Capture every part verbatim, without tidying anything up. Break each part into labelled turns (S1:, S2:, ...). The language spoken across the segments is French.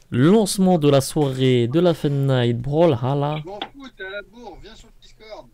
S1: Lancement de la soirée de la Fun Night Brawlhalla.
S2: Je m'en fous, t'es à la bourre, viens sur le Discord.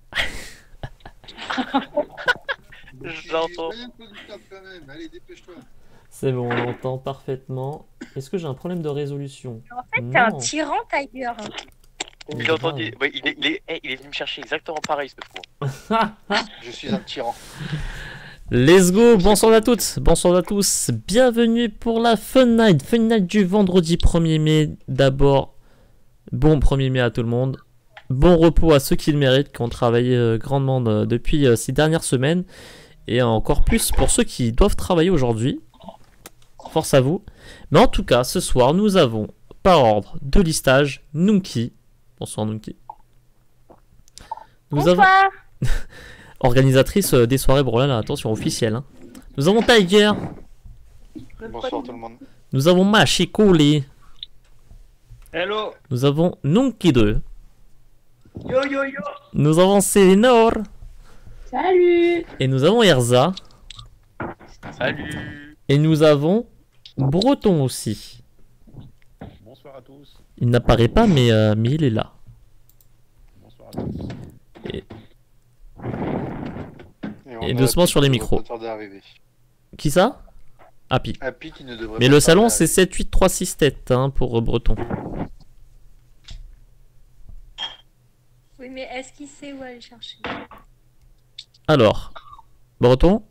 S3: J'entends.
S2: Rien que du top quand même, allez dépêche-toi.
S1: C'est bon, on l'entend parfaitement. Est-ce que j'ai un problème de résolution?
S4: En fait, t'es un tyran, Tiger.
S3: Il a entendu. Ouais, il, est, il, est, il est venu me chercher exactement pareil ce fou.
S2: Je suis un tyran.
S1: Let's go, bonsoir à toutes, bonsoir à tous, bienvenue pour la Fun Night, Fun Night du vendredi premier mai. D'abord, bon premier mai à tout le monde, bon repos à ceux qui le méritent, qui ont travaillé euh, grandement euh, depuis euh, ces dernières semaines, et encore plus pour ceux qui doivent travailler aujourd'hui, force à vous. Mais en tout cas, ce soir, nous avons, par ordre de listage, Nunki, bonsoir Nunki. Nous
S4: Bonsoir.
S1: avons... Organisatrice des soirées Brawlhalla, attention, officielle. Hein. Nous avons Tiger.
S2: Bonsoir tout le monde.
S1: Nous avons Machikoli.
S5: Hello.
S1: Nous avons Nunki deux.
S5: Yo yo yo.
S1: Nous avons Selinor.
S4: Salut.
S1: Et nous avons Erza.
S3: Salut.
S1: Et nous avons Breton aussi.
S5: Bonsoir à tous.
S1: Il n'apparaît pas, mais, euh, mais il est là.
S5: Bonsoir à tous.
S1: Et...
S2: Et,
S1: Et doucement sur les micros. Qui ça? Happy.
S2: Happy qui ne devrait
S1: Mais
S2: pas
S1: le salon
S2: tarder à
S1: c'est sept huit trois six sept hein, pour euh, Breton.
S4: Oui, mais est-ce qu'il sait où aller chercher?
S1: Alors, Breton.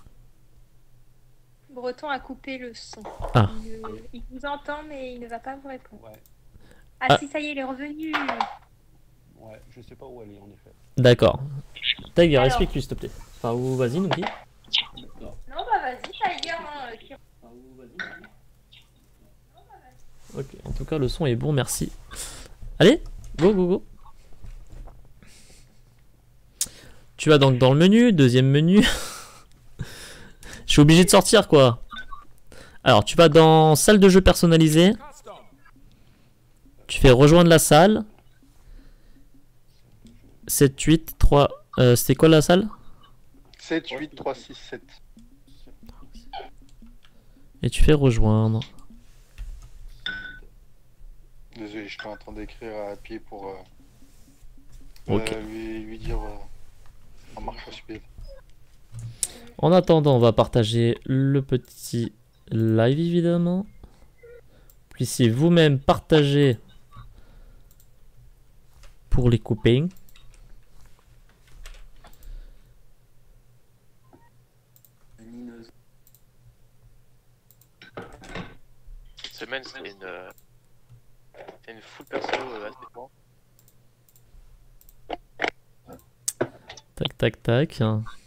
S4: Breton a coupé le son.
S1: Ah.
S4: Il, ne- il vous entend, mais il ne va pas vous répondre.
S5: Ouais.
S4: Ah,
S1: Ah.
S4: si, ça y est, il est revenu.
S5: Ouais, je sais pas où elle est en effet.
S1: D'accord. Tiger,
S4: Alors.
S1: explique-lui s'il te plaît. Enfin, ou vas-y, Nunki.
S4: Non, bah vas-y, Tiger. Hein, qui-
S1: Ok, en tout cas, le son est bon, merci. Allez, go, go, go. Tu vas donc dans le menu, deuxième menu. Je suis obligé de sortir, quoi. Alors, tu vas dans salle de jeu personnalisée. Tu fais rejoindre la salle. sept, huit, trois... Euh, c'était quoi la salle?
S2: sept, huit, trois, six, sept.
S1: Et tu fais rejoindre.
S2: Désolé, je suis en train d'écrire à Happy pour euh,
S1: Ok.
S2: euh, lui, lui dire euh, en marche à suivre.
S1: En attendant, on va partager le petit live évidemment. Puissiez vous-même partager pour les copains.
S3: Cette semaine, c'est une. euh, C'est une full perso euh, assez fort.
S1: Tac, tac, tac.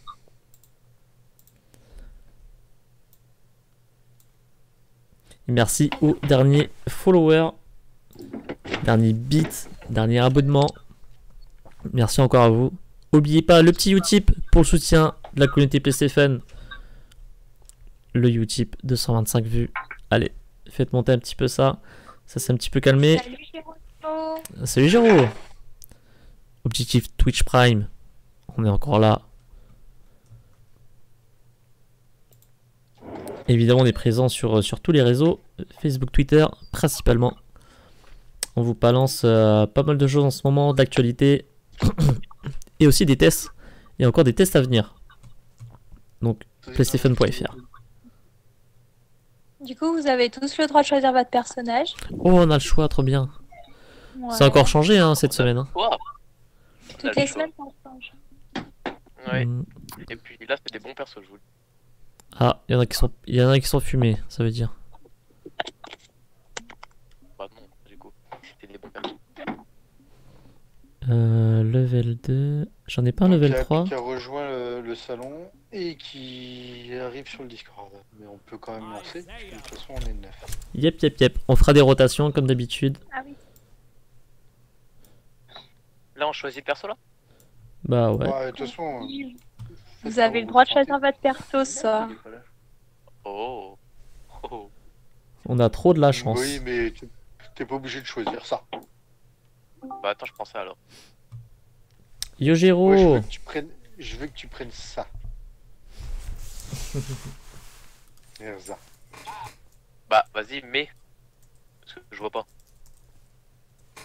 S1: Et merci au dernier follower, dernier beat, dernier abonnement. Merci encore à vous. N'oubliez pas le petit Utip pour le soutien de la communauté PlayStation. Le Utip, deux cent vingt-cinq vues. Allez, faites monter un petit peu ça. Ça s'est un petit peu calmé.
S4: Salut, Géronimo.
S1: Salut Géro. Objectif Twitch Prime. On est encore là. Évidemment, on est présent sur, sur tous les réseaux. Facebook, Twitter, principalement. On vous balance euh, pas mal de choses en ce moment, d'actualité. Et aussi des tests. Et encore des tests à venir. Donc, playstation point F R.
S4: Du coup, vous avez tous le droit de choisir votre personnage.
S1: Oh, on a le choix, trop bien.
S4: Ouais.
S1: Ça a encore changé hein, cette semaine. Hein.
S3: Wow.
S4: Toutes les semaines, ça change.
S3: Ouais.
S1: Mm.
S3: Et puis là, c'est des bons persos, je vous le dis.
S1: Ah, il y en a qui sont, il y en a qui sont fumés, ça veut dire.
S3: Bah non, du coup. C'est des bons persos.
S1: Euh, level deux. J'en ai pas un level
S2: Il y a
S1: trois.
S2: Happy qui a rejoint le, le salon et qui arrive sur le Discord. Mais on peut quand même lancer, parce que de toute façon on est neuf.
S1: Yep, yep, yep. On fera des rotations comme d'habitude.
S4: Ah oui.
S3: Là, on choisit le perso là.
S1: Bah ouais.
S2: Ouais, de toute façon. euh,
S4: Vous avez le droit de choisir votre perso, ça.
S3: Oh. Oh.
S1: On a trop de la chance.
S2: Oui, mais tu- t'es pas obligé de choisir ça.
S3: Bah attends, je prends ça alors.
S1: Yojiro.
S2: Ouais, je veux que tu prennes, je veux que tu prennes ça. Erza.
S3: Bah vas-y, mais. Parce que je vois pas.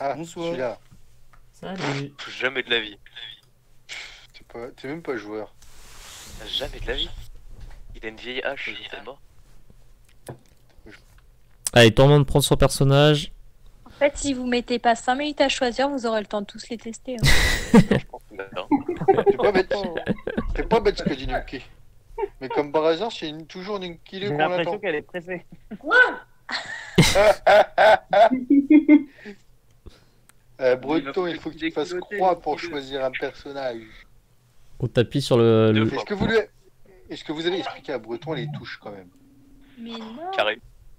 S2: Ah,
S6: Bonsoir.
S2: celui-là.
S1: Salut.
S3: Jamais de la vie.
S2: T'es pas... t'es même pas joueur.
S3: Jamais de la vie. Il a une vieille hache, c'est mort.
S1: Allez, tout le monde prend son personnage.
S4: En fait, si vous mettez pas cinq minutes à choisir, vous aurez le temps de tous les tester. Hein.
S3: D'accord.
S2: C'est pas bête. C'est pas bête ce que dit Nuki. Mais comme par hasard, c'est une- toujours Nuki
S5: J'ai
S2: qu'on
S5: l'impression
S2: attend.
S5: qu'elle est pressée.
S2: Euh, Breton, il faut que tu fasses croix pour choisir un personnage.
S1: Au tapis sur le. le-
S2: Est-ce que vous lui... Est-ce que vous allez expliquer à Breton les touches quand même?
S4: Mais non.
S3: Carré.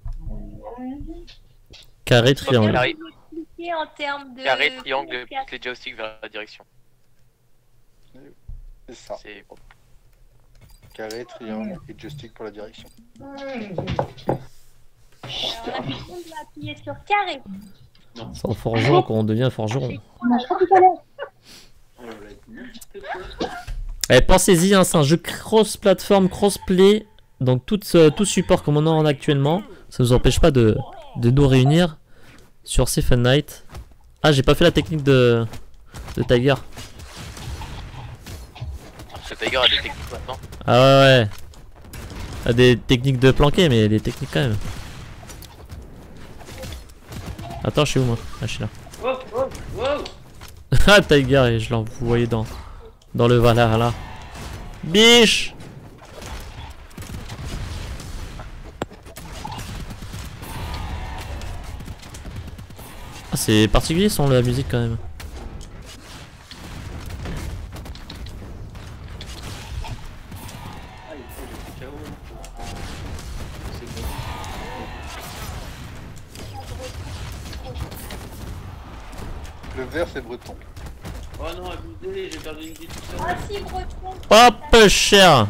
S1: Carré, triangle.
S3: Carré,
S4: Expliquer en termes de.
S3: carré, triangle, pousse les joysticks vers la direction.
S2: C'est ça.
S3: C'est
S2: Carré, triangle et joystick pour la direction.
S4: Alors, la personne va appuyer sur carré.
S1: C'est en forgeron qu'on devient forgeron. Eh, pensez-y, hein, c'est un jeu cross-platform, cross-play. Donc tout, euh, tout support comme on en a actuellement, ça nous empêche pas de, de nous réunir sur ces Fun Night. Ah, j'ai pas fait la technique de, de Tiger.
S3: Ce Tiger a des techniques maintenant.
S1: Ah ouais, ouais. Ah, des techniques de planquer, mais des techniques quand même. Attends, je suis où moi? Ah, je suis là. Ah, Tiger, et je l'envoyais dans, dans le Valhalla. Biche! Ah, c'est particulier son la musique quand même.
S2: Le vert, c'est Breton.
S6: Oh non, abusé, j'ai perdu une vie tout seul.
S4: Ah si, breton.
S1: Hop, cher!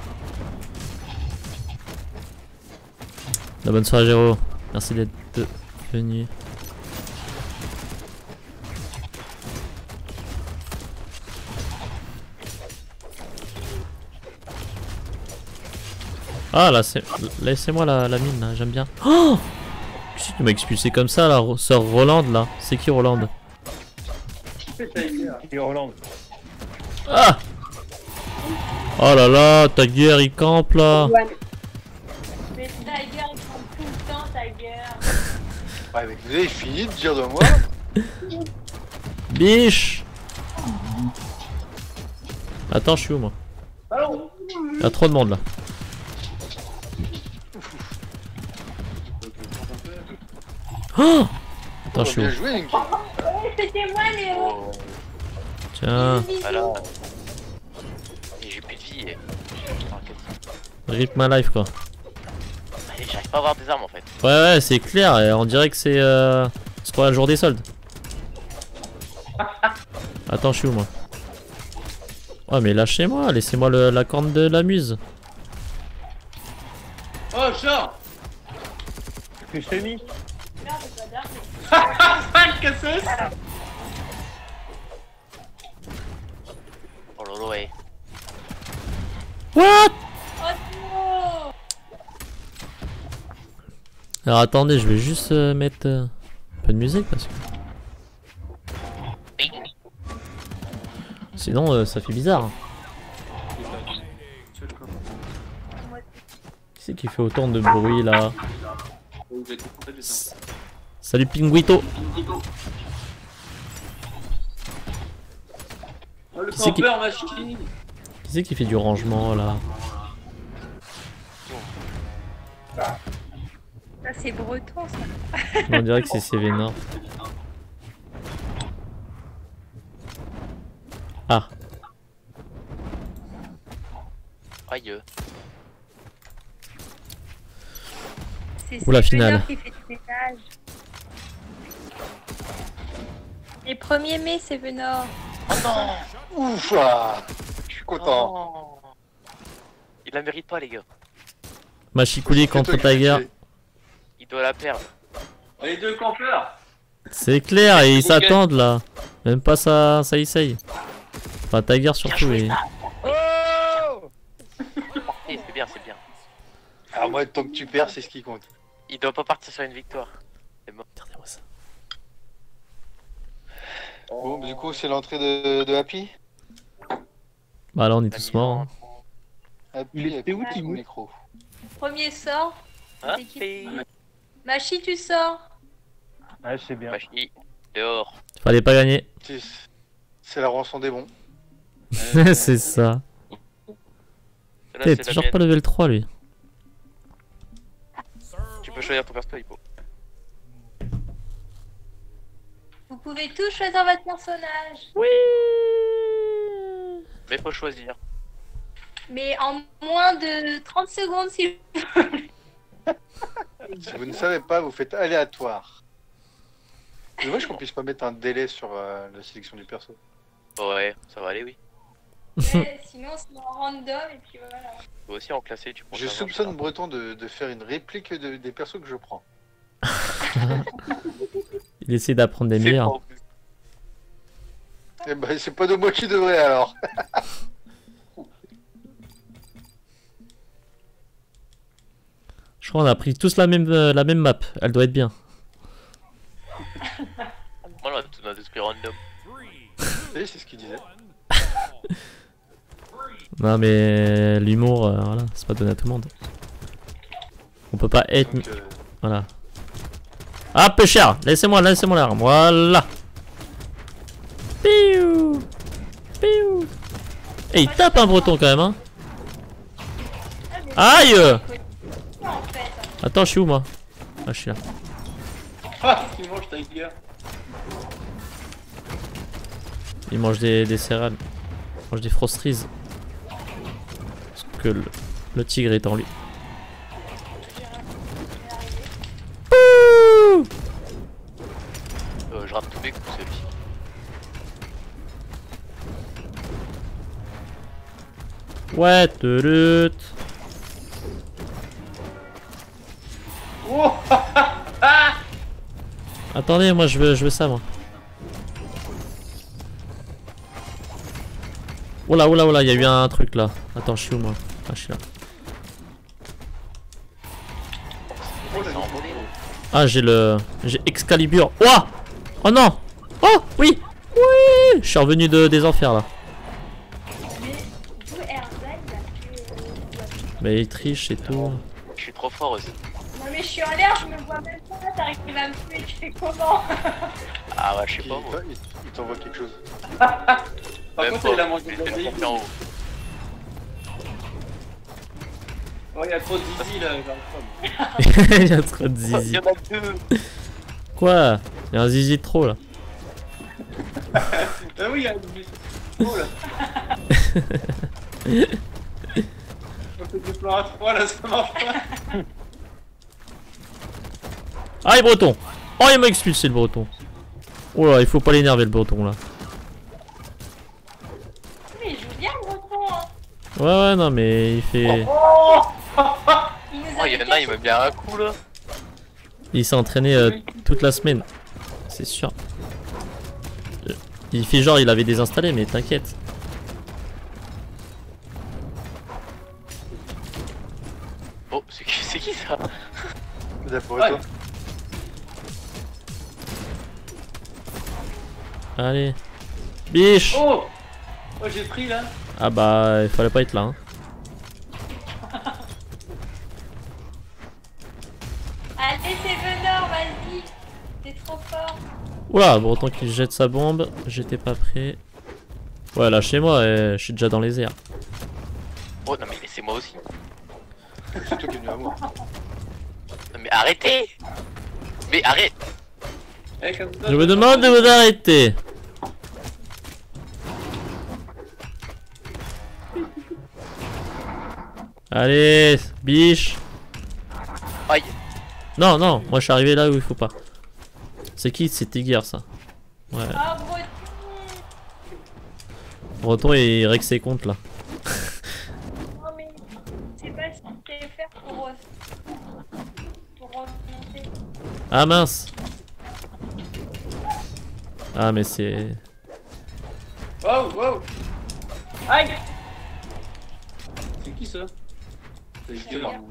S1: La bonne soirée, Géro. Merci d'être venu. Ah, là, c'est. Laissez-moi la, la mine, là, j'aime bien. Oh! Si tu m'as expulsé comme ça, là, sœur Roland, là. C'est qui Roland?
S5: Et Hollande.
S1: Ah! Oh là là, ta guerre, il campe là.
S4: Mais Tiger, il prend tout le temps, Tiger.
S2: Ouais, mais vous avez fini de dire de moi?
S1: Biche! Attends, je suis où moi? Il y a trop de monde là. Oh! Attends, je suis
S2: Bien
S1: où?
S2: joué, Nuki.
S4: Ouais, c'était moi, Léo.
S3: Oh,
S1: Tiens,
S3: voilà. Et j'ai plus de vie. Et...
S1: rip my life quoi.
S3: Allez, j'arrive pas à avoir des armes en fait.
S1: Ouais, ouais, c'est clair, et on dirait que c'est. Euh... C'est quoi le jour des soldes? Attends, je suis où moi? Ouais, mais lâchez-moi, laissez-moi le- la corne de la muse.
S6: Oh, chat.
S5: Que je t'ai mis.
S4: Merde, c'est pas d'armes.
S6: Qu'est-ce que c'est?
S3: Oh lolo, ouais.
S1: What?
S4: Oh non.
S1: Alors attendez, je vais juste euh, mettre euh, un peu de musique parce que. Sinon, euh, ça fait bizarre. Hein. Qui c'est qui fait autant de bruit là? Salut Pinguito!
S6: Oh, le
S1: Qui c'est qui-
S6: campeur machine.
S1: Qui c'est qui fait du rangement là?
S4: Ça, c'est breton, ça.
S1: On dirait que c'est C V Nord. Ah,
S3: Aïe.
S4: C'est
S1: Ou la
S4: Steven
S1: finale.
S4: qui fait du ménage. Et premier mai, c'est Venor.
S3: Oh non.
S2: Ouf ah, je suis content.
S3: Oh. Il la mérite pas les gars.
S1: Machikouli contre
S2: C'est toi qui
S1: Tiger.
S2: fais.
S3: Il doit la perdre.
S6: Les deux campeurs.
S1: C'est clair, et ils s'attendent là. Même pas ça, ça essaye. Enfin, Tiger surtout. Et...
S2: Oh
S3: Eh, c'est bien, c'est bien.
S2: Alors moi, tant que tu perds, c'est ce qui compte.
S3: Il doit pas partir sur une victoire.
S1: Regardez-moi ça.
S2: Bon, du coup, c'est l'entrée de, de Happy.
S1: Bah là on est tous morts. hein.
S2: Happy,
S5: Il était où,
S2: Happy,
S5: Timou
S2: son micro.
S4: Premier sort.
S3: Ah,
S4: C'est qui
S3: et...
S4: Machi, tu sors.
S5: Ouais, je sais bien.
S3: Machi, dehors.
S1: Fallait pas gagner.
S2: C'est c'est la rançon des bons.
S1: C'est ça.
S3: Là,
S1: T'es
S3: c'est la
S1: toujours
S3: mienne.
S1: pas level trois lui.
S3: Tu peux choisir ton perso, Hippo.
S4: Vous pouvez tous choisir votre personnage.
S1: Oui.
S3: Mais faut choisir.
S4: Mais en moins de trente secondes si
S2: Si vous ne savez pas, vous faites aléatoire. C'est dommage qu'on puisse pas mettre un délai sur euh, la sélection du perso.
S3: Ouais, ça va aller, oui.
S4: Ouais, sinon c'est en random et puis voilà.
S3: Tu peux aussi en classer, tu prends
S2: Je
S3: ta main,
S2: soupçonne
S3: putain.
S2: Breton de, de faire une réplique de- des persos que je prends.
S1: Il essaie d'apprendre des
S3: C'est
S1: meilleurs.
S3: pas en plus.
S2: Eh ben, c'est pas de moi qui devrais alors.
S1: Je crois qu'on a pris tous la même, euh, la même map. Elle doit être bien.
S3: Moi, là, tout notre esprit random.
S2: Oui, c'est ce qu'il disait.
S1: Non mais l'humour, euh, voilà, c'est pas donné à tout le monde. On peut pas être...
S2: Donc, euh,
S1: Voilà. Ah, peu cher. Laissez-moi, laissez-moi l'arme. Voilà. Piou. Piou. Et il tape un breton quand même, hein. Aïe.
S4: En fait.
S1: Attends, je suis où moi? Ah, je suis là.
S6: Ah, qu'est-ce qu'il mange, Tiger?
S1: Il mange des, des céréales. Il mange des frostries. Parce que le, le tigre est en lui. Ouh.
S3: Euh, je rate tous mes coups, celui-ci.
S1: Ouais, turut.
S6: Oh.
S1: Attendez, moi je veux, je veux ça, moi. Oula, oula, oula, il y a eu un truc là. Attends, je suis où moi? Ah, je suis là.
S3: Il s'est envolé.
S1: Ah, j'ai le. J'ai Excalibur. Ouah. Oh non. Oh, oui. Oui. Je suis revenu de, des enfers là.
S4: Mais vous, Erza, il a fait. euh,
S1: Mais il triche et tout.
S3: Je suis trop fort aussi.
S4: Non mais je suis en l'air, je me vois même pas, t'arrives à me tuer, tu fais comment?
S3: Ah, ouais, je sais
S2: il
S3: pas, moi.
S2: il- il t'envoie quelque chose.
S6: Par
S3: Même
S6: contre,
S3: pas.
S6: il a mangé
S3: Il
S6: de la
S3: était
S6: vie.
S3: monté en haut.
S6: Oh, il y a trop de zizi là, j'ai
S1: Il y a trop de
S3: Il
S1: zizi.
S3: y en a deux.
S1: Quoi? Il y a un zizi de trop là.
S6: Ah oui, il y a une zizi. Oh là. On fait des plans à trois là, ça marche pas.
S1: Ah, il breton. Oh, il m'a expulsé le breton. Oh là, il faut pas l'énerver le breton là.
S4: Mais il joue bien le breton, hein.
S1: Ouais, ouais, non, mais il fait.
S4: Il nous
S3: Oh,
S4: a
S3: il y en a,
S4: fait
S3: il m'a bien un coup là.
S1: Il s'est entraîné euh, toute la semaine. C'est sûr. Euh, Il fait genre, il avait désinstallé, mais t'inquiète.
S3: Oh, c'est qui, c'est qui ça?
S2: D'accord,
S6: Ouais.
S2: toi.
S1: Allez. Biche.
S6: Oh. Oh, j'ai pris là.
S1: Ah bah, il fallait pas être là. Hein.
S4: Allez, c'est veneur, vas-y. T'es trop fort.
S1: Oula, breton qui jette sa bombe. J'étais pas prêt. Ouais, lâchez-moi, eh, je suis déjà dans les airs.
S3: Oh, non, mais laissez-moi aussi.
S2: C'est toi qui es venu à moi.
S3: Non, mais arrêtez. Mais arrête.
S6: Eh, comme ça,
S1: Je vous demande de vous arrêter. Allez, biche.
S3: Aïe.
S1: Non, non, moi je suis arrivé là où il faut pas. C'est qui? C'est Tiger ça. Ouais.
S4: Ah, breton.
S1: Breton il règle ses comptes là.
S4: Non mais, c'est pas ce qu'il sait faire pour. euh, pour remonter.
S1: Ah mince. Ah mais c'est...
S6: Wow, wow. Aïe. C'est qui ça? C'est
S4: C'est bien.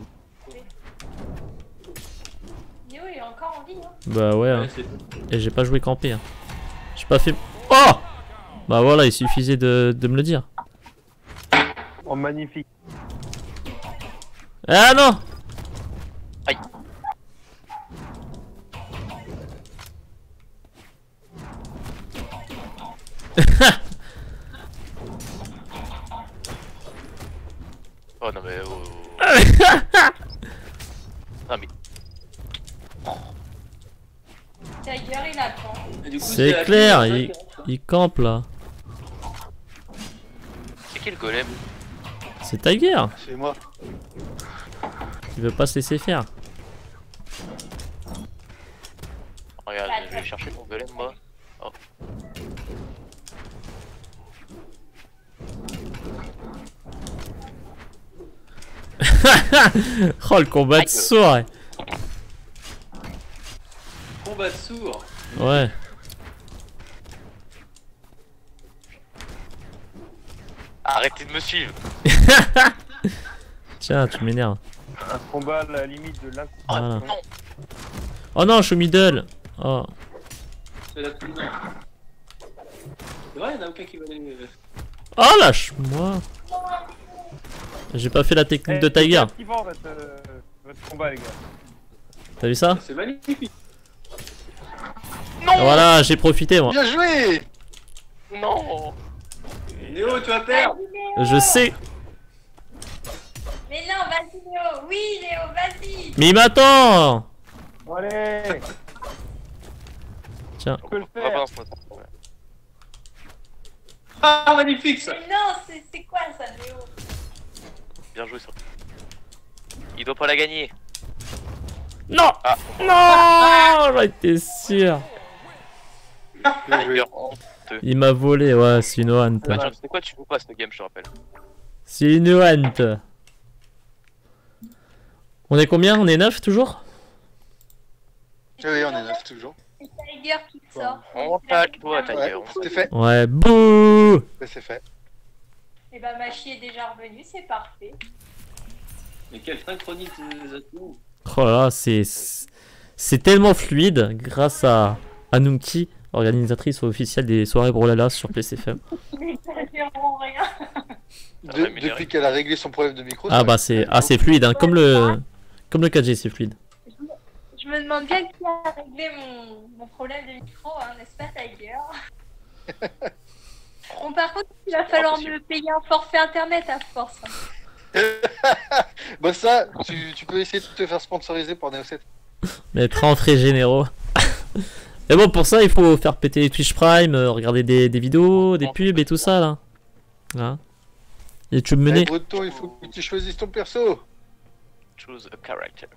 S4: Yo, il est encore en vie, hein.
S1: Bah ouais, hein.
S6: Ouais, c'est-
S1: Et j'ai pas joué campé hein. J'ai pas fait... Oh Bah voilà, il suffisait de, de me le dire.
S5: Oh, magnifique.
S1: Ah non!
S3: Aïe. Oh non mais... Oh, oh. Non mais...
S4: Tiger, il attend.
S6: Et du coup,
S1: C'est
S6: la
S1: clair,
S6: fille,
S1: il, il campe là.
S3: C'est qui le golem?
S1: C'est Tiger
S2: C'est moi.
S1: qui veut pas se laisser faire.
S3: Regarde, je vais chercher mon golem moi. Oh.
S1: Oh le combat de sourd.
S6: Combat de sourd.
S1: Ouais.
S3: Arrêtez de me suivre.
S1: Tiens, tu m'énerves.
S5: Un combat à la limite de l'inconscient.
S3: Oh
S1: Voilà.
S3: non.
S1: Oh non, je suis middle. Oh.
S6: C'est la plus. C'est vrai, il y en a aucun qui va aller. euh,
S1: Oh lâche-moi. J'ai pas fait la technique de Tiger.
S5: C'est captivant, votre, euh, votre combat, les gars.
S1: T'as vu ça?
S6: C'est magnifique.
S3: Non.
S1: Voilà, j'ai profité moi.
S2: Bien joué.
S3: Non.
S6: Néo, tu vas perdre.
S4: Vas-y, Léo.
S1: Je sais.
S4: Mais non, vas-y, Léo. Oui, Léo, vas-y.
S1: Mais il m'attend.
S5: Allez,
S1: Tiens.
S5: je peux le
S3: On va
S5: faire.
S3: pas dans ce mode.
S6: Ah, magnifique ça.
S4: Mais non, c'est c'est quoi ça, Léo?
S3: Bien joué ça. Il doit pas la gagner.
S1: Non.
S3: Ah.
S1: Non. J'en étais sûr.
S2: Bien joué.
S3: Tiger.
S1: Il m'a volé, ouais, c'est une hante.
S3: Bah, tiens, c'est quoi, tu joues pas ce game, je te rappelle.
S1: C'est une hante. On est combien? On est neuf toujours?
S2: Oui, on est neuf toujours.
S4: C'est Tiger qui sort.
S3: On tacle toi, Tiger.
S2: Ouais,
S3: on
S2: c'était fait.
S1: Ouais, bouh.
S2: Ouais, c'est fait.
S4: Et bah, Machi est déjà revenu, c'est parfait.
S6: Mais quelle synchronie des atouts.
S1: Oh là là, c'est c'est tellement fluide grâce à Anunki, organisatrice officielle des soirées Brawlhalla sur P C F M.
S4: Mais ça gérons rien.
S2: De-
S3: rémunéré.
S2: depuis qu'elle a réglé son problème de micro.
S1: Ah
S2: ça-
S1: bah c'est assez fluide, hein, comme le comme le quatre G, c'est fluide.
S4: Je me demande bien qui a réglé mon, mon problème de micro, hein, n'est-ce pas, Tiger? Bon, par contre, il va falloir me payer un forfait internet à force. hein.
S2: Bah ça, tu, tu peux essayer de te faire sponsoriser par Neo sept.
S1: Mais prends en frais généraux. Mais bon, pour ça, il faut faire péter les Twitch Prime, euh, regarder des, des vidéos, des pubs et tout ça là. Hein. Et tu me
S2: Eh,
S1: menais.
S2: Breton, il faut que tu choisisses ton perso.
S3: Choose a character.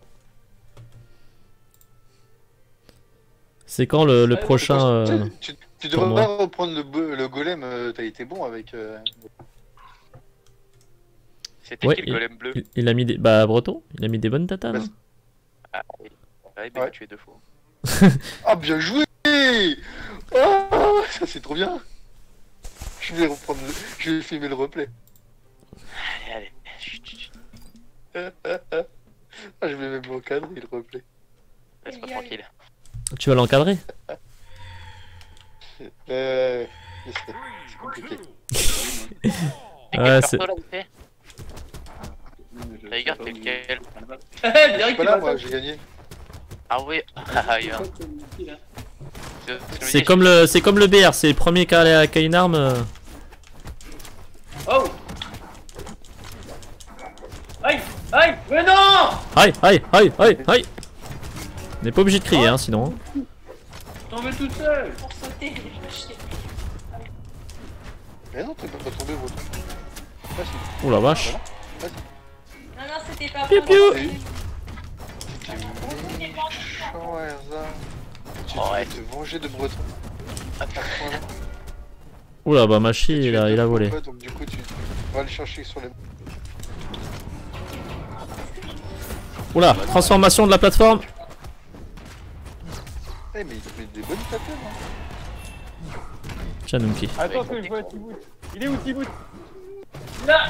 S1: C'est quand le, le
S6: Ouais,
S1: prochain. euh,
S2: Tu, tu
S1: pour
S2: devrais
S1: moi.
S2: pas reprendre le, bo- le golem, euh, t'as été bon avec... euh,
S3: C'était
S1: Ouais,
S3: qui le golem bleu?
S1: il, il a mis des. Bah, Breton, il a mis des bonnes tatanes.
S2: Bah,
S1: hein.
S3: Ah, oui. Ouais, mais il
S2: Ouais.
S3: m'a tué deux fois.
S2: Ah, bien joué. Oh, ça c'est trop bien. Je vais reprendre le... Je vais filmer le replay.
S3: Allez, allez. Chut, chut, chut.
S2: Ah, je vais même l'encadrer le replay.
S3: Laisse-moi tranquille.
S1: Tu vas l'encadrer.
S2: Euh... je sais, c'est compliqué.
S3: Et quel
S1: Ouais,
S3: perso
S1: c'est-
S3: là, il fait? Tiger, t'es lequel?
S6: Eh, direct,
S2: Voilà,
S6: il va
S2: moi j'ai gagné.
S3: Ah oui. Ah, il y a un- C'est- c'est
S1: C'est
S3: le
S1: comme le c'est comme le B R, c'est le premier qui a, qui a une arme. euh.
S6: Oh. Aïe, aïe, mais non.
S1: Aïe, aïe, aïe, aïe, aïe. On n'est pas obligé de crier, hein, sinon.
S6: T'en veux toute seule.
S4: Pour sauter, je vais chier.
S2: Mais non, t'es pas tombé, Breton. Ah, si.
S1: Ouh la vache.
S4: Non, non, c'était pas
S1: Piou,
S4: pour
S1: piou.
S4: moi.
S2: T'es méchant, Erza. Tu
S3: Oh, ouais.
S2: vas te venger de Breton.
S1: Ouh là, bah Machi, il a, il a volé.
S2: Ouais, donc du coup, tu vas le chercher sur les...
S1: Ouh là, transformation de la plateforme.
S2: Eh, mais il te met des bonnes tatanes, hein.
S1: Tiens, Numki.
S5: Attends que je vois Tibout. Il est où Tibout?
S6: Là.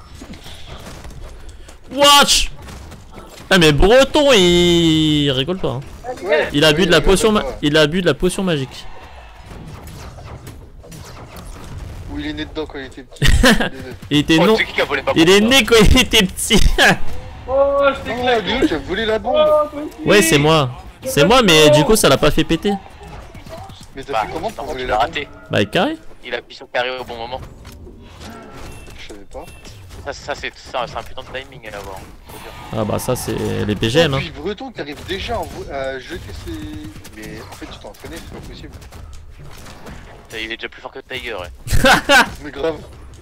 S1: Watch. Ah mais Breton, il, il rigole pas. Hein.
S2: Ouais,
S1: Il a bu
S2: oui,
S1: de la
S2: rigole
S1: potion,
S2: pas,
S1: ma-
S2: toi.
S1: il a bu de la potion magique.
S2: Ou il est né dedans quand il était petit.
S1: Il était
S3: Oh,
S1: non.
S3: c'est qui qui a volé ma
S1: Il
S3: bombe,
S1: est
S3: là
S1: né quand il était petit.
S6: Oh, je t'ai
S2: Oh,
S6: claqué.
S2: Léo, tu as volé la bombe.
S6: Oh, toi aussi.
S1: Ouais, c'est moi. C'est moi, mais du coup, ça l'a pas fait péter.
S2: Mais t'as
S3: Bah,
S2: fait comment pour
S3: non,
S2: voler
S3: tu
S2: la
S3: l'as
S2: bombe?
S3: raté.
S1: Bah, carré.
S3: Il a appuyé sur le carré au bon moment.
S2: Je savais pas.
S3: Ça, ça c'est ça, c'est un putain de timing à avoir. Faut dire.
S1: Ah, bah, ça, c'est les B G M.
S2: Oh,
S1: Hein.
S2: puis Breton, t'arrives déjà à envo- à jeter ses... Mais en fait, tu t'es entraîné, c'est pas possible.
S3: Il est déjà plus fort que Tiger, ouais.
S2: Mais grave.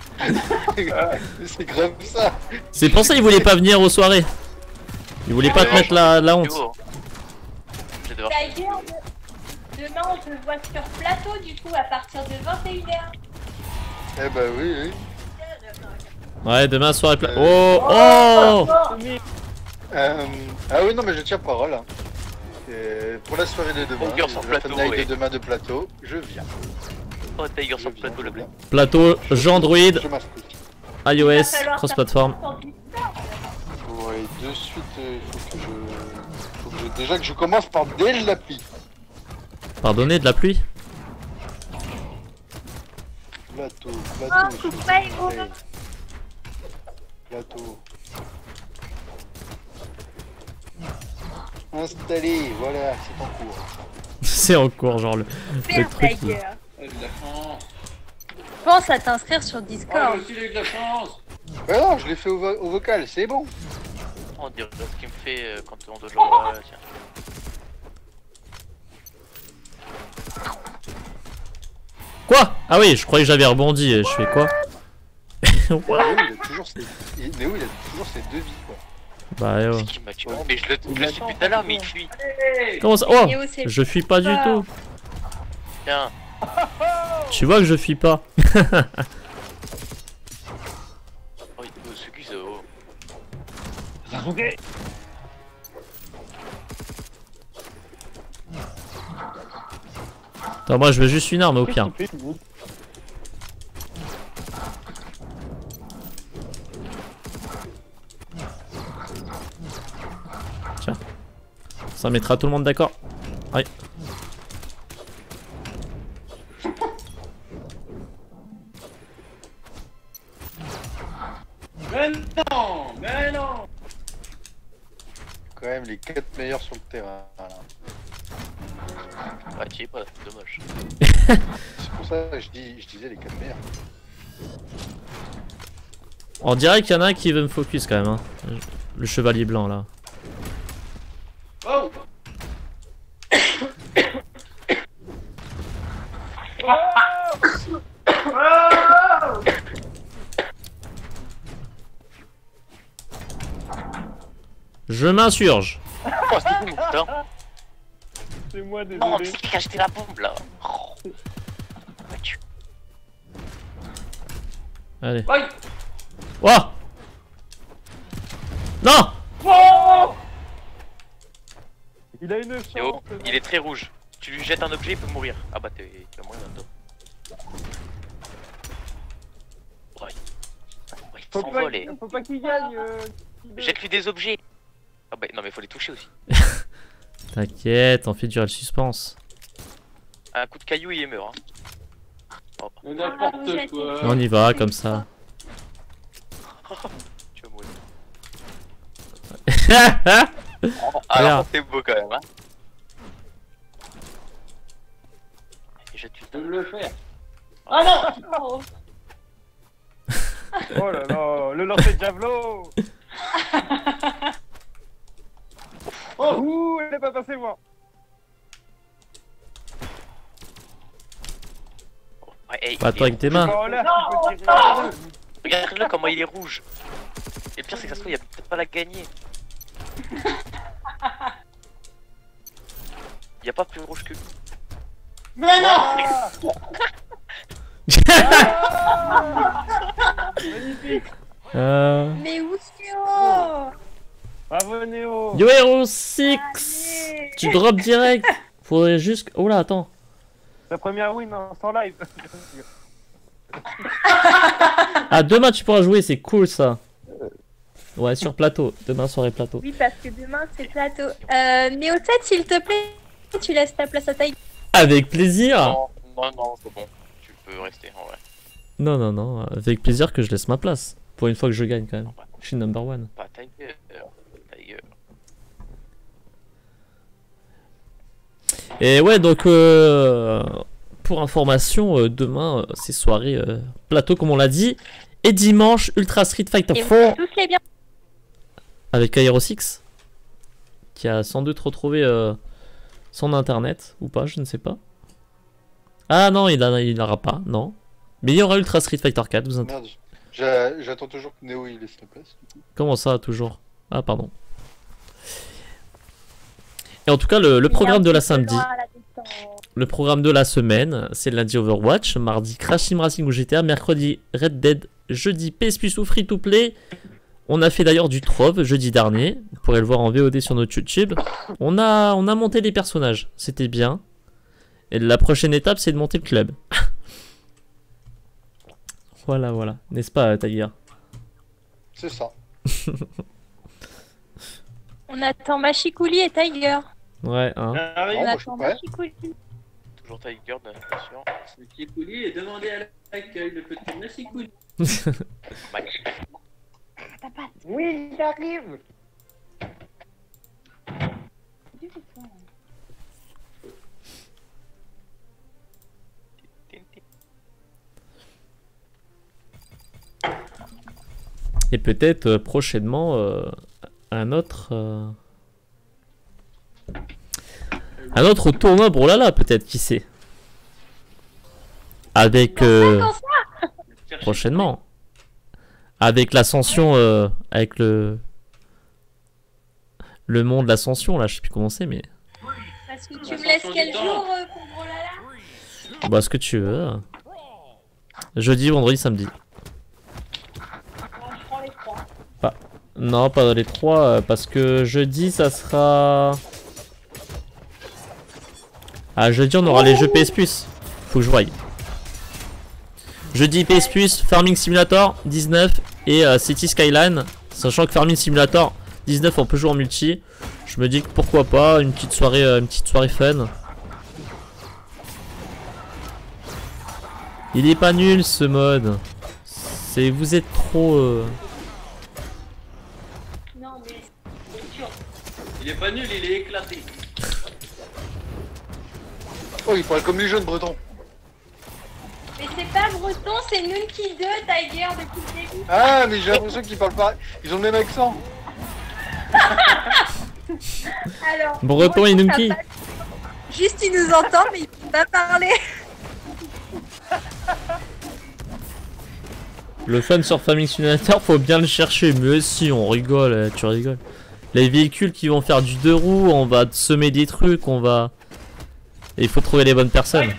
S2: C'est grave ça.
S1: C'est pour ça qu'il voulait pas venir aux soirées. Il voulait pas te mettre la, la honte.
S3: C'est haut, hein. Je vais devoir-
S4: Tiger, de- demain on te voit sur plateau du coup à partir de vingt et une heures.
S2: Eh bah oui, oui.
S1: Ouais, demain soirée pla... Oh, oh.
S2: Euh... Ah oui, non, mais je tiens parole. Hein. Et pour la soirée de demain,
S3: Bunker sur
S2: la
S3: plateau,
S2: fun night
S3: oui.
S2: de demain de plateau, je viens.
S3: Oh, Tiger
S2: Je
S3: sur le
S2: viens,
S3: plateau,
S2: je
S3: le blé.
S2: viens.
S1: Plateau, Jean Android,
S2: Je m'inscris.
S1: iOS, cross-platform.
S2: Ouais, de suite, euh, il faut que je... faut que je... Déjà que je commence par dès l'appli.
S1: Pardonnez de la pluie.
S2: Plateau,
S4: Oh,
S2: plateau,
S4: coupe
S2: s'il
S4: pas,
S2: vous
S4: gros.
S2: plaît. Plateau. Installé, voilà, c'est en cours.
S1: C'est en cours, genre le, le
S4: Super
S1: truc. qui-
S4: Tiger.
S6: Ah, j'ai de la chance.
S7: Pense à t'inscrire sur
S6: Oh,
S7: Discord.
S6: moi aussi, j'ai eu de la chance.
S2: Ouais, non, je l'ai fait au, vo- au vocal, c'est bon.
S3: On dirait ce qu'il me fait euh, quand on doit jouer. Ouais, tiens.
S1: Quoi? Ah oui, je croyais que j'avais rebondi. Je fais quoi?
S2: Néo, il a toujours ses... il- Néo, il a toujours ses deux vies, quoi.
S1: Bah ouais.
S3: C'est qui m'a tué. Mais je le, je le suis depuis tout à l'heure, mais il fuit.
S1: Comment ça? Oh!
S4: Néo, c'est
S1: Je fuis pas du tout.
S3: Tiens,
S1: Tu vois que je fuis pas.
S3: oh, il faut ce qui oh.
S1: Attends, moi je veux juste une arme au pire. Tiens. Ça mettra tout le monde d'accord. Ouais.
S6: Mais non, mais non.
S2: Quand même les quatre meilleurs sur le terrain. Voilà.
S3: Ah, tu y es pas, c'est dommage.
S2: C'est pour ça que je, dis, je disais les quatre meilleurs.
S1: On dirait qu'il y en a un qui veut me focus quand même. Hein. Le chevalier blanc là.
S6: Oh.
S1: Je m'insurge.
S3: Oh, c'est bon, putain.
S5: C'est moi,
S3: Non,
S5: désolé.
S3: c'est qui a acheté la bombe là. Oh. Ah, tu-
S1: Allez.
S6: Oui.
S1: Oh! Non!
S6: Oh.
S5: Il a une
S3: Théo,
S5: chance.
S3: il est très rouge. Tu lui jettes un objet, il peut mourir. Ah bah t'es t'as mourir bientôt. Ouais. Ouais, il
S5: Faut pas,
S3: s'envole et...
S5: faut pas qu'il gagne. Euh, qu'il-
S3: Jette-lui des objets. Ah bah non mais faut les toucher aussi.
S1: T'inquiète, on fait durer le suspense.
S3: Un coup de caillou il est mort. Hein.
S6: Mais n'importe quoi.
S1: On y va comme ça.
S3: Tu vas mourir.
S1: Regarde.
S3: Oh, alors c'est beau quand même hein. Et jette-lui
S6: Je peux le faire. Ah non.
S4: Oh.
S5: Oh là là, le lancer de javelot.
S6: Oh.
S5: Ouh, elle est pas passée moi.
S3: Ouais, hey,
S1: Bah
S3: il
S1: toi
S3: est
S1: avec tes mains.
S5: Oh là,
S6: Non,
S5: tu peux tirer.
S6: non.
S3: Regarde-le comment il est rouge. Et le pire c'est que ça se trouve il a peut-être pas la gagner. Il y a pas plus rouge que lui.
S6: Mais non.
S5: Magnifique.
S1: Euh...
S4: Mais où c'est oh
S5: Bravo Néo.
S1: Yo Hero six.
S4: Allez.
S1: Tu drop direct. Faudrait juste... Oh là, attends.
S5: La première win en sans live.
S1: Ah, demain tu pourras jouer, c'est cool ça. Ouais, sur plateau. Demain soirée plateau.
S4: Oui, parce que demain c'est plateau. Euh, Néo sept, s'il te plaît, tu laisses ta place à Tiger.
S1: Avec plaisir.
S3: Non, non, non, c'est bon. Tu peux rester en vrai.
S1: Non, non, non, avec plaisir que je laisse ma place. Pour une fois que je gagne quand même. Je suis number one.
S3: Pas Tiger. Tiger.
S1: Et ouais, donc euh, pour information, euh, demain, euh, c'est soirée euh, plateau comme on l'a dit. Et dimanche, Ultra Street Fighter
S7: Et
S1: quatre
S7: tous les biens.
S1: avec Aero six. Qui a sans doute retrouvé euh, son internet, ou pas, je ne sais pas. Ah non, il n'aura pas, non. Mais il y aura Ultra Street Fighter quatre, vous intégrez.
S2: Merde, j'a- j'attends toujours que Néo il laisse la place.
S1: Comment ça, toujours? Ah, pardon. Et en tout cas, le, le programme de la samedi, le programme de la semaine, c'est lundi Overwatch, mardi Crash Team Racing ou G T A, mercredi Red Dead, jeudi P S Plus ou Free to Play. On a fait d'ailleurs du Trove jeudi dernier, vous pourrez le voir en V O D sur notre YouTube. On a, on a monté les personnages, c'était bien. Et la prochaine étape, c'est de monter le club. Voilà, voilà. N'est-ce pas, Tiger?
S2: C'est ça.
S7: On attend Machikouli et Tiger.
S1: Ouais, hein.
S5: J'arrive.
S7: On
S2: moi, je suis
S7: attend
S2: prêt.
S7: Machikouli.
S3: Toujours Tiger, bien sûr.
S6: Monsieur Kouli et demandez à l'accueil le petit Monsieur Kouli.
S5: Oui, j'arrive.
S1: Et peut-être euh, prochainement euh, un autre euh, un autre tournoi Brawlhalla, peut-être, qui sait. Avec euh, prochainement avec l'ascension euh, avec le le monde l'ascension là, je sais plus comment c'est, mais
S4: Parce que tu me laisses quel jour euh, pour Brawlhalla?
S1: bah ce que tu veux. Jeudi, vendredi, samedi.
S4: Bon, je prends les trois.
S1: Non, pas dans les trois, euh, parce que jeudi, ça sera... Ah, jeudi, on aura les jeux P S Plus. Faut que je voie. Jeudi, P S Plus, Farming Simulator, dix-neuf, et euh, City Skyline. Sachant que Farming Simulator, dix-neuf, on peut jouer en multi. Je me dis que pourquoi pas, une petite soirée, euh, une petite soirée fun. Il est pas nul, ce mode. C'est... Vous êtes trop... euh,
S4: Non, mais c'est sûr.
S6: Il est pas nul, il est éclaté.
S2: Oh, il parle comme les jeunes bretons.
S4: Mais c'est pas breton, c'est Nunki deux, Tiger, depuis le début.
S2: Ah, mais j'ai l'impression qu'ils parlent pas. Ils ont le même accent.
S4: Alors.
S1: Breton et Nunki.
S7: Juste, il nous entend, mais il peut pas parler.
S1: Le fun sur Farming Simulator, faut bien le chercher. Mais si, on rigole, euh, tu rigoles. Les véhicules qui vont faire du deux roues, on va semer des trucs, on va... Et il faut trouver les bonnes personnes.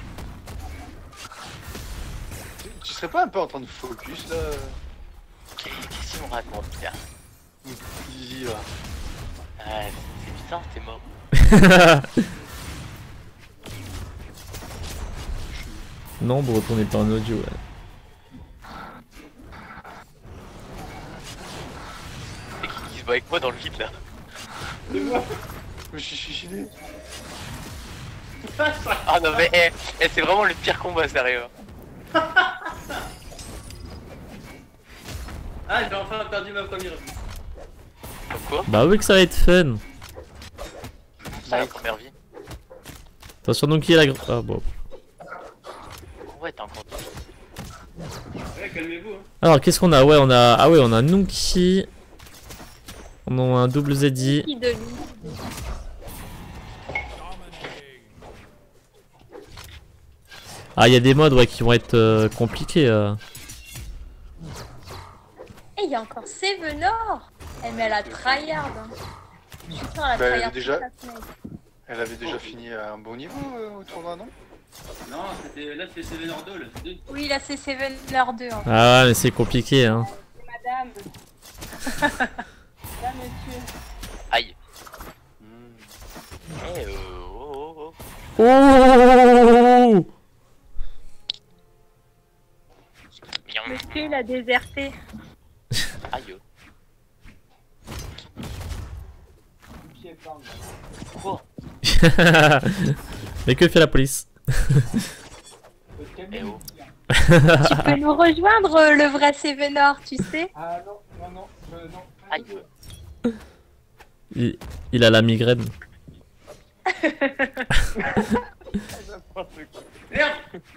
S2: Tu, tu serais pas un peu en train de focus là?
S3: Qu'est-ce qu'on raconte là?
S2: Easy, là.
S3: Ah, c'est bizarre, t'es mort.
S1: Non, Breton n'est pas en audio, ouais.
S3: Et qui, qui se bat avec moi dans le vide là?
S2: Je me suis suicidé.
S3: Ah non mais eh, eh, c'est vraiment le pire combat, sérieux.
S6: Ah, j'ai enfin perdu ma première vie.
S3: Comme quoi?
S1: Bah oui que ça va être fun.
S3: Ça, la première vie.
S1: Attention donc qui est la... gr- Ah bon.
S3: Ouais, t'as encore...
S6: Ouais, calmez-vous. Hein.
S1: Alors qu'est-ce qu'on a? Ouais, on a... Ah ouais, on a Nunki. On a un double Z I.
S7: Qui de lui.
S1: Ah, il y a des modes ouais, qui vont être euh, compliqués. euh.
S7: Et il y a encore Sevenor. Elle met la tryhard. Hein. Je suis sûre, elle a
S2: Bah, elle
S7: tryhard
S2: avait déjà-
S7: toute la semaine.
S2: Elle avait déjà fini à un bon niveau euh, au tournoi, non?
S6: Non, c'était là, c'était Seven Ordo, là, c'est deux.
S7: Oui, là c'est Sevenor deux. Hein.
S1: Ah ouais, mais c'est compliqué, hein.
S4: Madame. Là, monsieur.
S3: Aïe. Eh euh, oh oh oh.
S1: Oh!
S3: Miam.
S7: Monsieur, il a déserté.
S3: Aïe. Quoi?
S1: Mais que fait la police?
S3: Eh oh.
S7: Tu peux nous rejoindre, euh, le vrai Sévenor, tu sais.
S6: Ah non, non, non, je, non.
S3: Aïe.
S1: il, il a la migraine.
S6: Merde.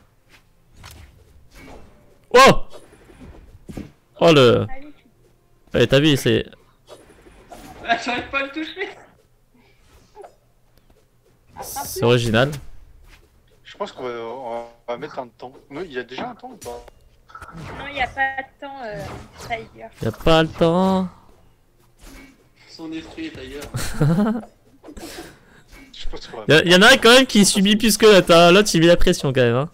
S1: Oh Oh le...
S4: Allez,
S1: Ouais, t'as vu, c'est...
S6: Ah, j'arrive pas à le toucher.
S1: C'est original.
S2: Je pense qu'on va, on va mettre un temps. Non, il y a déjà un temps ou pas?
S4: non, il n'y a pas de temps, euh, Tiger.
S1: Y a pas le temps.
S6: Son esprit est ailleurs.
S2: Je pense qu'on va
S1: Y, a- y en a un quand même qui subit plus que l'autre, hein. L'autre il met la pression quand même, hein.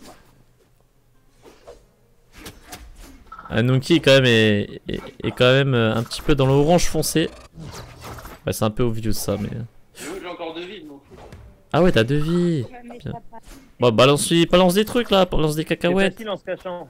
S1: Ah, Nunki quand même est, est, est quand même euh, un petit peu dans l'orange foncé. Ouais, c'est un peu obvious ça, mais...
S6: J'ai encore deux vies, donc.
S1: Ah ouais, t'as deux vies.
S4: Ouais, mais
S1: Bien.
S4: ça passe.
S1: Bon, balance, balance des trucs là, balance des
S8: C'est
S1: cacahuètes.
S8: facile en se cachant.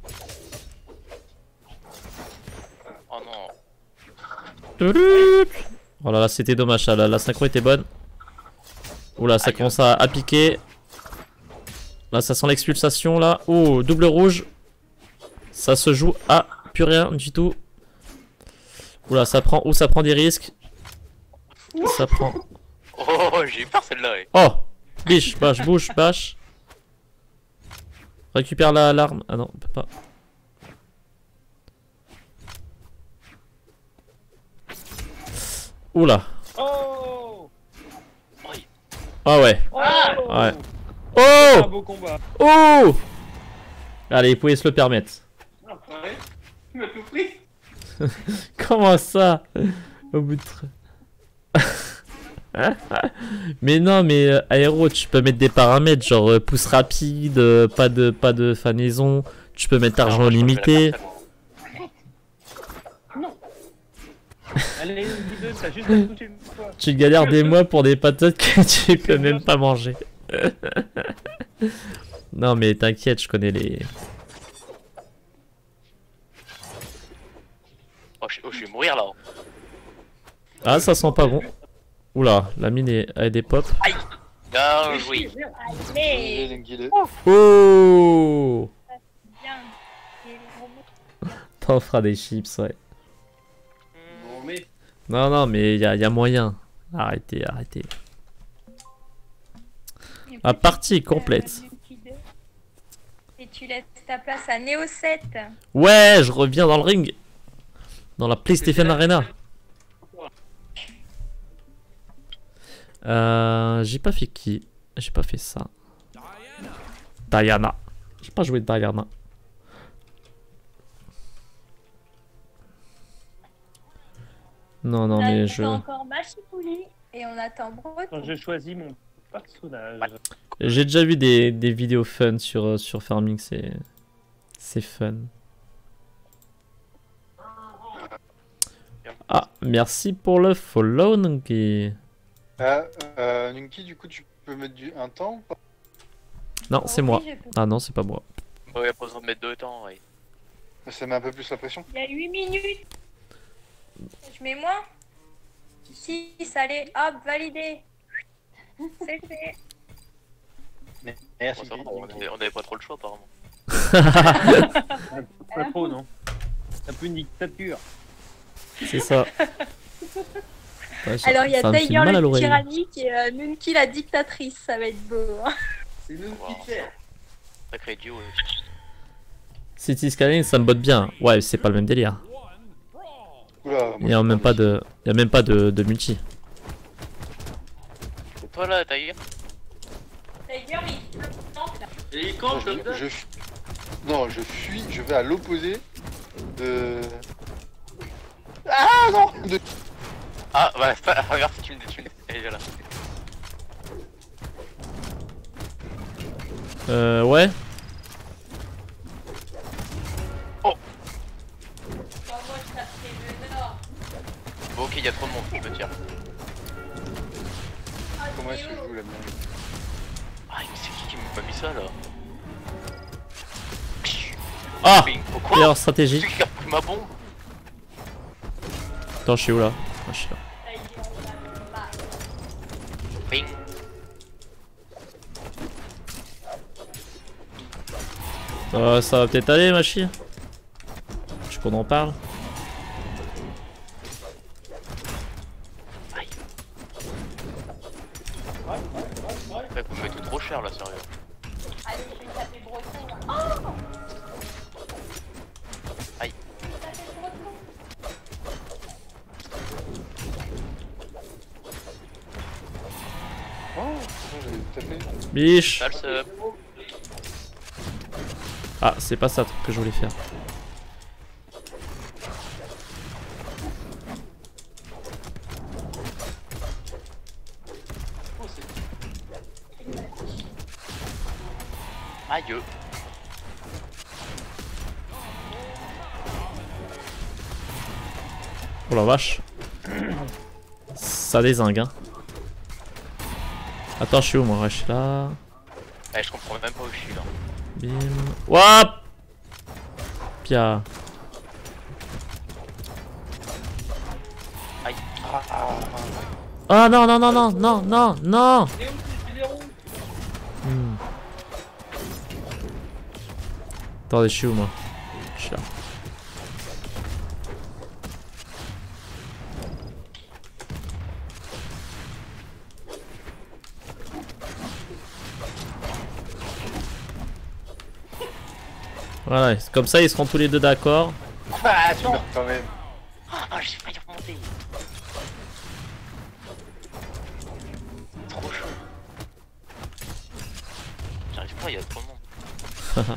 S3: Oh non.
S1: Toulout. Oh là là, c'était dommage, ça, la, la synchro était bonne. Oula, ça
S3: Aïe.
S1: commence à, à piquer. Là, ça sent l'expulsation là. Oh, double rouge. Ça se joue à plus rien du tout. Oula, ça prend, ou ça prend des risques. Ça prend.
S3: Oh, j'ai eu peur celle-là. Ouais.
S1: Oh, biche, bâche, bouge, bâche. Récupère la l'arme. Ah non, on peut pas. Oula.
S8: Oh,
S1: Ah ouais.
S8: oh
S1: Ouais.
S8: Un
S1: Oh.
S8: beau combat.
S1: Oh. Allez, vous pouvez se le permettre.
S6: Ah, ouais. Tu m'as tout pris.
S1: Comment ça? Au bout de... Mais non, mais euh, aéro, tu peux mettre des paramètres, genre euh, pouce rapide, euh, pas de pas de fanaison, tu peux mettre argent
S3: Alors, moi, je
S1: limité.
S3: pense
S8: Allez, une deux, t'as juste à me toucher une fois.
S1: Tu galères des mois pour des patates que tu peux même pas manger. Non mais t'inquiète, je connais les...
S3: que- Oh, je, oh, je vais mourir là.
S1: Ah, ça sent pas bon. Oula, la mine est, a des pop.
S3: Bien joué.
S4: Allez,
S2: Guilé.
S1: Oh,
S4: bien. Et les gros mots.
S1: t'en feras des chips, ouais.
S6: Bon, mais.
S1: Non, non, mais y a, y a moyen. Arrêtez, arrêtez.
S4: Une
S1: La
S4: petite,
S1: partie
S4: euh,
S1: complète.
S4: Nuki deux. Et tu laisses ta place à Neo sept.
S1: Ouais, je reviens dans le ring. Dans la PlayStation Arena. Euh, j'ai pas fait qui? J'ai pas fait ça. Diana. J'ai pas joué Diana. Non, non,
S4: Là,
S1: mais
S4: on
S1: je...
S4: attend encore Machipouli et on attend
S8: Quand
S4: Breton.
S8: je choisis mon personnage.
S1: J'ai déjà vu des, des vidéos fun sur, euh, sur Farming, c'est... C'est fun. Ah, merci pour le follow, Nunki.
S2: Euh, euh, Nunki, du coup, tu peux mettre du, un temps ou pas?
S1: Non, c'est moi.
S4: Oui, je peux.
S1: Ah non, c'est pas moi.
S3: Ouais, y'a pas besoin de mettre deux temps, ouais.
S2: Ça met un peu plus la pression.
S4: Il y a huit minutes. Je mets moins. six, allez, hop, validé. C'est fait.
S2: Merci.
S3: Bon, ça va, on avait, on avait pas trop le choix apparemment.
S8: Pas trop, non? T'as plus une dictature.
S1: C'est ça. Ouais, ça-
S7: Alors il y a
S1: ça me fait
S7: Tiger
S1: mal à
S7: le
S1: l'oreille.
S7: tyrannique et euh, Nunki la dictatrice, ça va être beau. Hein.
S6: C'est nous
S3: Wow.
S6: qui fait.
S3: Sacré duo. Ouais.
S1: City Skyline, ça me botte bien. Ouais, c'est pas le même délire.
S2: Oula,
S1: Il y a même pas de, il y a même pas de, de multi.
S3: Et toi là, Tiger?
S4: Tiger, il tente là.
S6: Et il
S2: Non,
S6: campe
S2: je,
S6: comme ça.
S2: je fu- non, je fuis, je vais à l'opposé de... Ah non de...
S3: Ah, bah, c'est pas. Regarde si tu me détunes. Et voilà.
S1: Euh, ouais.
S4: Bon, moi, je tape Sévenor.
S3: Bon, ok, y'a trop de monde, je me tire.
S4: Ah,
S2: Comment est-ce que
S4: Théo.
S2: je joue la mienne?
S3: Ah, mais c'est qui qui m'a mis ça là?
S1: Ah,
S3: Ping. Oh, quoi?
S1: meilleure stratégie.
S3: C'est qui a pris ma bombe?
S1: Attends, je suis où là? Ah, je suis là.
S4: Tiger, on a pas.
S3: Ping.
S1: Euh, ça va peut-être aller, ma chie. Je qu'on en parle.
S3: Aïe. Ouais, vous faites tout trop cher là, sérieux.
S4: Allez, je vais taper breton. Oh
S3: Aïe.
S2: Oh, j'ai tapé.
S1: Biche.
S3: Salse up.
S1: Ah, c'est pas ça que je voulais faire.
S3: Aïe.
S1: Oh la vache. Ça dézingue, hein. Attends, je suis où moi? Ouais, je suis là.
S3: Ouais, je comprends même pas où je suis là.
S1: Bim. Wouah. Pia.
S3: Aïe.
S1: Ah non, non, non, non, non, non, non. Hmm. Attendez, je suis où moi? Je suis là. Voilà, comme ça ils seront tous les deux d'accord.
S2: Ah, tu meurs quand même.
S3: Oh, j'ai failli remonter. Trop chaud. J'arrive pas, il y a trop de monde.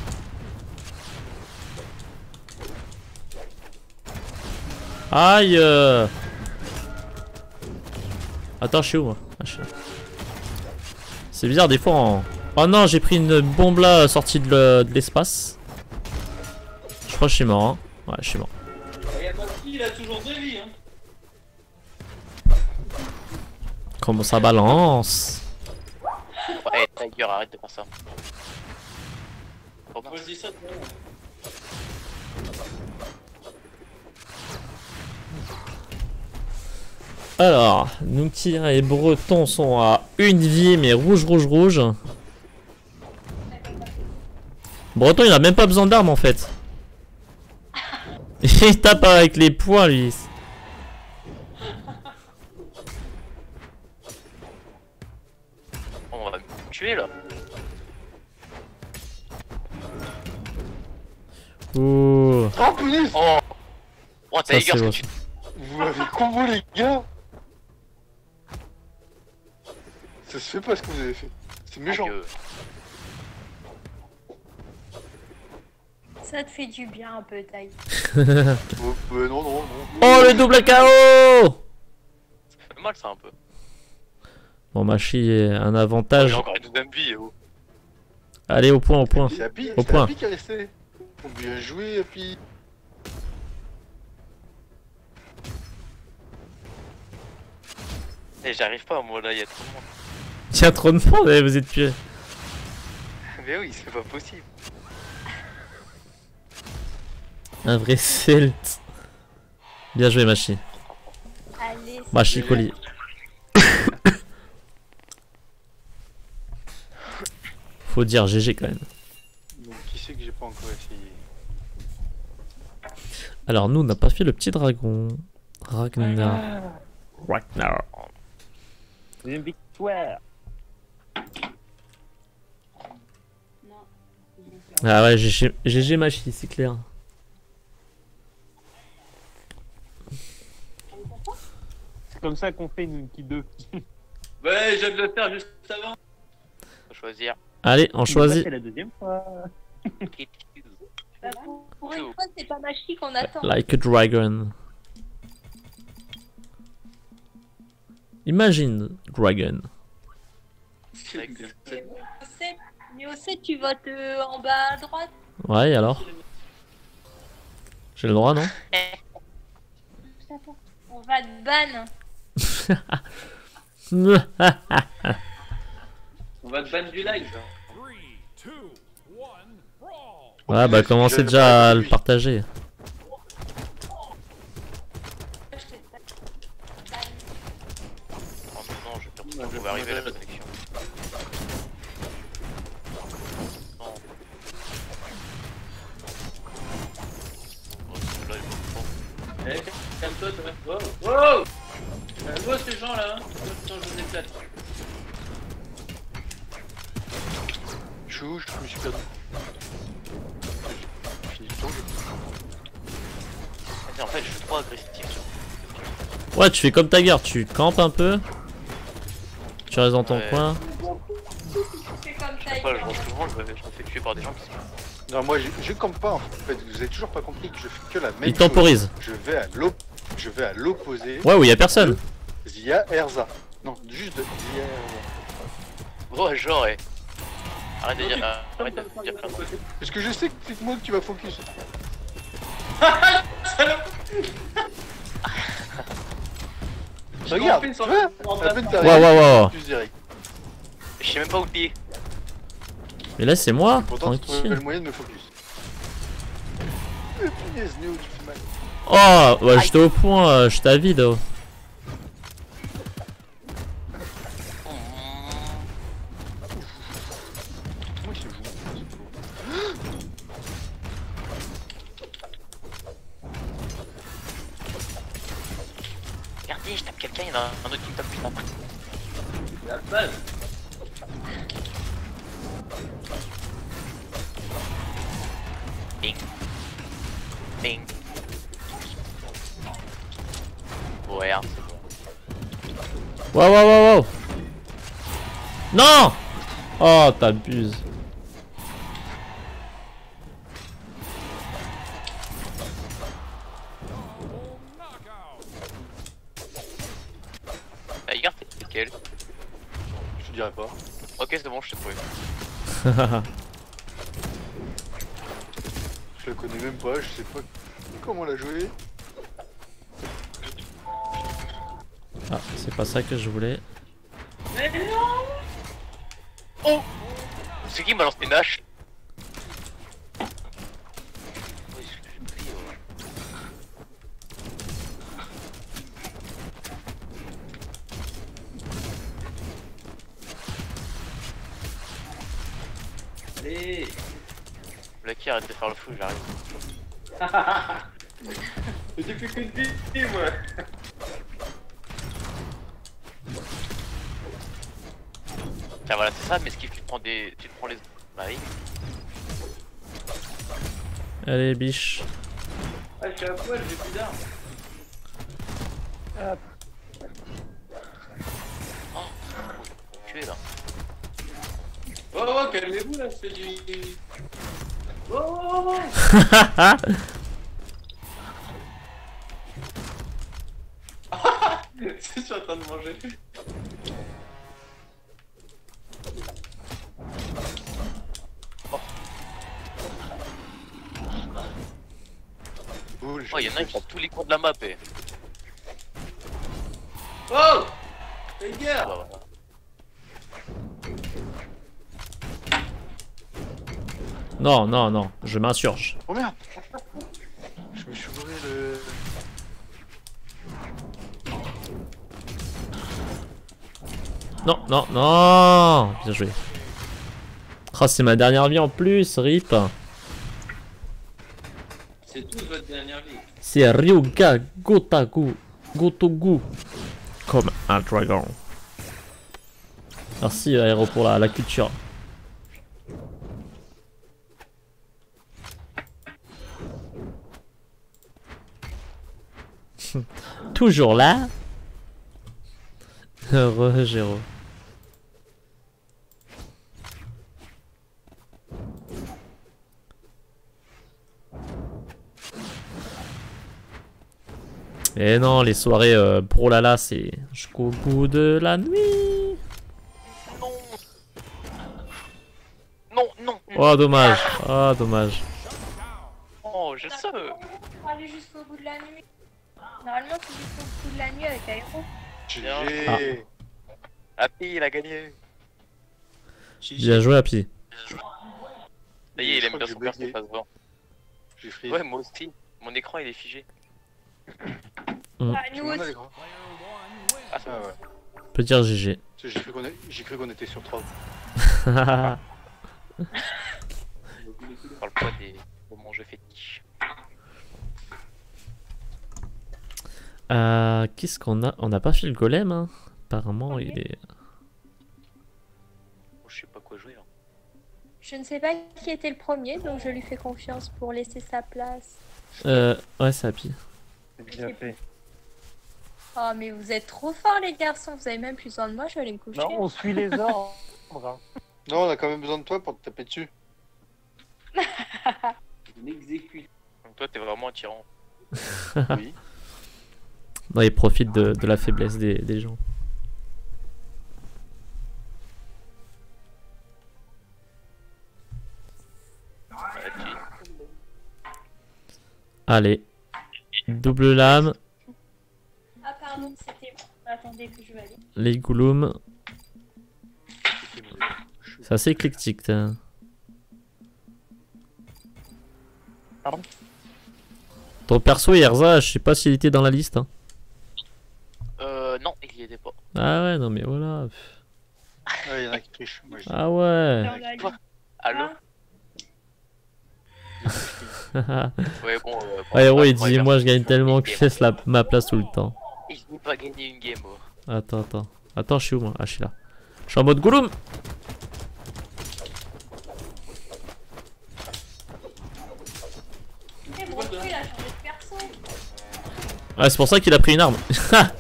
S1: Aïe euh... Attends, je suis où moi? Ah, je suis là. C'est bizarre des fois en... Oh non, j'ai pris une bombe là sortie de l'espace. Je crois que je suis mort, hein. Ouais, je suis mort.
S6: Regarde, il a toujours deux vies, hein.
S1: Comment ça balance?
S3: Ouais, Tiger, arrête de faire ça. Oh,
S6: Moi je dis ça.
S1: Alors, Nuki et Breton sont à une vie, mais rouge, rouge, rouge. Breton, il a même pas besoin d'armes en fait. Il tape avec les poings, lui.
S3: On va me tuer là.
S1: Ouh.
S2: Oh punaise.
S3: Oh, oh
S1: Ça,
S3: Tiger,
S1: c'est
S3: ce
S1: beau.
S3: que tu...
S2: Vous m'avez combo les gars. Ça se fait pas ce que vous avez fait. C'est méchant.
S3: Aïe, euh,
S4: Ça te fait du bien un peu, taille.
S2: Oh, euh, non, non, non.
S1: Oh, le double K O.
S3: ça fait mal ça un peu.
S1: Bon, Machi est un
S3: J'ai
S1: avantage.
S3: encore une deuxième vie, oh.
S1: Allez, au point, au point.
S2: C'est Happy,
S1: Au
S2: c'est
S1: point.
S2: Happy qui est resté. Faut bien jouer, Happy.
S3: Et j'arrive pas, moi là, il y a trop de monde.
S1: Il y a trop de monde, eh, vous êtes tués.
S3: Mais oui, c'est pas possible.
S1: Un vrai Celt. Bien joué, Machi.
S4: Allez,
S1: Machi Colli. Faut dire G G quand même.
S2: Donc, qui c'est que j'ai pas encore essayé?
S1: Alors, nous, on n'a pas fait le petit dragon. Ragnar. Ragnar.
S8: Une victoire.
S1: Ah ouais, G G Machi, c'est clair.
S8: C'est comme ça qu'on fait une qui deux.
S6: Ouais, je viens de le faire juste avant.
S3: Faut choisir.
S1: Allez, on choisit.
S8: C'est la deuxième fois.
S4: bah, pour, pour une fois, c'est pas Machi qu'on attend.
S1: Like a dragon. Imagine dragon.
S3: Avec-
S4: Mais au sept, mais au sept, tu votes euh, en bas à droite.
S1: Ouais, et alors? J'ai le droit, non?
S4: On va te ban.
S6: On va te ban du live.
S1: Ouais, bah commencez déjà à le partager.
S3: Oh non, je vais on va arriver à la connexion. Non.
S6: Eh, calme-toi, toi. Wow, wow. Calme-toi ces gens là, hein. Attends, je les éclate.
S2: Je suis où? Je me suis perdu. J'ai fini le tour.
S3: Vas-y, en fait, je suis trop agressif.
S1: Ouais, tu fais comme ta guerre, tu campes un peu. Tu restes dans ton
S3: Ouais.
S1: coin.
S4: C'est comme
S3: Je
S4: ça.
S3: sais pas, je mange souvent, je me je me fais tuer par des gens qui sont.
S2: Non, moi je, je campe pas en fait. Vous avez toujours pas compris que je fais que la même
S1: Il
S2: chose.
S1: temporise.
S2: Je vais à l'op... Je vais à l'opposé.
S1: Ouais, où y a personne.
S2: Zia Erza. Non, juste de Zia Erza.
S3: Oh, genre, eh. Arrête de dire. Arrête de dire plein de trucs.
S2: Parce que je sais que c'est moi que tu vas focus. Regarde, tu vois, à peine t'as
S1: Ouais, ouais, ouais, ouais.
S2: plus direct.
S3: Je sais même pas où le pied.
S1: Mais là, c'est moi.
S2: Pourtant, tu trouves
S1: Tranquille.
S2: le moyen de me focus. Euh, punaise, Néo, tu fais mal.
S1: Oh, ouais, j'étais au point, euh, je t'avide. Oh.
S2: Moi, je joue.
S3: Regardez, je tape quelqu'un, il y en a un autre qui me tape plus tard.
S6: La base.
S3: Bing. Bing. Ouais, hein, c'est bon.
S1: Wow, wow, wow, wow. Non. Oh, t'abuses.
S3: La garde, c'est lequel?
S2: Je te dirai pas.
S3: Ok, c'est bon, je t'ai trouvé.
S2: Je la connais même pas, je sais pas comment la jouer.
S1: Ah, c'est pas ça que je voulais.
S6: Mais non.
S3: Oh! C'est qui m'a lancé une hache? Oui, j'ai pris, ouais.
S6: Allez.
S3: Blacky, arrête de faire le fou, j'arrive.
S6: Mais j'ai fait qu'une vie, moi.
S3: Tiens, voilà, c'est ça, mais ce qui tu te prends des. Tu te prends les. Bah oui.
S1: Allez, biche.
S6: Ah, je suis à poil, j'ai plus d'armes.
S3: Tu es là.
S6: Oh, oh, calmez-vous là, je fais du. Oh, oh, oh. Je suis en train de manger.
S2: Cool,
S3: Oh, y'en a un qui a tous les coins de la map, eh.
S6: Oh! Fais
S3: Ah,
S6: gaffe!
S3: bah, voilà.
S1: Non, non, non, je m'insurge.
S2: Oh merde! Je me suis bourré le.
S1: Non, non, non. Bien joué. Ah, c'est ma dernière vie en plus, rip.
S6: C'est toute votre dernière vie.
S1: C'est Ryuga Gotaku Gotogu. Comme un dragon. Merci, Aéro, pour la, la culture. Toujours là. Heureux, Géro. Et non, les soirées euh, pro Lala, c'est jusqu'au bout de la nuit.
S3: Non! Non, non!
S1: Oh, dommage. Oh, dommage.
S3: Oh, je sais!
S4: Pour aller jusqu'au bout de la nuit. Normalement, c'est jusqu'au bout de la nuit avec Aéro.
S2: G
S3: Ah.
S2: G.
S3: Happy, il a gagné!
S1: Bien joué, Happy.
S3: Ça y est, il
S2: Je
S3: aime
S2: crois
S3: bien
S2: que
S3: son
S2: j'ai
S3: perso,
S2: bugué.
S3: ça se voit.
S2: J'ai freeze.
S3: Ouais, moi aussi. Mon écran, il est figé.
S1: Mm.
S4: Ah,
S2: Tout
S4: nous
S2: le monde a
S4: aussi.
S2: l'écran.
S3: Ah, ça
S2: Ah
S3: va.
S2: ouais.
S1: Peut dire G G.
S2: Tu sais, J'ai cru qu'on est- j'ai cru qu'on était sur trois.
S3: On parle pas des moments jeux fétiches.
S1: Euh, Qu'est-ce qu'on a? On n'a pas fait le golem, hein. Apparemment,
S4: Ok.
S1: il est...
S3: Je sais pas quoi jouer là.
S4: Je ne sais pas qui était le premier, donc je lui fais confiance pour laisser sa place.
S1: Euh, ouais, c'est Happy.
S8: C'est bien fait.
S4: Oh, mais vous êtes trop forts, les garçons. Vous avez même plus besoin de moi, je vais aller me coucher.
S8: Non, on suit les ordres. hein.
S2: Non, on a quand même besoin de toi pour te taper dessus.
S6: On exécute.
S3: Donc toi, t'es vraiment un tyran.
S2: Oui.
S1: Non, il profite de, de la faiblesse des, des gens.
S3: Vas-y.
S1: Allez. Double lame,
S4: Ah, pardon, c'était. Attendez que je valide.
S1: les gouloums. C'est assez éclectique. t'as.
S8: Pardon.
S1: Ton perso, Erza, je sais pas s'il était dans la liste. hein.
S3: Euh, non, il y était pas.
S1: Ah ouais, non mais voilà.
S2: Ouais, il y en a qui trichent. Moi, je...
S1: Ah ouais.
S4: Dans la liste.
S3: Allô?
S4: Ah,
S3: Ouais, bon. Euh, bon,
S1: Ouais, héros,
S3: bah,
S1: il
S3: pour
S1: dit
S3: les
S1: moi je gagne
S3: personnes
S1: tellement
S3: qui
S1: que je
S3: font
S1: laisse la, ma place tout le temps.
S3: des games, il n'est pas gagné une game. Oh.
S1: Attends, attends. Attends, je suis où moi? Ah, je suis là. Je suis en mode gouloum.
S4: Eh, bon, pourquoi il a changé de perso?
S1: Ouais, c'est pour ça qu'il a pris une arme.
S4: Oui,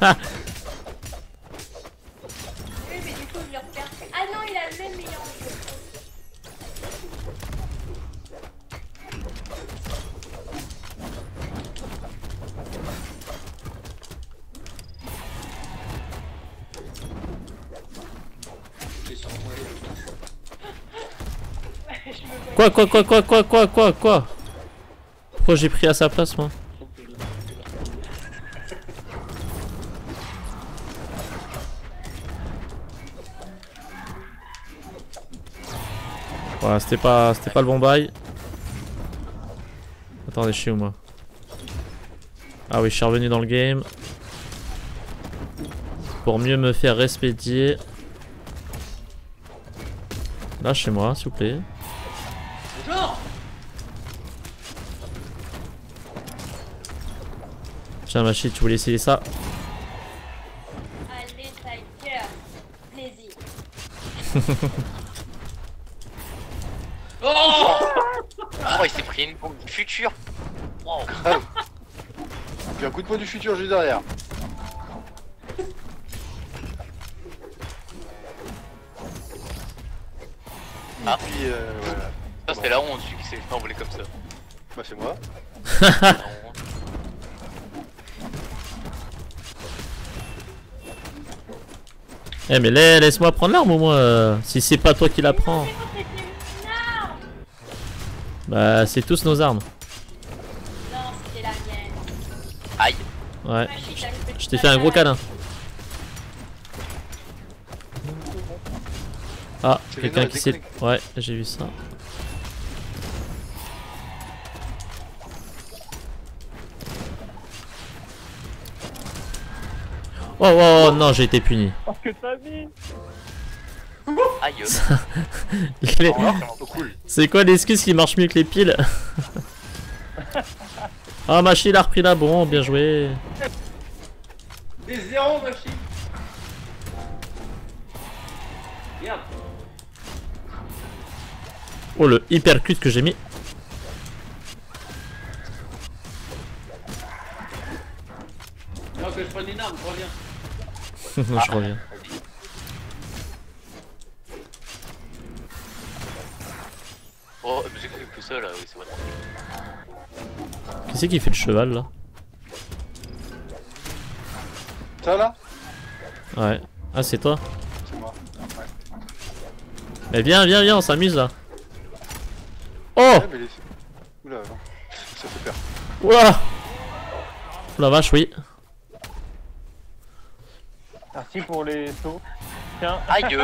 S4: mais du coup, je le repère. Ah non, il a le même meilleur jeu.
S1: Quoi, quoi, quoi, quoi, quoi, quoi, quoi, quoi? Pourquoi j'ai pris à sa place moi? Voilà, c'était pas, c'était pas le bon bail. Attendez, je suis où moi? Ah oui, je suis revenu dans le game. Pour mieux me faire respecter. Lâchez-moi, s'il vous plaît.
S6: Bonjour.
S1: Tiens, Machine, tu voulais essayer ça?
S4: Allez, Tiger. Plaisir.
S6: Oh.
S3: Oh, il s'est pris une bombe du futur. Wow.
S2: Puis un coup de poing du futur juste derrière.
S3: Ah.
S2: Et puis, euh, voilà.
S3: Ça, c'était la honte, celui qui s'est envolé comme ça.
S2: Bah, c'est moi.
S3: La honte.
S1: Eh mais la- laisse-moi prendre l'arme au moins, euh, si c'est pas toi qui la prends. Bah c'est tous nos armes.
S4: Non, c'était la mienne.
S3: Aïe.
S1: Ouais,
S4: Magique, t'as le petit
S1: je t'ai fait un gros
S4: bâtard.
S1: câlin. Ah,
S2: C'est
S1: quelqu'un
S2: Léna,
S1: qui s'est...
S2: déconnecte.
S1: Ouais, j'ai vu ça. Oh, oh, oh non, j'ai été puni.
S8: Oh, que t'as mis.
S3: Aïe.
S1: Les-
S2: Alors, c'est un peu cool.
S1: C'est quoi l'excuse qui marche mieux que les piles? Ah, Machine a repris là, bon, bien joué.
S6: Des zéros, machine. Merde.
S1: Oh, le hypercute que j'ai mis.
S6: Non, que je prenne une arme, je reviens.
S1: Je reviens.
S3: Oh, mais j'ai cru que ça là, oui, c'est bon.
S1: Qui c'est qui fait le cheval là?
S2: Ça là?
S1: Ouais. Ah, c'est toi?
S2: C'est moi. Ouais.
S1: Mais viens, viens, viens, on s'amuse là. Oh!
S2: Ouais, mais les... Oula, non. Ça fait peur.
S1: Ouah! Oh la vache, oui.
S8: Merci pour les sauts. Tiens.
S3: Aïe.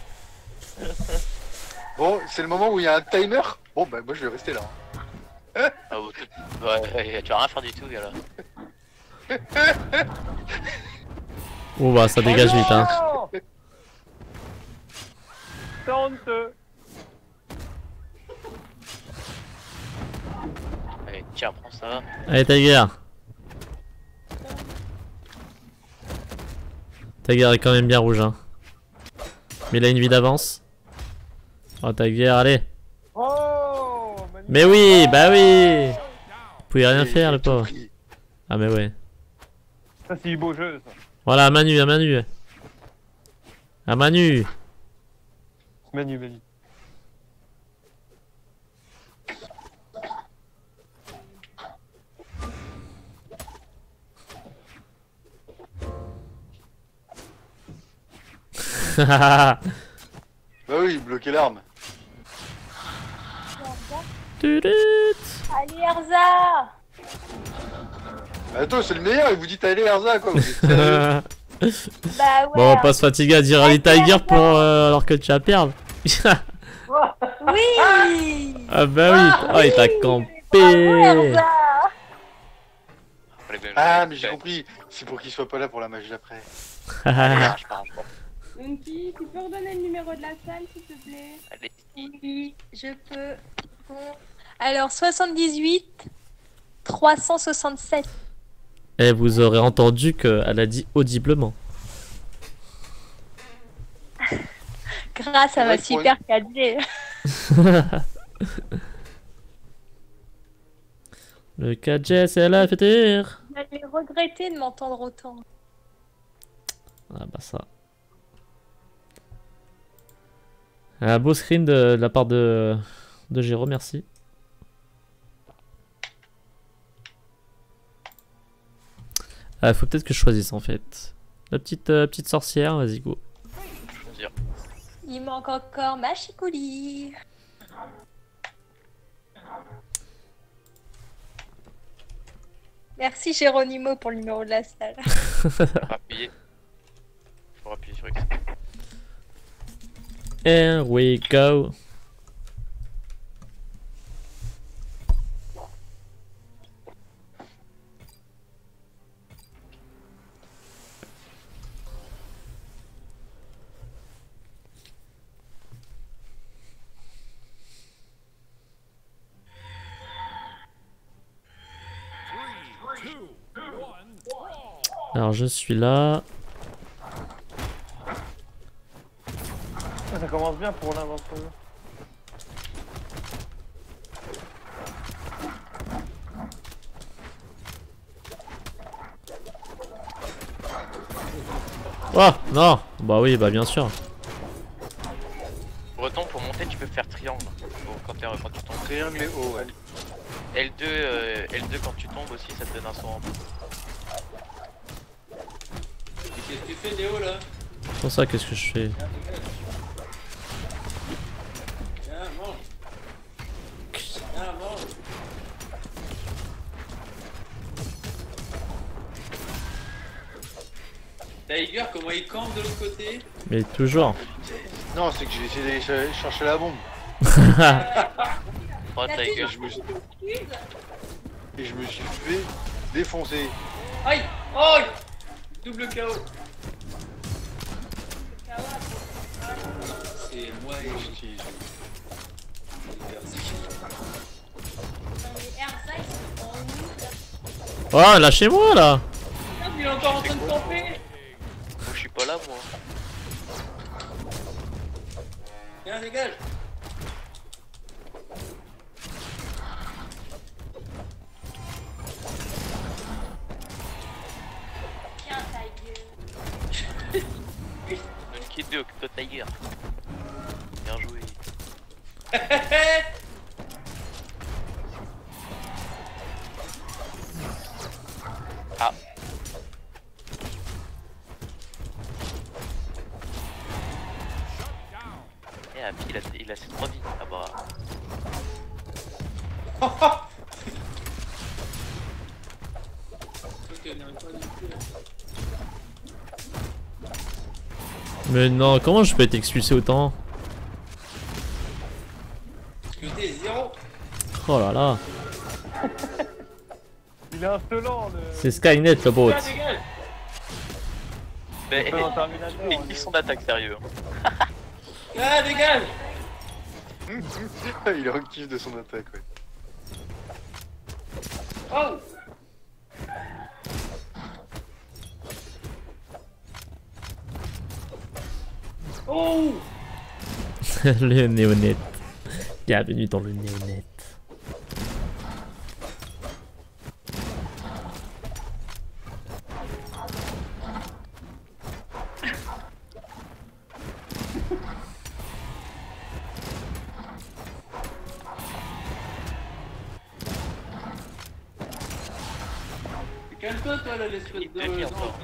S2: Bon, c'est le moment où il y a un timer. Bon, bah, moi je vais rester là.
S3: Ah, bon, tout- ouais, ouais, tu vas rien faire du tout, gars là.
S1: Oh bah ça dégage vite hein.
S8: Oh non. C'est honteux.
S3: Allez, tiens, prends ça.
S1: Allez Tiger. Tiger est quand même bien rouge, hein. Mais il a une vie d'avance. Oh, Tiger, allez.
S8: Oh,
S1: Mais oui, bah oui. Vous pouvez rien
S2: J'ai-
S1: faire,
S2: j'ai
S1: le
S2: tout
S1: pauvre.
S2: pris.
S1: Ah, mais ouais.
S8: ça c'est du beau jeu ça.
S1: Voilà, Manu, à Manu. À Manu.
S8: Manu, Manu.
S2: Bah oui, bloquer l'arme.
S1: Tudut.
S4: Allez, Erza.
S2: Attends, c'est le meilleur, il vous dit allez Erza quoi. Vous êtes sérieux?
S4: Bah ouais.
S1: Bon, on va pas se fatiguer à dire allez Tiger pour euh, alors que tu vas perdre.
S4: Oui.
S1: Ah bah oui. Oh, il t'a
S4: Bravo,
S1: campé.
S4: Erza.
S3: Fallait bien
S2: Ah,
S3: jouer.
S2: mais j'ai compris. C'est pour qu'il soit pas là pour la match d'après.
S3: Allez, large, pardon.
S7: Donkey, tu peux redonner le numéro de la salle, s'il te plaît?
S3: Allez.
S4: Oui, je peux. Bon. Alors, soixante-dix-huit, trois cent soixante-sept.
S1: Et vous aurez entendu qu'elle a dit audiblement.
S4: Grâce à
S2: Ouais,
S4: ma
S2: pour
S4: super quatre G.
S1: Le quatre G, c'est la fêteur.
S4: J'allais regretter de m'entendre autant.
S1: Ah bah ça. Un beau screen de, de la part de, de Géraud, merci. Ah, faut peut-être que je choisisse en fait. La petite, euh, petite sorcière, vas-y go.
S4: Il manque encore ma chicouli. Merci Géronimo pour le numéro de la salle.
S3: Faut appuyer. Faut appuyer sur X.
S1: Here we go. Alors je suis là.
S8: Ça, ça commence bien pour l'un d'entre eux.
S1: Oh non. Bah oui, bah bien sûr.
S3: Breton, pour monter, tu peux faire triangle. Pour quand, t'es- quand tu tombes.
S2: Triangle et haut, ouais.
S3: L deux, euh, L deux quand tu tombes aussi, ça te donne un son en plus.
S6: Et qu'est-ce que tu fais, Léo, là?
S1: Pour ça, qu'est-ce que je fais?
S6: Viens, mange. Viens, mange. Tiger, comment il campe de l'autre côté?
S1: Mais toujours.
S2: Non, c'est que j'ai essayé d'aller ch- chercher la bombe.
S3: Oh,
S4: La
S3: Tiger.
S2: Et je me suis, et je me suis fait défoncer.
S6: Aïe! Oh! Double K O! C'est moi et je
S2: J'utilise.
S1: Oh, lâchez-moi là.
S6: Il est encore en train de camper!
S3: Moi, je suis pas là, moi.
S6: Viens, dégage!
S4: Tiens, ta gueule.
S3: Donkey deux, occupe-toi de Tiger. Bien joué. Ah. Eh, Happy, il a, il a ses trois vies. Ah bah.
S6: Ok, on n'arrive pas du tout, là.
S1: Mais non, comment je peux être expulsé autant?
S6: Parce que t'es zéro!
S1: Oh là là.
S8: Il est insolent le.
S1: C'est Skynet le bot.
S6: Viens, dégage!
S3: Mais,
S8: C'est un Terminator.
S3: ils, ils sont d'attaque sérieux. hein.
S6: Ah, dégage!
S2: Il est en kiff de son attaque, ouais.
S6: Oh! Oh!
S1: Le néonette. Bienvenue dans le néonette.
S6: Calme-toi, toi, là, l'espèce
S3: Il
S6: de...
S3: te vire,
S6: non.
S3: toi.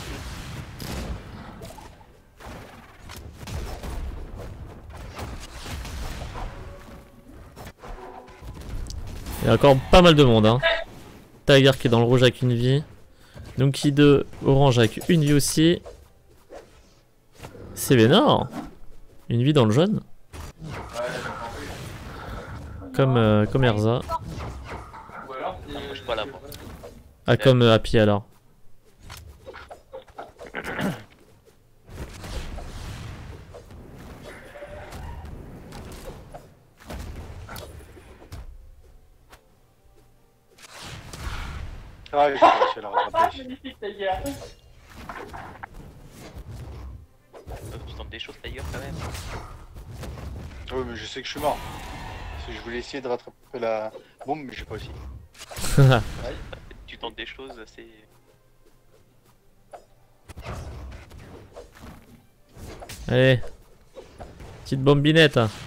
S1: Il y a encore pas mal de monde, hein. Tiger qui est dans le rouge avec une vie. Donkey deux, orange avec une vie aussi. C'est vénard. Une vie dans le jaune. Comme, euh, comme Erza.
S6: Ou alors, c'est...
S3: Moi, je suis pas là, moi.
S1: Ah, comme euh, Happy alors.
S2: Ah, j'ai réussi à la rattraper.
S6: Magnifique, ta gueule.
S3: Euh, Tu tentes des choses, Tiger, quand même.
S2: Oui, mais je sais que je suis mort. Parce que je voulais essayer de rattraper la bombe, mais j'ai pas réussi.
S3: Tu tentes des choses, c'est...
S1: Allez. Petite bombinette. Hein.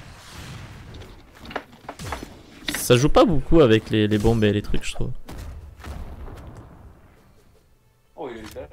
S1: Ça joue pas beaucoup avec les, les bombes et les trucs, je trouve.
S6: Oh, il a eu ça.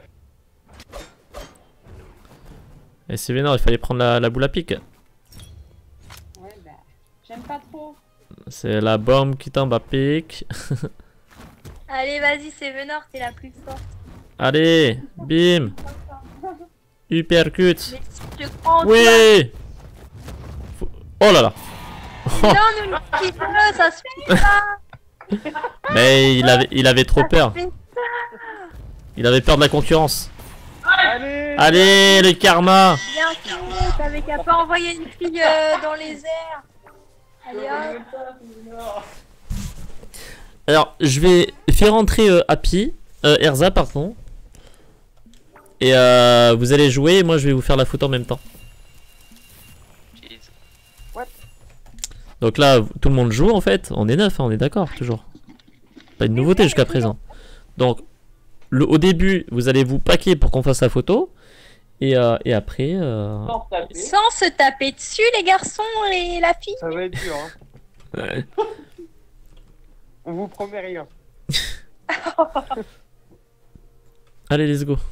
S1: Et c'est vénard, il fallait prendre la, la boule à pic.
S7: Ouais, bah, j'aime pas trop.
S1: C'est la bombe qui tombe à pic.
S4: Allez, vas-y, c'est Venor, t'es la plus forte.
S1: Allez, bim. Uppercut.
S4: Mais si je crois en toi.
S1: Oui. Faut- Oh là là.
S4: Non, nous nous quitte pas, ça se fait pas.
S1: Mais il avait, il avait trop peur.
S4: Mais
S1: Il avait peur de la concurrence.
S8: Allez.
S1: Allez, le karma.
S4: bien sûr, t'avais qu'à pas envoyer une fille euh, dans les airs. Allez hop.
S1: Alors, je vais faire entrer euh, Happy, euh, Erza, pardon. Et euh, vous allez jouer et moi je vais vous faire la photo en même temps.
S3: Jeez.
S1: Donc là, tout le monde joue en fait. On est neuf, hein, on est d'accord, toujours. Pas une nouveauté jusqu'à présent. Donc, le, au début, vous allez vous paquer pour qu'on fasse la photo. Et, euh, et après... euh,
S6: Sans taper.
S4: Sans se taper dessus, les garçons et la fille.
S5: Ça va être dur, hein.
S1: ouais.
S5: On vous promet rien.
S1: Allez, let's go.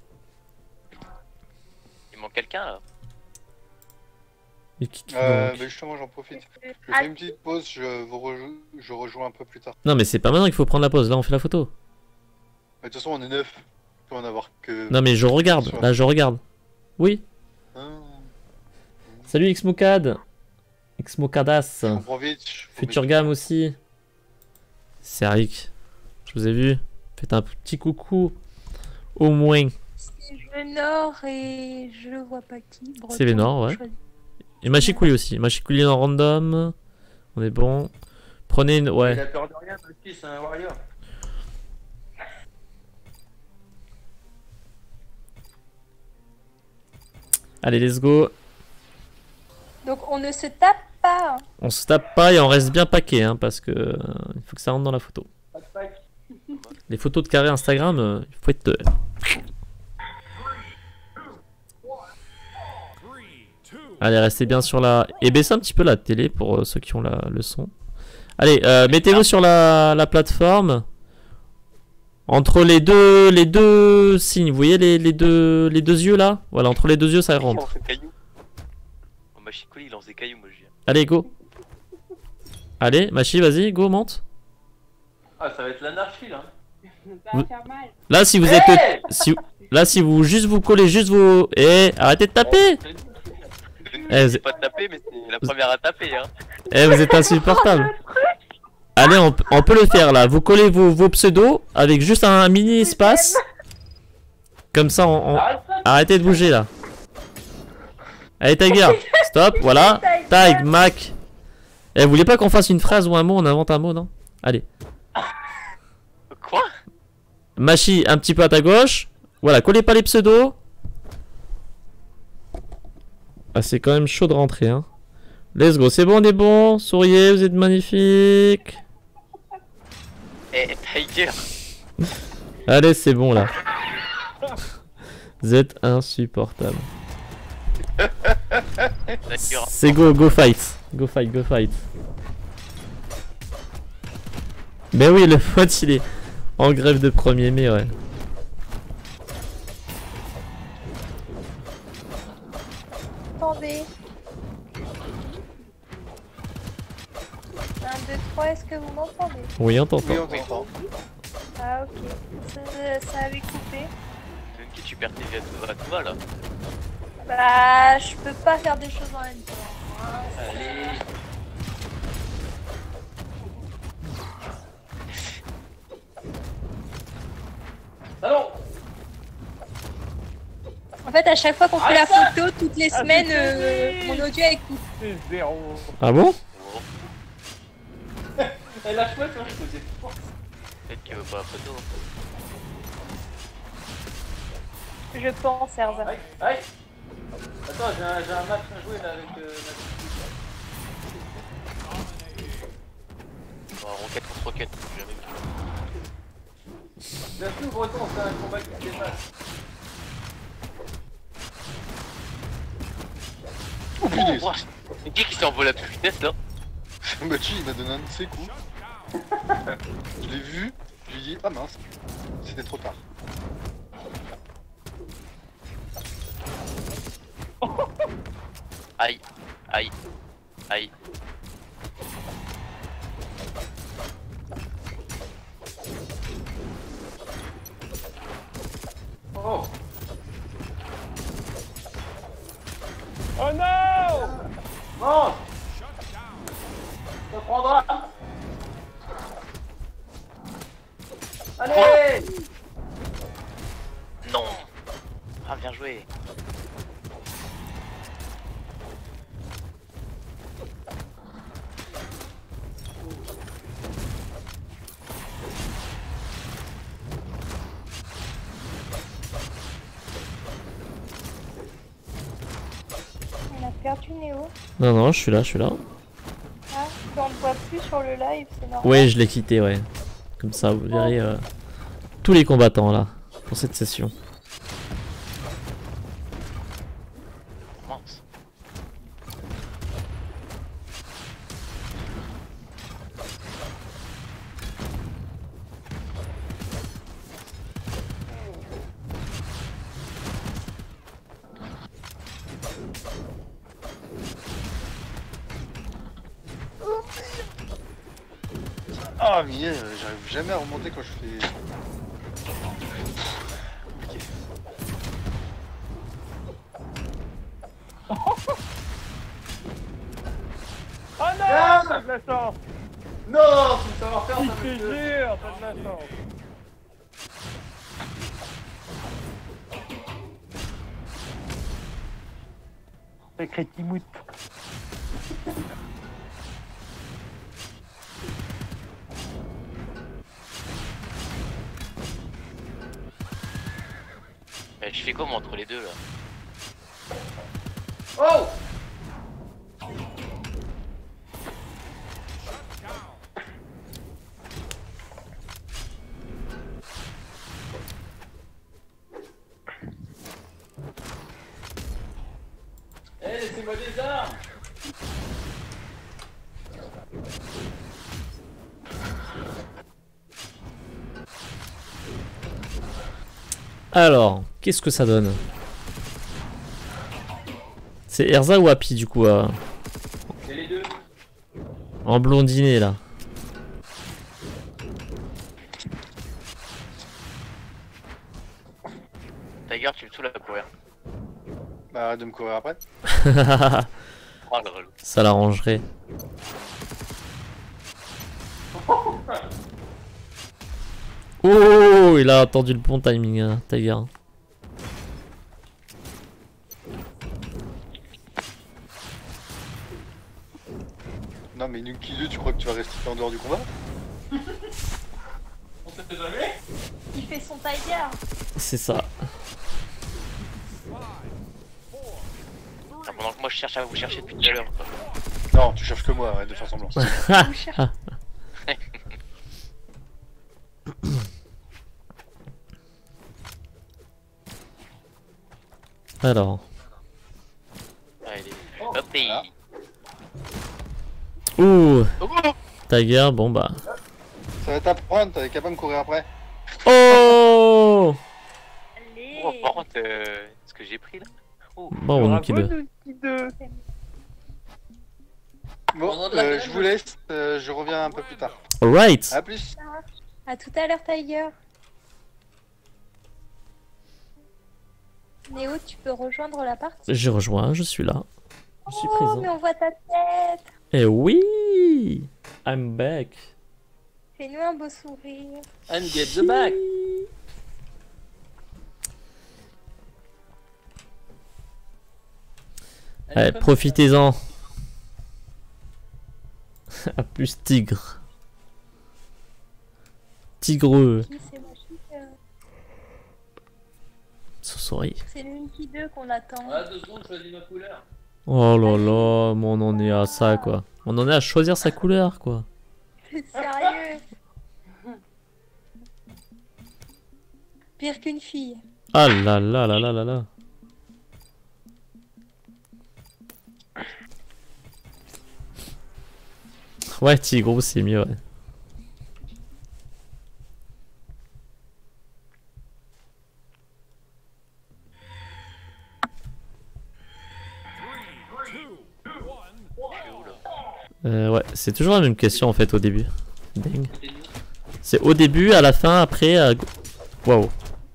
S3: Il manque quelqu'un, là.
S1: Mais qui- qui
S2: Euh,
S1: manque
S2: mais justement, j'en profite. Je
S4: Ah,
S2: fais une petite pause, je vous rejoue, je rejoins un peu plus tard.
S1: Non, mais c'est pas maintenant qu'il faut prendre la pause. Là, on fait la photo.
S2: Mais de toute façon, on est neuf. Il peut en avoir que.
S1: Non, mais je regarde. Là, je regarde. Oui.
S2: Ah,
S1: Salut, Xmocad. Xmocadas.
S2: je comprends vite. je-
S1: Future Gamme aussi. C'est Rick. Je vous ai vu. Faites un petit coucou. Au moins.
S4: C'est Venor et je vois pas qui. Breton,
S1: C'est Venor, ouais.
S4: choisis.
S1: Et Machikouli aussi. Machikouli en random. On est bon. Prenez une.
S6: Il
S1: Ouais.
S6: a peur de rien, parce que c'est un warrior.
S1: Allez, let's go.
S4: Donc on ne se tape pas.
S1: On se tape pas et on reste bien paqué. Hein, parce que. euh, il faut que ça rentre dans la photo.
S6: Pas de pack.
S1: Les photos de carré Instagram, euh, il faut être. euh, Allez, restez bien sur la... Et baissez un petit peu la télé pour euh, ceux qui ont la... le son. Allez, euh, mettez-vous sur la... la plateforme. Entre les deux les deux signes, vous voyez les, les, deux... les deux yeux là. Voilà, entre les deux yeux ça
S3: Il
S1: rentre.
S3: lance des cailloux. Oh, Machicoli, il lance des cailloux, moi, je dis.
S1: Allez, go. Allez, Machi, vas-y, go, monte.
S6: Ah, ça va être l'anarchie, là.
S7: Ça va faire mal.
S1: Là, si vous êtes... Si... Là, si vous juste vous collez juste vos... Eh, arrêtez de taper. Eh, vous...
S3: C'est pas de taper, mais c'est la première à taper, hein.
S1: Eh, vous êtes insupportable. Allez, on, on peut le faire là. Vous collez vos, vos pseudos avec juste un mini espace. Comme ça, on, on-
S6: Arrête ça.
S1: arrêtez de bouger là. Allez, Tiger, stop, voilà. Tag, Mac. Eh, vous voulez pas qu'on fasse une phrase ou un mot? On invente un mot, non? Allez.
S3: Quoi?
S1: Machi, un petit peu à ta gauche. Voilà, collez pas les pseudos. Ah, c'est quand même chaud de rentrer, hein. Let's go, c'est bon, on est bon. Souriez, vous êtes magnifiques.
S3: Eh, Tiger.
S1: Allez, c'est bon là. Vous êtes insupportable.
S3: D'accord.
S1: C'est go, go fight. Go fight, go fight. Mais oui, le pote il est en grève de premier mai, ouais.
S4: Attendez. un, deux, trois, est-ce que vous m'entendez?
S1: Oui, on t'entend.
S2: Oui, on t'entend.
S4: Ah, ok. Ça, ça avait coupé.
S3: Qui tu perds tes vies à tout va là.
S4: Bah, je peux pas faire des choses en même temps. hein.
S6: Allez. Allons.
S4: En fait, à chaque fois qu'on fait
S6: Ah,
S4: la
S6: ça
S4: photo, toutes les
S5: Ah,
S4: semaines,
S5: c'est
S4: euh,
S5: fini.
S4: mon audio est coupé.
S5: C'est zéro.
S1: Ah bon?
S6: Eh, lâche-moi, tu vois, je faisais fort.
S3: Peut-être qu'il veut pas la photo.
S4: Je pense, Hervé.
S6: Aïe, aïe. Attends, j'ai un, j'ai un match à jouer là avec euh, ma
S3: Bon, roquette contre roquette, j'ai jamais vu.
S6: Bien sûr, breton, on fait un combat qui se dépasse.
S2: Oh punaise.
S3: Oh, c'est qui qui s'est envolé à toute vitesse là?
S2: Mathieu il m'a donné un de ses coups. Je l'ai vu, je lui ai dit ah mince, c'était trop tard.
S3: Aïe, aïe, aïe.
S6: Oh.
S5: Oh non!
S6: Non. Ça prendra. Allez.
S3: Non. Ah, bien joué.
S4: On a perdu Néo.
S1: Non, non, je suis là, je suis là.
S4: Ah, on ne voit plus sur le live, c'est normal.
S1: Ouais, je l'ai quitté, ouais. Comme ça, vous verrez euh, tous les combattants là, pour cette session.
S3: Mince.
S2: Ah mais euh, j'arrive jamais à remonter quand je fais... Compliqué.
S5: Oh non! T'as de la chance!
S6: Non, c'est le savoir-faire,
S5: Je
S6: ça
S5: te
S6: me
S5: jure, t'as de la chance! Sacré Timout.
S3: Eh, je fais comment entre les deux là?
S6: Oh. Eh, laissez-moi des armes.
S1: Alors, qu'est-ce que ça donne? C'est Erza ou Happy du coup euh,
S6: C'est les deux.
S1: en blondinet là.
S3: Tiger, tu me saoules à courir.
S2: Bah arrête de me courir après.
S3: Oh le relou.
S1: Ça l'arrangerait. Oh, il a attendu le bon timing, hein, Tiger.
S2: Non mais Nuki deux, tu crois que tu vas rester en dehors du combat?
S6: On sait jamais.
S4: Il fait son tiger.
S1: C'est ça.
S3: À mon Pendant que moi je cherche à vous chercher depuis tout à l'heure.
S2: Non, tu cherches que moi, arrête de faire semblant.
S7: Vous cherchez.
S1: Alors.
S3: Allez, hop et...
S2: Voilà.
S1: Ouh,
S3: Oh,
S1: Tiger, bon bah.
S2: Ça va t'apprendre, t'es capable de me courir après.
S1: Oh
S7: Allez.
S3: oh, par contre, euh, ce que j'ai pris là. Oh.
S1: Bon, Nuki deux.
S5: Nuki deux.
S2: Bon,
S6: Pendant de la
S2: euh,
S6: peine.
S2: je vous laisse, euh, je reviens un peu plus tard.
S1: Alright.
S2: A plus.
S7: À tout à l'heure, Tiger. Néo, tu peux rejoindre la partie.
S1: J'ai rejoint, je suis là. Je suis
S7: Oh,
S1: présent.
S7: mais on voit ta tête.
S1: Et oui, I'm back.
S7: Fais-nous un beau sourire.
S8: And get the back.
S1: Allez, profitez-en. A plus tigre. Tigreux.
S7: Qui c'est magique. euh,
S1: Souris.
S7: C'est le Nuki deux qu'on attend.
S6: Ah, deux secondes, je choisis ma couleur.
S1: Oh là là, mais on en est à ça quoi. On en est à choisir sa couleur quoi.
S7: C'est sérieux. Pire qu'une fille.
S1: Ah là là là là là là. Ouais, tigre, c'est mieux, ouais. Euh, ouais, c'est toujours la même question en fait au début. Dingue. C'est au début, à la fin, après. à- Waouh.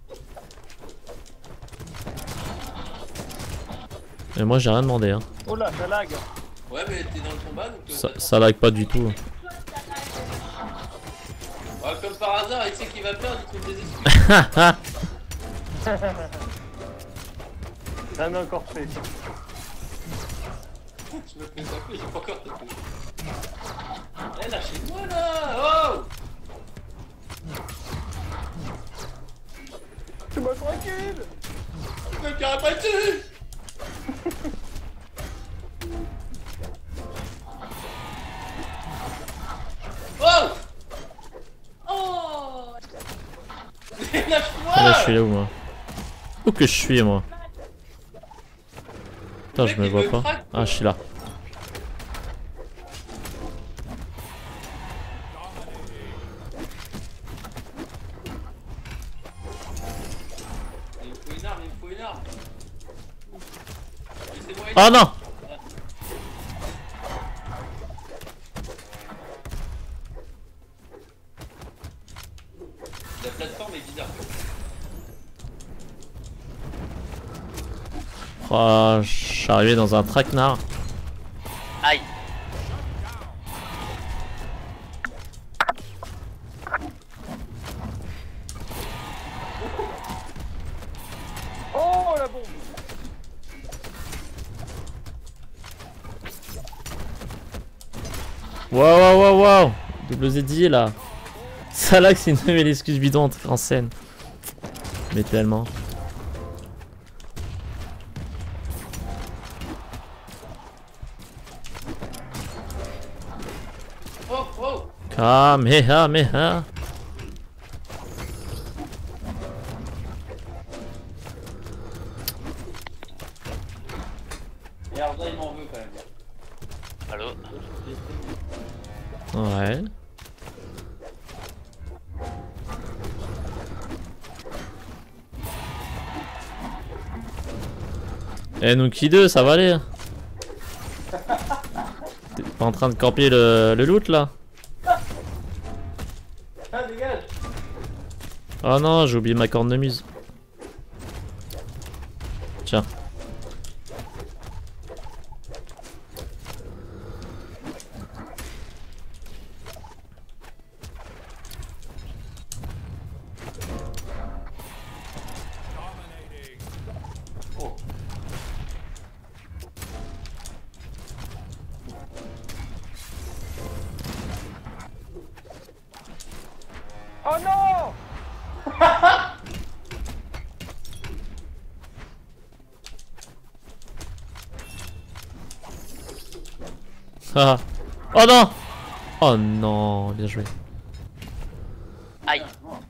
S1: Et moi j'ai rien demandé, hein.
S5: Oh là, ça lag.
S6: Ouais, mais t'es dans le combat donc. euh,
S1: Ça,
S6: t'as-
S1: ça lag pas du tout.
S6: Ouais, comme par hasard, il sait qu'il va perdre, il trouve des excuses.
S5: Rien encore fait.
S6: Je me fais taper, j'ai pas encore tapé. Eh, lâchez-moi là! Oh!
S5: Tu m'as tranquille.
S6: Le mec a pas tué! Oh!
S7: Oh.
S6: Lâche-moi!
S1: Ah, là, je suis là où moi? Où que je suis moi? Putain, je me vois pas. Ah, je suis là.
S6: Il me faut une arme, il me faut une arme. Laissez-moi une
S1: Oh
S6: arme.
S1: non!
S6: La plateforme est bizarre.
S1: Oh, je suis arrivé dans un traquenard.
S3: Aïe.
S5: Oh la bombe.
S1: Waouh, waouh, waouh, waouh! Double Z là. Ça là que c'est une nouvelle excuse bidon en scène. Mais tellement.
S6: Oh, oh!
S1: Kamehameha.
S6: Et Arda il m'en veut quand même.
S3: Allô?
S1: Ouais. Eh, Nuki deux, ça va aller. T'es pas en train de camper le, le loot là?
S6: Ah, dégage!
S1: Oh non, j'ai oublié ma cornemuse. Tiens.
S6: Oh!
S5: Oh non.
S1: Ah. Oh non. Oh non, bien joué.
S3: Aïe.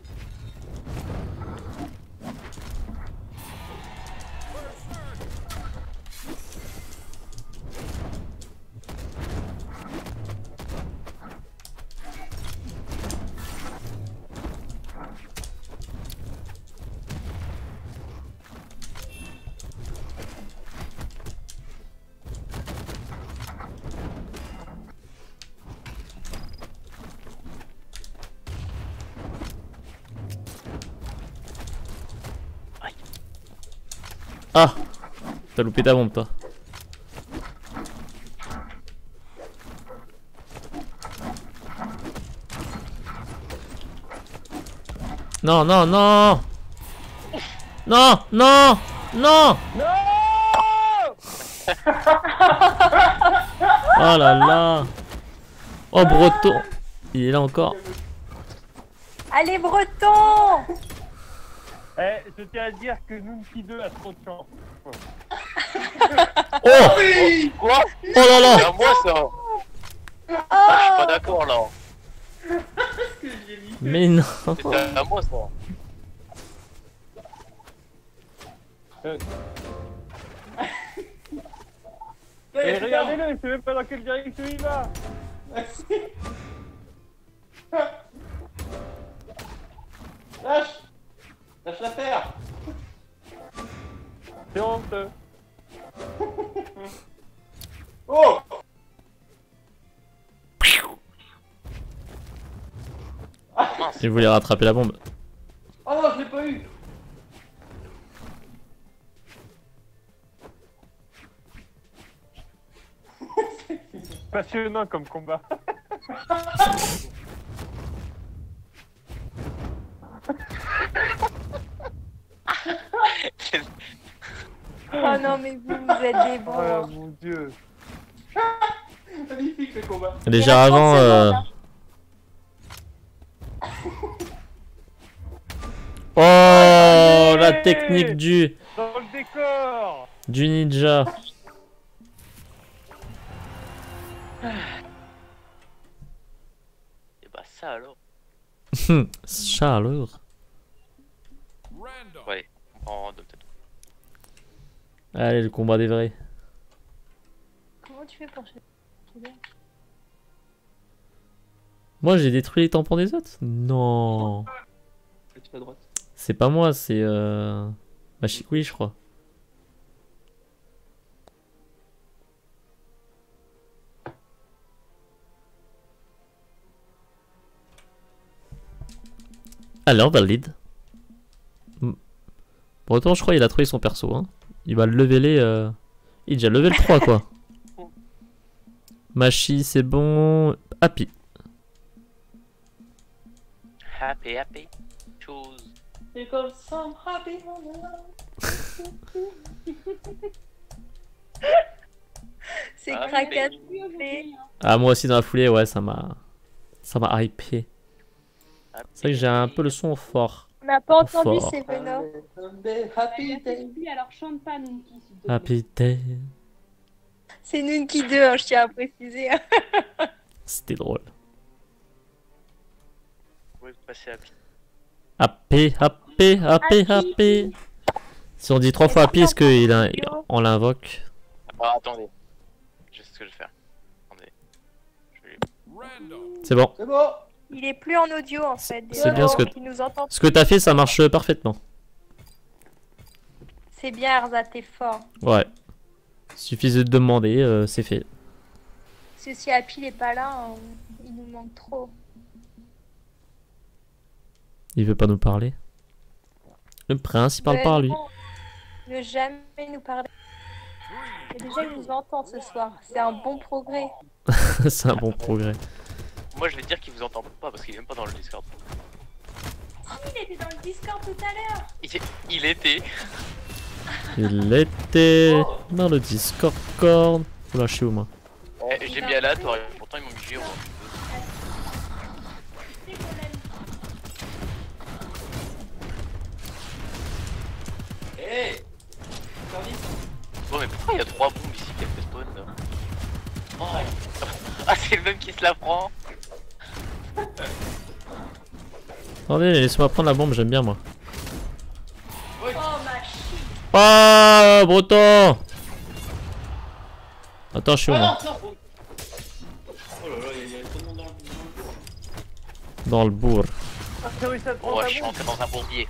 S1: Ah. T'as loupé ta bombe toi. Non, non, non. Non, non, non. Oh là là. Oh Breton. Il est là encore.
S4: Allez, Breton!
S5: Eh, je tiens à dire que Nunki deux a trop de chance.
S1: Oh.
S2: Oui.
S3: Quoi?
S1: Oh là là.
S3: C'est à moi ça. Ah, je suis pas d'accord là.
S1: Mais non.
S3: C'est à moi ça.
S5: Euh. Eh, regardez-le, je sais même pas dans quelle direction il va.
S6: Lâche. Lâche l'affaire.
S5: C'est honteux.
S6: Oh.
S1: Il voulait rattraper la bombe.
S6: Oh non, je l'ai pas eu.
S5: Passionnant comme combat.
S4: Oh non, mais vous, vous êtes des
S5: Oh là,
S4: bons.
S5: mon dieu.
S6: Magnifique le combat.
S1: Déjà
S4: Il y a
S1: avant.
S4: trente
S1: Euh...
S4: secondes,
S1: Oh, la technique du
S5: Dans le décor.
S1: du ninja.
S3: Et bah ça alors.
S1: Chaleur.
S3: Ouais, on prend deux peut-être.
S1: Allez, le combat des vrais.
S4: Comment tu fais pour chercher?
S1: Moi, j'ai détruit les tampons des autres? Non.
S6: Petit à droite.
S1: C'est pas moi, c'est euh... Machikoui, je crois. Alors, valide. Hmm. Pour autant, je crois qu'il a trouvé son perso. Hein. Il va le leveler. Euh... Il est déjà level trois, quoi. Machi, c'est bon. Happy.
S3: Happy, happy. Chose.
S6: C'est comme ça, happy.
S4: C'est
S3: Ah,
S4: craquaté.
S1: Ah, moi aussi, dans la foulée, ouais, ça m'a. Ça m'a hypé. C'est vrai que j'ai un peu le son fort.
S4: On n'a pas entendu
S1: Fort.
S4: ces venants.
S6: Happy day.
S9: Alors chante pas Nunki s'il te plaît.
S1: Happy day.
S4: C'est Nunki deux, hein, je tiens à préciser.
S1: C'était drôle.
S3: Oui, passer happy.
S1: Happy, happy, happy, happy. Si on dit trois fois happy, est-ce qu'on l'invoque?
S3: Ah, attendez. Je sais ce que je vais faire. Attendez. Je vais...
S1: C'est bon.
S6: C'est bon.
S4: Il est plus en audio en fait.
S1: C'est bien ce que-
S4: Il nous entend.
S1: Ce que t'as fait, ça marche parfaitement.
S4: C'est bien, Arza, t'es fort.
S1: Ouais. Suffit de demander, euh, c'est fait.
S4: Parce que si Happy n'est pas là, on- il nous manque trop.
S1: Il veut pas nous parler. Le prince, il parle
S4: Ouais,
S1: par lui.
S4: non, Ne jamais nous parler. Et déjà, il nous entend ce soir. C'est un bon progrès.
S1: C'est un bon progrès.
S3: Moi, je vais dire qu'il vous entend pas parce qu'il est même pas dans le Discord.
S4: Il était dans le Discord tout à l'heure.
S3: Il, il était.
S1: Il était dans le Discord. Oula, je suis où moi?
S3: Eh, j'ai mis aléatoire et pourtant ils m'ont mis géant.
S6: Hey.
S3: Bon, mais pourquoi il y a trois bombes ici qui a fait spawn là? Oh, Ah, c'est le même qui se la prend.
S1: Attendez, laisse-moi prendre la bombe, j'aime bien moi.
S4: Oh ma chie.
S1: Ah, Breton. Attends, je suis où moi?
S6: Ah non, non. Oh là là, il y a tout le monde dans le
S1: Dans le bourg.
S5: Ah, t'as réussi à te prendre
S3: Oh,
S5: la
S3: je suis
S5: bombe.
S3: rentré dans un bourbier.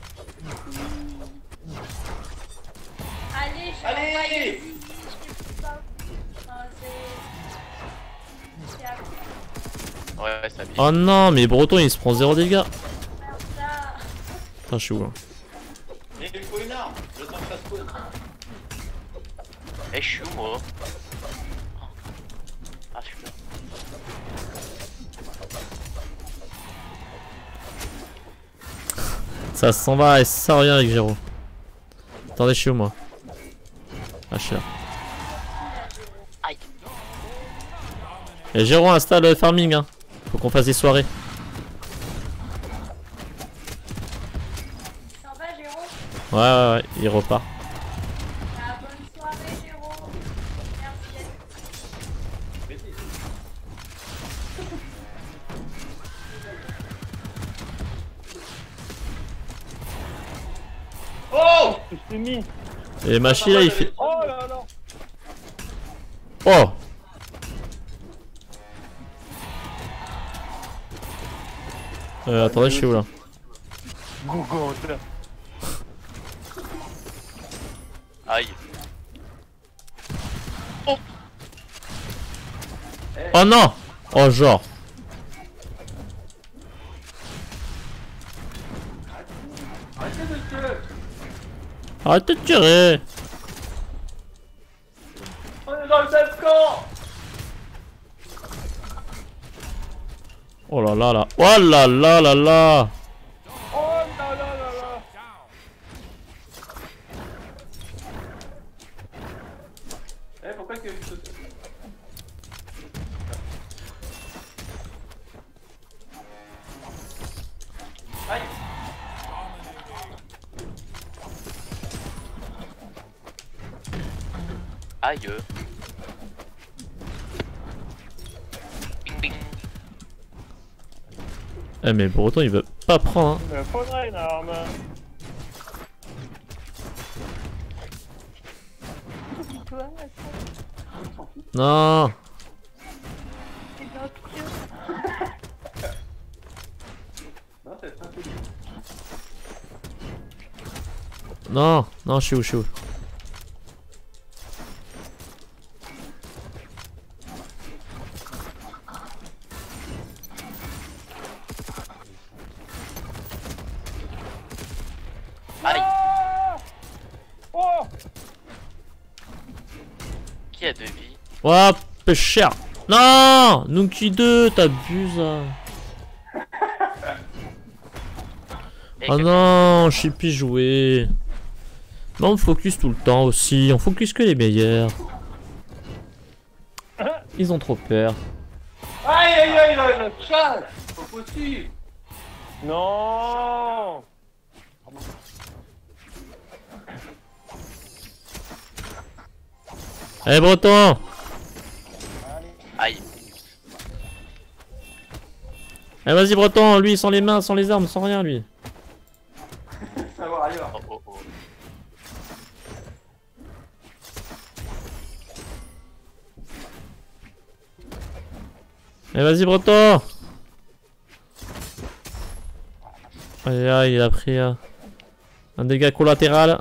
S4: Allez, je
S6: Allez.
S4: vais envoyer Zizi, je sais pas. Ah, c'est... C'est à quoi
S3: Ouais, ouais, ça bille.
S1: Oh non, mais Breton il se prend zéro dégâts.
S4: faire ça?
S1: Putain, je suis où là?
S6: Mais il faut une arme, le temps que ça se pose.
S3: Eh, je suis où moi? Ah, super.
S1: Ça s'en va et ça sert à rien avec Géro. Attendez, je suis où moi? Ah, je suis là.
S3: Aïe.
S1: Et Géro installe le farming, hein. Faut qu'on fasse des soirées.
S4: Ça va, Géro?
S1: Ouais, ouais, ouais, il repart.
S4: Ah, bonne soirée, Géro. Merci.
S6: Oh!
S5: Je t'ai mis.
S1: Et Machi là il fait.
S5: Oh là là.
S1: Oh! Euh, attendez, je suis où là?
S5: Gourgande.
S3: Aïe.
S1: Oh non! Oh, genre.
S6: Arrêtez de tuer!
S1: Arrêtez de tirer!
S6: On est dans le même camp!
S1: Oh là là là! Oh là là là là!
S5: Oh là là là là.
S6: Eh, pourquoi que je te... Aïe!
S3: Aïe. Bing bing.
S1: Eh, mais pour autant, il veut pas prendre, hein.
S5: Il me faudrait une arme.
S1: Non!
S6: Non, c'est un peu...
S1: Non! Non, je suis où? Je suis où?
S3: Aïe.
S5: Oh.
S3: Qui a deux vies?
S1: Oh, cher! Non! Nuki deux, t'abuses, hein.
S3: Eh,
S1: Oh
S3: quel-
S1: non, je sais plus jouer. Non, on focus tout le temps aussi. On focus que les meilleurs. Ils ont trop peur.
S6: Aïe aïe aïe, là, le chat! Pas possible!
S5: Non.
S1: Allez, Breton!
S3: Aïe.
S1: Allez, vas-y, Breton, lui, sans les mains, sans les armes, sans rien, lui.
S6: Ça va, ailleurs.
S3: Oh oh oh.
S1: Allez, vas-y, Breton! Aïe, aïe, il a pris euh, un dégât collatéral.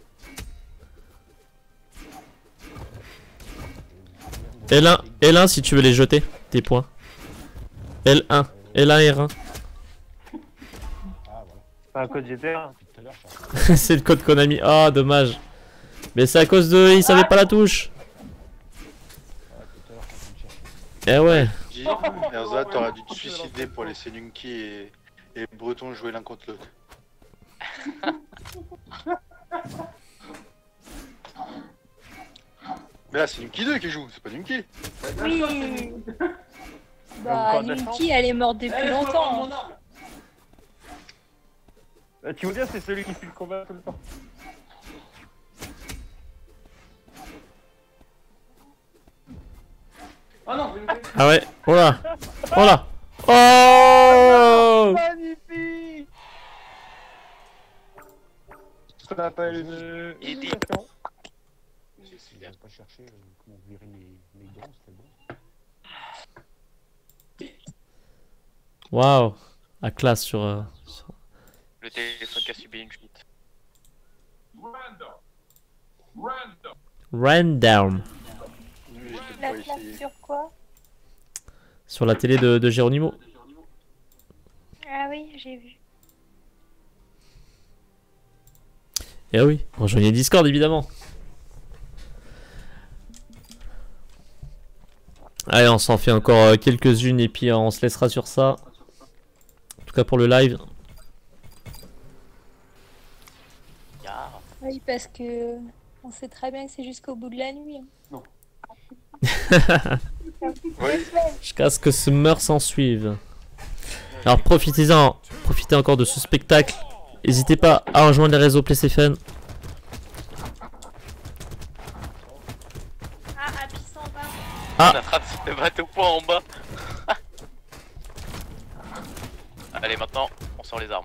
S1: L un, L un si tu veux les jeter, tes points. L un, L un R un.
S5: Un code G T A.
S1: C'est le code Konami. Ah, dommage. Mais c'est à cause de... Il savait pas la touche. Eh ouais.
S2: Dis, Erza, t'aurais dû te suicider pour laisser Nunki et, et Breton jouer l'un contre l'autre. Mais là, c'est Nunki deux qui joue, c'est pas Nunki.
S4: Oui. Bah, Nunki, elle est morte depuis longtemps. hein.
S5: Euh, Tu veux dire, c'est celui qui fait le combat tout le temps.
S6: Oh non, je vais
S1: Ah ouais, oh là, oh là. Oh
S5: Magnifique. Ça s'appelle une...
S3: Il dit.
S10: Il n'a pas cherché euh, comment virer les, les dents, c'était bon.
S1: Waouh, à classe sur, euh, sur...
S3: Le téléphone qui a subi une chute.
S11: Random. Random.
S1: Random.
S2: Lui, j'étais
S4: La
S2: pas
S4: classe
S2: essayé.
S4: sur quoi?
S1: Sur la télé de, de Geronimo.
S4: Ah oui, j'ai vu.
S1: Eh oui, rejoignez Discord évidemment. Allez, on s'en fait encore euh, quelques-unes et puis euh, on se laissera sur ça. En tout cas pour le live.
S3: Ya.
S4: Oui, parce que on sait très bien que c'est jusqu'au bout de la nuit. hein.
S6: Non.
S1: Jusqu'à ce que ce meurtre s'en suive. Alors profitez-en, profitez encore de ce spectacle. N'hésitez pas à rejoindre les réseaux PlayStation.
S4: Ah, Happy s'en va.
S1: Ah.
S3: On attrape ce bateau point en bas. Allez, maintenant, on sort les armes.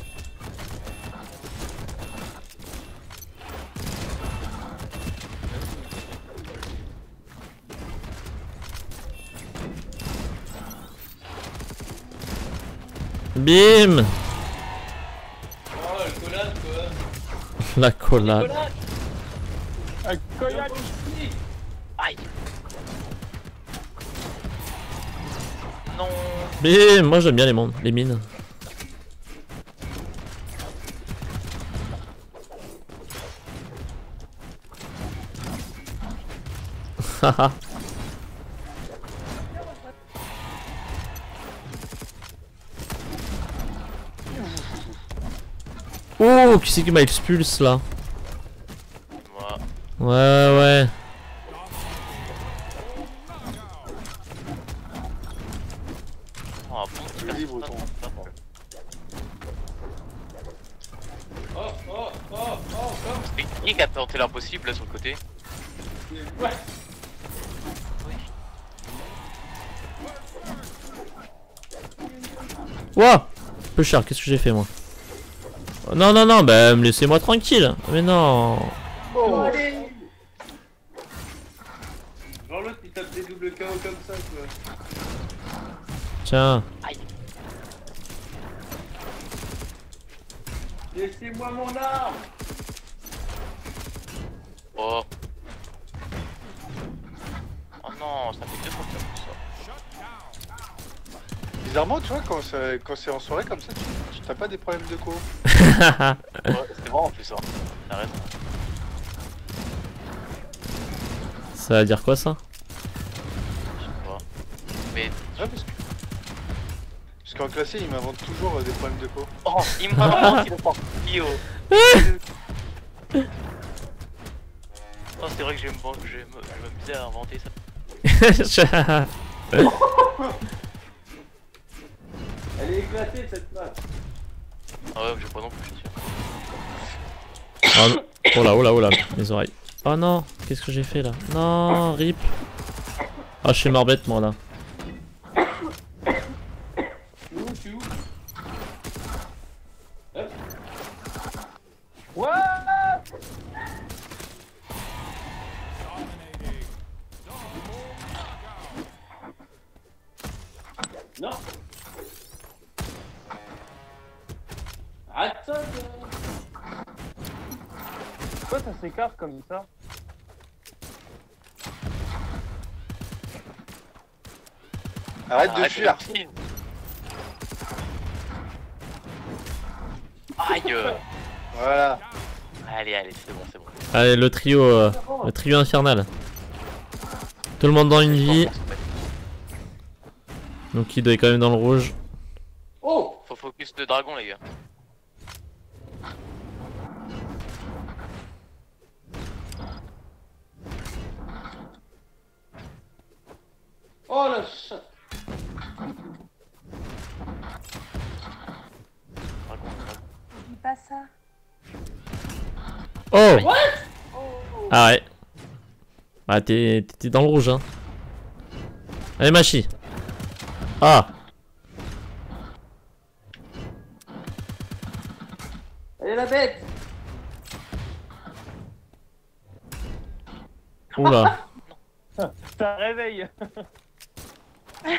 S1: Bim.
S6: Oh, le collade quoi.
S1: La collade.
S5: Un collage.
S3: Aïe. Non.
S1: Bim. Moi j'aime bien les, mondes, les mines. Haha. Oh, qui c'est qui m'a expulsé là?
S3: Moi.
S1: Ouais, ouais.
S3: Oh, un bon petit
S2: Vas-y, Breton.
S6: Oh, oh, oh, oh, oh.
S3: C'est qui qui a tenté l'impossible là sur le côté?
S6: Ouais.
S1: Ouah, peu cher, qu'est-ce que j'ai fait moi? Oh, non, non, non, bah laissez-moi tranquille. Mais non.
S2: Oh.
S6: Allez. Genre l'autre il tape des doubles K O comme ça quoi.
S1: Tiens.
S3: Aïe.
S6: Laissez-moi mon arme.
S3: Oh. Oh non, ça fait deux fois que ça fait ça.
S2: Bizarrement, tu vois, quand c'est quand c'est en soirée comme ça, tu tu t'as pas des problèmes de co.
S3: Ouais, c'était vraiment en plus ça. T'as raison.
S1: Ça va dire quoi ça?
S3: Je sais pas. Mais.
S2: Ouais, parce que. Parce qu'en classé, il m'invente toujours euh, des problèmes de co.
S3: Oh, il m'a menti le portillo. Oh, c'est vrai que je vais me- je vais me- je vais m'amuser à inventer ça.
S6: Elle est éclatée cette map.
S3: Ah ouais, je sais pas non plus, je suis sûr.
S1: Oh, non. Oh là, oh là, oh là, les oreilles. Oh non, qu'est-ce que j'ai fait là? Non, rip. Ah, je suis mort bête moi là.
S6: Tu es où, tu es où? Hop.
S5: Ouais.
S6: Non. Attends.
S5: Pourquoi ça s'écarte comme ça?
S2: Arrête de
S3: Arrête
S2: fuir.
S3: fuir. Aïe.
S2: Voilà.
S3: Allez, allez, c'est bon, c'est bon.
S1: Allez, le trio, euh, le trio infernal. Tout le monde dans une vie. Donc il doit être quand même dans le rouge.
S6: Oh.
S3: Faut focus de dragon, les gars.
S6: Oh la chatte.
S3: Dragon, dragon.
S4: Dis pas ça.
S1: Oh!
S6: What?
S1: Ah ouais. Bah t'es t'es dans le rouge hein. Allez, Machi. Ah.
S6: Allez la bête.
S1: Oula.
S5: Ça réveille.
S3: C'est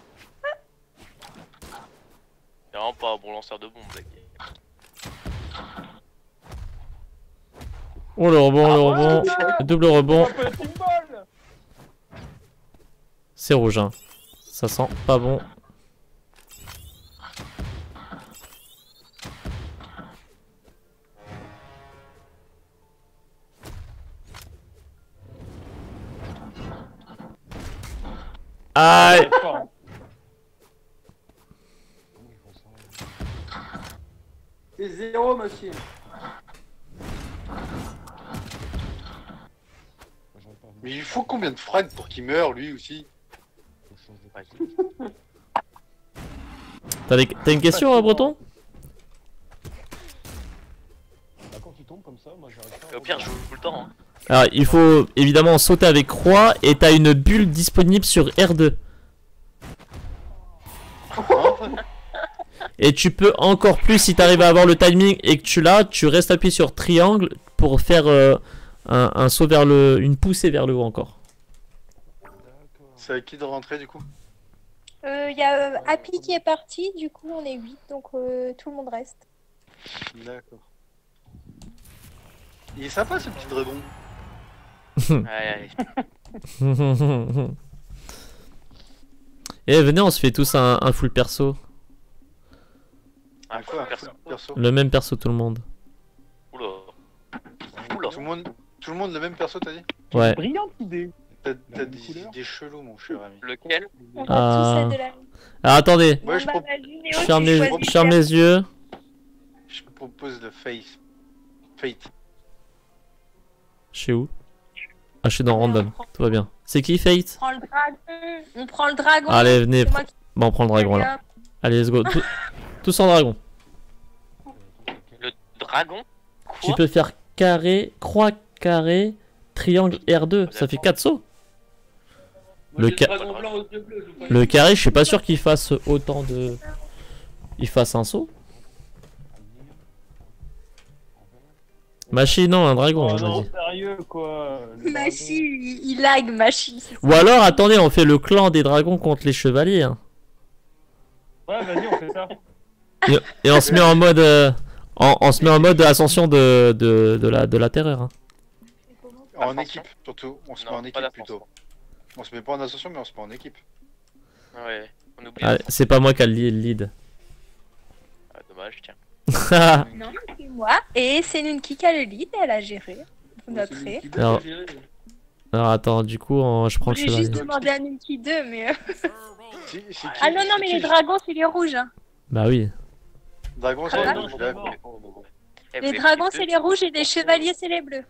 S3: vraiment pas un bon lanceur de bombes, mec.
S1: Oh le rebond, le rebond. Double rebond. C'est rouge, hein. Ça sent pas bon. Aïe.
S6: C'est zéro, machine.
S2: Mais il faut combien de frags pour qu'il meure, lui aussi?
S1: T'as des- t'as une question, euh, Breton?
S10: Bah, quand tu tombes comme ça, moi j'arrive pas.
S3: Au pire, je joue tout le temps. Hein.
S1: Alors, il faut évidemment sauter avec croix et t'as une bulle disponible sur R deux. Et tu peux encore plus, si t'arrives à avoir le timing et que tu l'as, tu restes appuyé sur triangle pour faire euh, un, un saut vers le... une poussée vers le haut encore.
S2: C'est à qui de rentrer du coup?
S4: Il euh, y a euh, Happy qui est parti, du coup on est huit, donc euh, tout le monde reste.
S2: D'accord. Il est sympa ce petit dragon.
S3: Aïe, aïe.
S1: Et venez, on se fait tous un, un full perso.
S3: Un
S2: quoi, un
S3: perso.
S2: full perso?
S1: Le même perso tout le monde.
S3: Oula.
S2: Oula. Tout le monde, tout le monde le même perso, t'as dit?
S1: Ouais.
S5: Brillante idée.
S2: T'as t'as des idées cheloues, mon cher ami.
S3: Lequel?
S4: On va
S1: Ah.
S4: tous être de la...
S1: Alors attendez,
S2: Ouais,
S4: Bon,
S2: je,
S4: bah,
S2: pro-
S4: vas-y, Néo,
S1: je
S4: tu
S1: ferme les,
S4: choisis
S1: je ferme
S4: le
S1: les yeux.
S2: je propose le face. Fate.
S1: Je suis où? Ah, je suis dans random. Tout va bien. C'est qui, Fate?
S4: On prend le dragon. On prend le dragon.
S1: Allez, venez.
S4: C'est moi qui-
S1: Bon, on prend le dragon là.
S4: Allez,
S1: Allez, let's go. Tout- Tous en dragon.
S3: Le dragon? Quoi?
S1: Tu peux faire carré, croix, carré, triangle R deux. Ça fait quatre sauts. Le, ca-
S6: Dragon blanc aux yeux bleus, je vous
S1: le carré, je suis pas sûr qu'il fasse autant de. Il fasse un saut. Machine, non, un dragon.
S5: Oh non,
S1: vas-y.
S5: sérieux quoi. le
S4: Machi, il, il lag, Machi.
S1: Ou alors, attendez, on fait le clan des dragons contre les chevaliers. hein.
S5: dragon. Ouais, vas-y, on fait ça.
S1: Et, et on se met en mode. euh, on, on se met en mode ascension de, de, de, la, de la terreur. hein.
S2: En équipe, surtout. On se
S3: Non,
S2: met en
S3: pas
S2: équipe
S3: d'ascension.
S2: plutôt. On se met pas en association, mais on se met en équipe.
S3: Ouais, on oublie.
S1: Allez, c'est pas moi qui a le lead.
S3: Ah, dommage, tiens.
S4: Non, c'est moi. Et c'est Nunki qui a le lead, elle a géré. Notre
S6: C'est qui
S1: Alors-
S6: doit gérer.
S1: Alors attends, du coup, on- je prends le
S4: J'ai juste
S1: chevalier.
S4: demandé à Nunki deux, mais... euh,
S2: C'est- c'est qui-
S4: Ah non, non,
S2: c'est
S4: mais
S2: qui
S4: les
S2: le-
S4: dragons, c'est les rouges. Hein.
S1: Bah oui.
S2: Dragon, c'est
S4: Ah,
S2: le
S4: non,
S2: rouge, d'accord.
S3: Eh,
S4: Les
S3: vous
S4: dragons,
S3: les
S4: c'est
S3: faites
S4: les rouges et les chevaliers, c'est les bleus.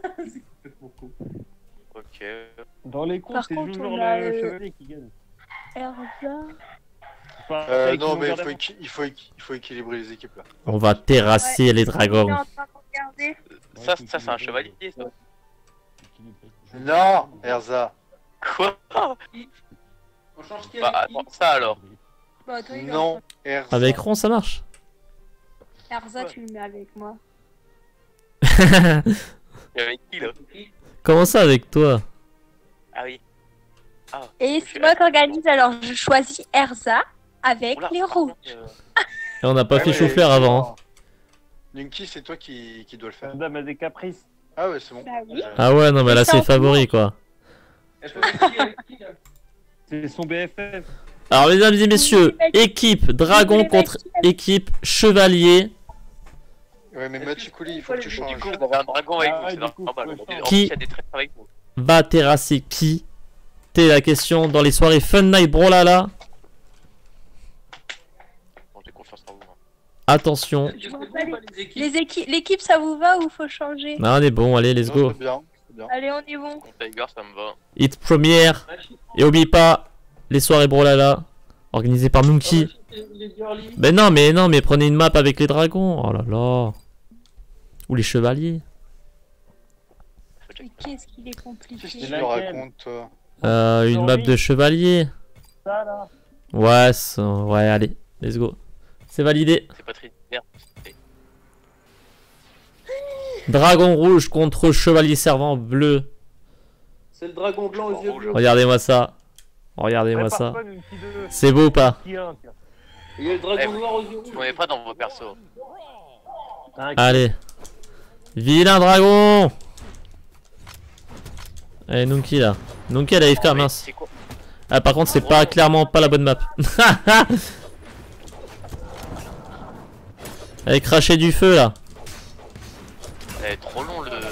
S3: Ok.
S5: Dans les coups,
S4: Par
S5: c'est
S4: contre,
S5: toujours
S4: on a,
S5: le
S4: euh,
S5: chevalier qui gagne.
S4: Erza.
S5: Enfin,
S2: Euh,
S5: avec
S2: non,
S5: une
S2: mais il
S5: longueur
S2: faut,
S5: d'avance.
S2: équi- il, faut équi- il faut équilibrer les équipes là.
S1: On va terrasser les
S4: On est
S1: dragons.
S4: en train de regarder.
S3: Ça, ça c'est un chevalier, ça.
S2: Non, Erza.
S3: Quoi?
S6: On change qui
S3: Bah,
S6: avec qui?
S3: attends, ça alors.
S4: Bon, toi, il est en
S2: Non, Erza.
S1: Avec Ron, ça marche.
S4: Erza, tu le mets avec moi.
S3: Et avec qui là?
S1: Comment ça avec toi?
S3: Ah oui. Ah.
S4: Et c'est moi qui organise, alors je choisis Erza avec
S3: Oula,
S4: les
S3: par
S4: rouges.
S3: contre, euh,
S1: Et on n'a pas
S2: Ouais,
S1: fait
S2: ouais,
S1: chauffer avant. hein.
S2: Lunky, c'est toi qui, qui dois le faire.
S5: Madame a des caprices.
S2: Ah ouais, c'est bon.
S4: Bah oui.
S1: Ah ouais, non, mais là
S4: Et ça,
S1: c'est
S4: on
S1: favori quoi.
S6: Elle fait avec qui, avec qui, là?
S5: C'est son B F F.
S1: Alors, mesdames et messieurs, équipe dragon contre équipe chevalier.
S2: Ouais, mais Machikuli, il faut que tu
S3: Du
S2: changes.
S3: coup, vous avez un dragon avec
S5: Ah
S3: vous,
S5: ouais,
S3: c'est
S5: du coup,
S3: normal.
S5: faut
S3: En plus,
S5: changer.
S1: Qui-
S3: il y a des traîtres avec vous.
S1: Va terrasser qui? C'est la question dans les soirées Fun Night Brolala.
S3: Bon, j'ai confiance en vous. hein.
S1: Attention.
S6: Je vois pas les équipes.
S4: Les équipes, l'équipe, ça vous va ou faut changer?
S1: Ah, on est bon, allez, let's
S2: Non,
S1: go.
S2: c'est bien, c'est bien.
S4: Allez, on est bon.
S3: Bon, Tiger, ça me va.
S1: Hit première. Et oublie pas les soirées Brolala. Organisées par Monkey.
S6: Il est girly.
S1: Ben non, mais non, mais prenez une map avec les dragons. Oh là là. Ou les chevaliers.
S3: Faut checker.
S4: Mais qu'est-ce qu'il est
S2: Qu'est-ce que
S4: compliqué.
S2: tu
S5: laquelle
S2: lui racontes, toi?
S1: Euh, une map de chevalier.
S5: Ça là.
S1: Ouais, ça- ouais, allez, let's go. C'est validé.
S3: C'est pas très vert.
S1: Dragon rouge contre chevalier servant bleu.
S6: C'est le dragon blanc aux yeux bleus.
S1: Regardez-moi ça. Regardez-moi
S5: Prépare
S1: ça.
S5: pas une petite deux.
S1: C'est beau ou pas?
S5: Qui un, tiens.
S6: Il y a le dragon
S3: Eh,
S6: noir aux yeux
S3: Vous
S6: rouges.
S3: n'êtes pas dans vos persos.
S5: Un
S1: Allez. Vilain dragon. Allez, Nunki là. Nunki elle a F K,
S3: Mais
S1: mince.
S3: C'est quoi?
S1: Ah, par contre, c'est pas clairement pas la bonne map. Elle crachait du feu là.
S3: Elle est trop long le.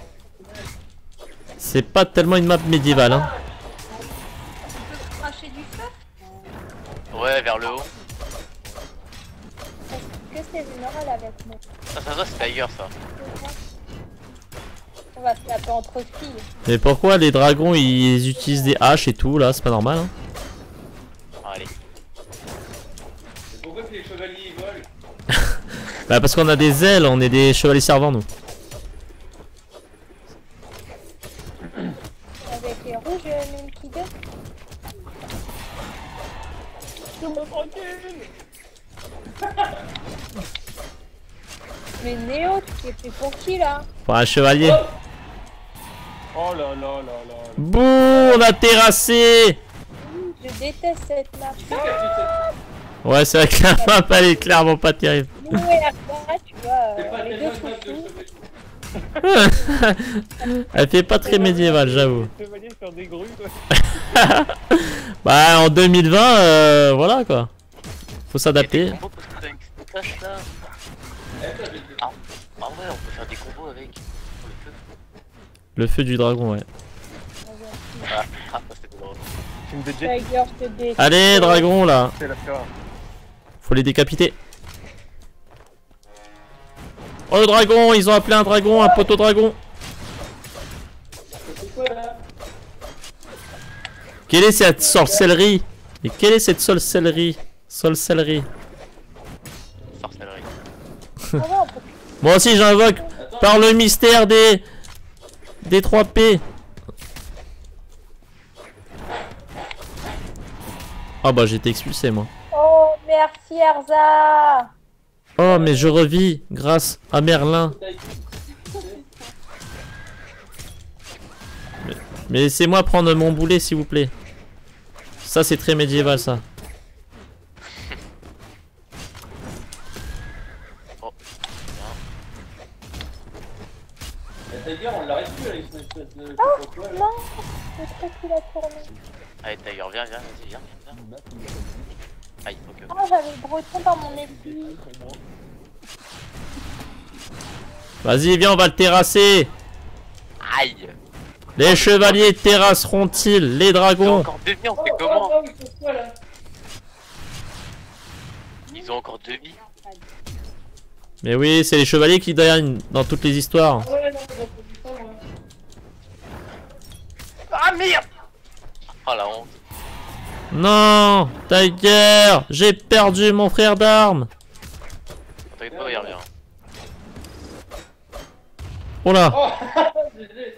S1: C'est pas tellement une map médiévale. Hein.
S4: Tu peux cracher du feu?
S3: Ouais, vers le haut.
S4: Est-ce que c'est vulnérable avec moi?
S3: Ça, ça, ça c'est Tiger ça.
S4: On va se taper entre filles.
S1: Mais pourquoi les dragons ils utilisent des haches et tout là? C'est pas normal. Hein.
S3: Allez.
S6: Pourquoi que les chevaliers ils volent?
S1: Bah, parce qu'on a des ailes, on est des chevaliers servants nous.
S4: Avec les rouges, euh, Nunki deux. Mais Néo, tu t'es pris pour qui là?
S1: Pour un chevalier.
S5: Oh là là là là.
S1: Bouh, on a terrassé.
S4: Je déteste cette map.
S1: Ouais, c'est vrai que la map elle est clairement pas terrible.
S4: Nous et Arda, tu vois,
S6: C'est pas
S4: euh, les
S6: tellement
S4: deux
S6: une map de
S4: foufous.
S6: chevaliers.
S1: Elle fait pas très médiévale, j'avoue.
S5: Chevalier sur des grues quoi.
S1: Bah, en deux mille vingt, euh, voilà quoi. Faut s'adapter.
S3: Il y a des combos parce que t'as une petite tâche là. Ah, ah ouais, on peut faire des combos avec. Le feu.
S1: Le feu du dragon, ouais.
S3: Ah, ah ça c'était drôle.
S5: Film de jet.
S4: Tiger, je te déteste.
S1: Allez, dragon là.
S5: C'est la peur.
S1: Faut les décapiter. Oh, le dragon, ils ont appelé un dragon, un poteau dragon. Quelle est cette sorcellerie? Et quelle est cette sorcellerie? Sorcellerie.
S3: Sorcellerie.
S4: Ah ouais, on peut-
S1: Moi aussi j'invoque par le mystère des des trois P. Ah bah j'ai été expulsé moi.
S4: Oh, merci Erza.
S1: Oh mais je revis grâce à Merlin. Mais, mais laissez-moi prendre mon boulet s'il vous plaît. Ça c'est très médiéval ça.
S6: Tiger, on l'arrête plus avec cette espèce de.
S4: Oh,
S6: Pourquoi, là
S4: non, je crois qu'il a tourné.
S3: Allez Tiger, viens, viens, vas-y, viens, viens, viens. Aïe, ok.
S4: Ah, j'avais le breton dans mon épi.
S1: Vas-y viens on va le terrasser.
S3: Aïe.
S1: Les chevaliers terrasseront-ils les
S3: Ils ont
S1: dragons?
S3: encore deux vies, on fait
S6: Oh,
S3: comment?
S6: oh, oh, pourquoi là?
S3: Ils ont encore deux vies.
S1: Mais oui c'est les chevaliers qui gagnent dans toutes les histoires.
S6: Ouais, non, j'ai pas vu ça, moi.
S3: Ah merde. Oh la honte.
S1: Non, Tiger, j'ai perdu mon frère d'armes.
S3: T'inquiète pas, il revient.
S1: Oh là.
S6: Oh, désolé.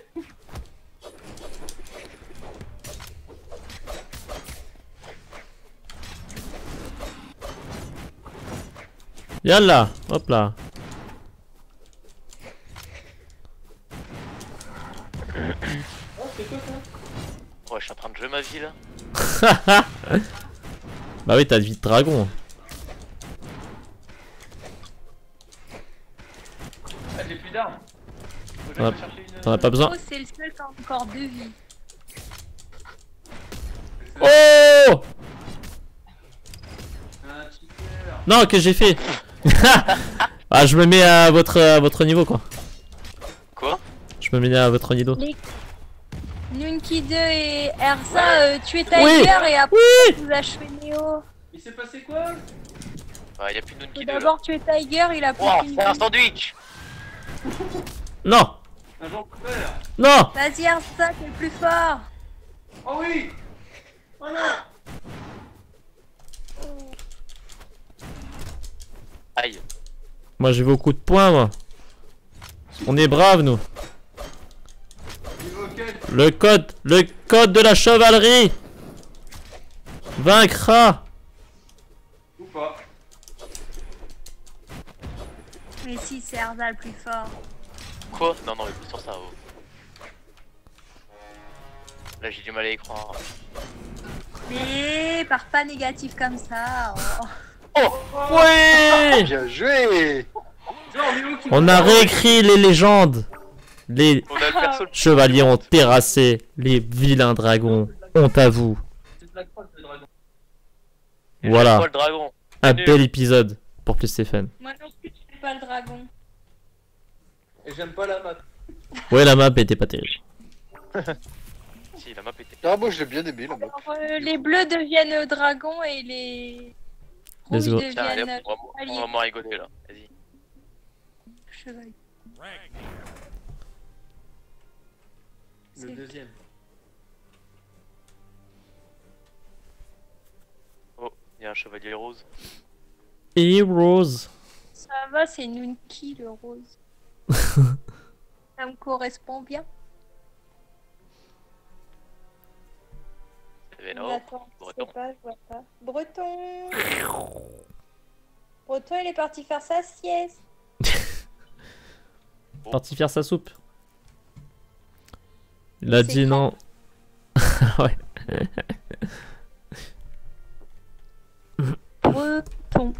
S1: Yalla, hop là.
S6: Oh, c'est quoi ça?
S3: Ouais, je suis en train de jouer ma vie là.
S1: Bah oui, t'as de vie de dragon.
S6: Ah, j'ai plus d'armes. Faut que
S1: T'en
S6: j'aille
S1: as-
S6: chercher une.
S1: T'en as pas besoin.
S4: Oh, c'est le seul qui a encore deux vies.
S1: Oh
S6: Un cheater.
S1: non, qu'est-ce que j'ai fait? Ah, je me mets à votre, à votre niveau quoi.
S3: Quoi?
S1: Je me mets à votre niveau.
S4: Les... Nunki deux et Erza, euh, tuer Tiger
S1: Oui.
S4: et après
S1: Oui.
S4: vous achevez Néo.
S6: Il s'est passé quoi?
S3: Ah, y'a plus de
S4: Faut
S3: Nunki deux là.
S4: d'abord tuer Tiger, il a plus
S3: Oh,
S4: qu'une
S3: c'est un
S4: vie.
S3: sandwich.
S1: Non,
S6: Un genre couvert.
S1: non.
S4: Vas-y Erza, t'es le plus fort.
S6: Oh oui! Oh non!
S3: Aïe.
S1: Moi j'ai beaucoup de points moi. On est braves nous.
S6: Niveau quatre.
S1: Le code, le mascotte de la chevalerie vaincra.
S6: Ou pas.
S4: Mais si, c'est Arda le plus fort.
S3: Quoi? Non, non, mais plus sur ça. Oh. Là, j'ai du mal à y croire.
S4: Mais pars pas négatif comme ça. Oh.
S3: Oh
S1: Ouais.
S2: Bien joué.
S1: On a réécrit les légendes. Les
S3: On a le perso le plus
S1: chevaliers ont terrassé les vilains dragons. Honte à vous.
S3: Et
S1: Voilà.
S3: j'aime pas le dragon.
S1: Un
S3: Nul.
S1: bel épisode pour plus Stéphane.
S4: Moi non plus, je fais pas le dragon.
S6: Et j'aime pas la map.
S1: Ouais, la map était pas terrible.
S3: Si, la map était.
S2: Ah, moi je l'ai bien aimé la map.
S4: Alors, euh, les bleus deviennent dragons et les
S1: Let's
S4: rouges
S1: go.
S3: Tiens, allez,
S4: deviennent
S3: hop, on va, on va
S4: chevaliers.
S3: vraiment rigoler là. Vas-y.
S4: Chevaliers.
S6: Le deuxième.
S3: Oh, il y a un chevalier rose.
S1: Heroes.
S4: Ça va, c'est Nunki le rose. Ça me correspond bien.
S3: C'est Vénor.
S4: Attends, je
S3: Breton.
S4: sais pas, je vois pas. Breton. Breton, il est parti faire sa sieste.
S1: Parti faire sa soupe. Il a
S4: C'est
S1: dit non. Ouais.
S4: Breton.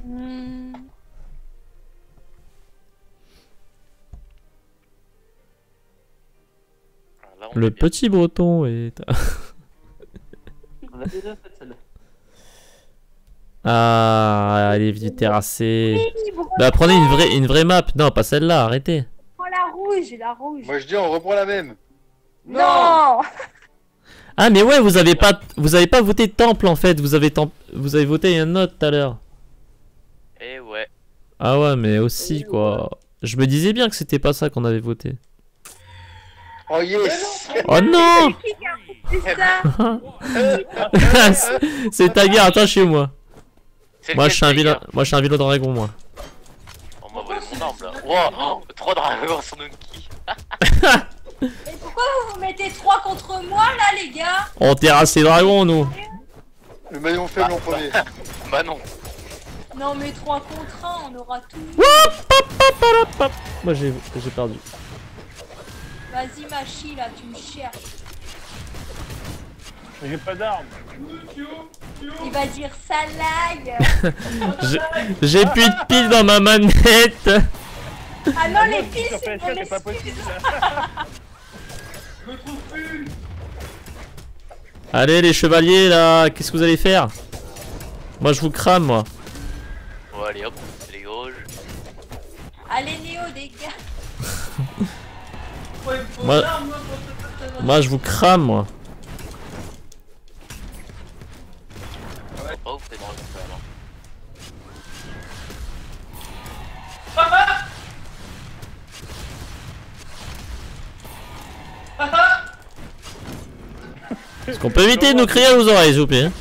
S3: Ah, là, on
S1: Le
S3: est bien.
S1: petit breton est.
S6: On a déjà fait celle-là.
S1: Ah, elle est venue terrasser.
S4: Oui, Breton.
S1: Bah prenez une vraie, une vraie map. Non, pas celle-là, arrêtez.
S4: Prends la rouge, la rouge.
S2: Moi je dis on reprend la même.
S4: Non.
S1: Ah mais ouais, vous avez pas, vous avez pas voté temple en fait. Vous avez temp... vous avez voté un autre tout à l'heure.
S3: Eh ouais.
S1: Ah ouais, mais aussi quoi. Je me disais bien que c'était pas ça qu'on avait voté.
S2: Oh yes.
S1: Oh non.
S4: C'est ça.
S1: C'est ta guerre, attends chez moi.
S3: C'est
S1: Moi
S3: lequel,
S1: je suis un
S3: ta
S1: vilain,
S3: gueule
S1: moi je suis un vilain dragon moi.
S3: On m'a volé mon arme là. Wow, oh, trois dragons sur Nunki.
S4: Mais pourquoi vous vous mettez trois contre moi là, les gars?
S1: On terrasse les dragons nous.
S2: Le maillon faible en premier.
S3: Bah non.
S4: Non, mais trois contre un, on aura tout.
S1: Moi j'ai j'ai perdu.
S4: Vas-y, Machi, là, tu me cherches.
S5: J'ai pas d'armes.
S4: Il va dire salaille.
S1: J'ai- J'ai plus de piles dans ma manette.
S4: Ah non, les piles,
S5: Sur
S4: c'est
S5: P S quatre,
S4: mon
S5: c'est pas
S4: excuse.
S5: possible.
S6: Je me trouve plus.
S1: Allez les chevaliers là, qu'est-ce que vous allez faire? Moi je vous crame moi.
S3: Bon, allez hop, c'est les gauges.
S4: Allez, Néo, des gars.
S6: Ouais, il me faut
S1: Moi-
S6: une arme, moi, pour te- te- te-
S1: Moi je vous crame moi.
S3: Oh, c'est dragons ça alors.
S1: Est-ce qu'on peut éviter de nous crier aux oreilles s'il vous plaît?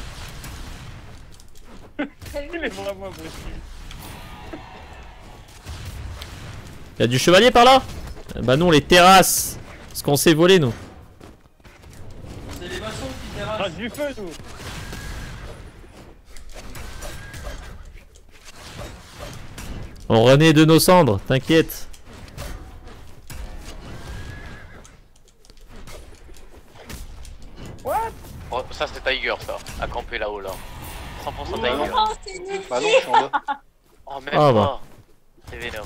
S5: Il est vraiment impossible.
S1: Y'a du chevalier par là? Bah nous on les terrasse. Parce qu'on s'est volé nous.
S6: C'est les maçons qui terrassent.
S5: Rate du feu, nous.
S1: On renaît de nos cendres, t'inquiète.
S3: Oh, ça c'est Tiger ça, à camper là-haut là. cent pour cent
S2: Bah non.
S3: Tiger.
S4: Oh, c'est Nunki.
S2: Bah non, je suis en bas.
S3: Oh même
S1: Ah,
S3: pas.
S1: bah.
S3: C'est Vénor.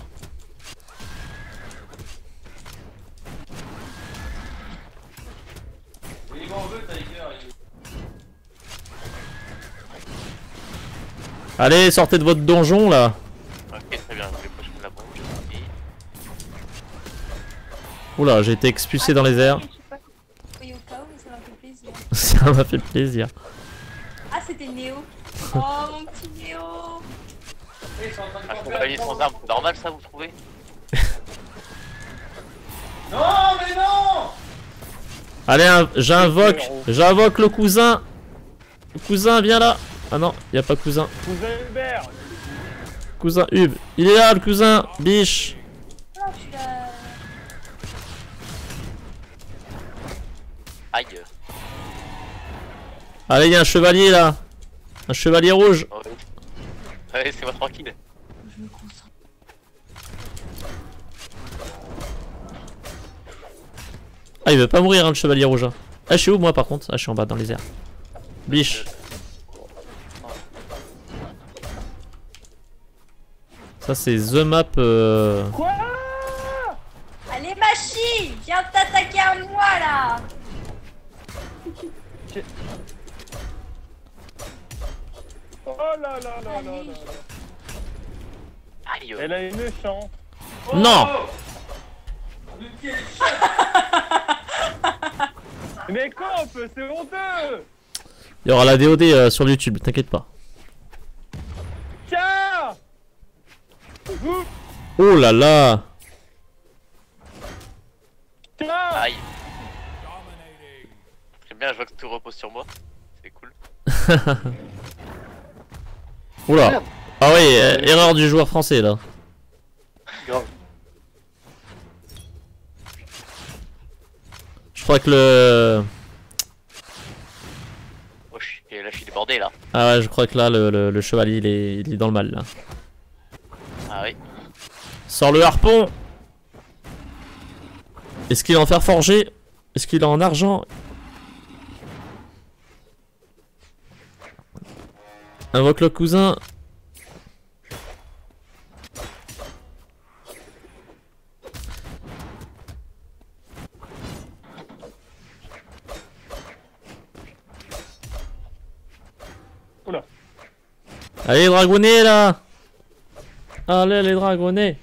S6: Il m'en veut, Tiger. il-
S1: Allez, sortez de votre donjon là.
S3: Ok, très bien, je vais pocher la bombe. Et...
S1: Oula, j'ai été expulsé dans les airs.
S4: Je sais pas oui, au cas où, mais ça m'a fait plaisir.
S1: Ça m'a fait plaisir.
S4: Ah, c'était Néo. Oh, mon petit Néo.
S6: Ils sont en train de
S3: Un
S6: camper
S3: chevalier
S6: à
S3: sans
S6: fond.
S3: arme, c'est normal ça vous trouvez?
S6: Non, mais non.
S1: Allez, un- j'invoque, j'invoque le cousin. Le cousin, viens là. Ah non, y a pas cousin.
S5: Cousin Hubert.
S1: Cousin Hub. Il est là, le cousin. Biche.
S4: Ah, je suis là.
S3: Aïe.
S1: Allez, il y a un chevalier là. Un chevalier rouge.
S3: Oh, ouais, ouais laissez-moi tranquille.
S7: Je me concentre.
S1: Ah, il veut pas mourir, hein, le chevalier rouge. Hein. Ah, je suis où moi par contre? Ah, je suis en bas dans les airs. Biche. Ça, c'est The Map. Euh...
S5: Quoi?
S4: Allez, Machi, viens t'attaquer à moi là.
S5: Oh là là là là là.
S3: Aïe.
S5: Elle a une chance.
S1: Non.
S5: Mais comp, c'est honteux.
S1: Il y aura la D O D euh, sur YouTube, t'inquiète pas.
S5: Tiens. Ouf.
S1: Oh là là.
S5: Tiens.
S3: Aïe. Très bien, je vois que tout repose sur moi. C'est cool.
S1: Oula. Ah oui, euh, erreur du joueur français là.
S2: Grave.
S1: Je crois que le...
S3: Oh, je suis... là, je suis débordé là.
S1: Ah ouais, je crois que là, le, le, le chevalier, il est, il est dans le mal là.
S3: Ah oui.
S1: Sors le harpon. Est-ce qu'il est en fer forgé? Est-ce qu'il est en argent? Invoque le cousin.
S5: Oula.
S1: Allez, dragonnez là. Allez, les dragonnez.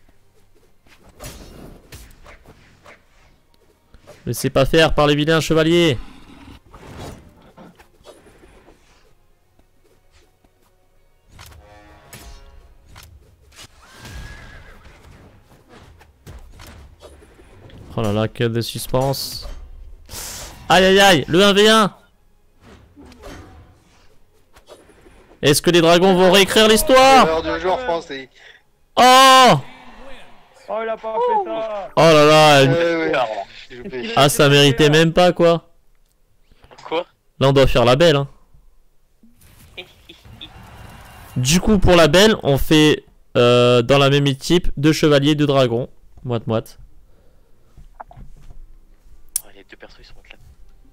S1: Laissez pas faire par les vilains chevaliers. Oh là là, quel de suspense. Aïe aïe aïe, le un v un. Est-ce que les dragons vont réécrire l'histoire?
S2: L'heure du joueur français.
S1: Oh.
S5: Oh, il a pas fait ça.
S1: Oh là là, elle...
S2: Ouais, ouais. J'ai loupé.
S1: Ah, ça méritait même pas quoi.
S3: Quoi?
S1: Là on doit faire la belle hein. Du coup pour la belle on fait euh, dans la même équipe deux chevaliers, deux dragons. Moite moite.
S3: Oh, les deux persos ils sont là.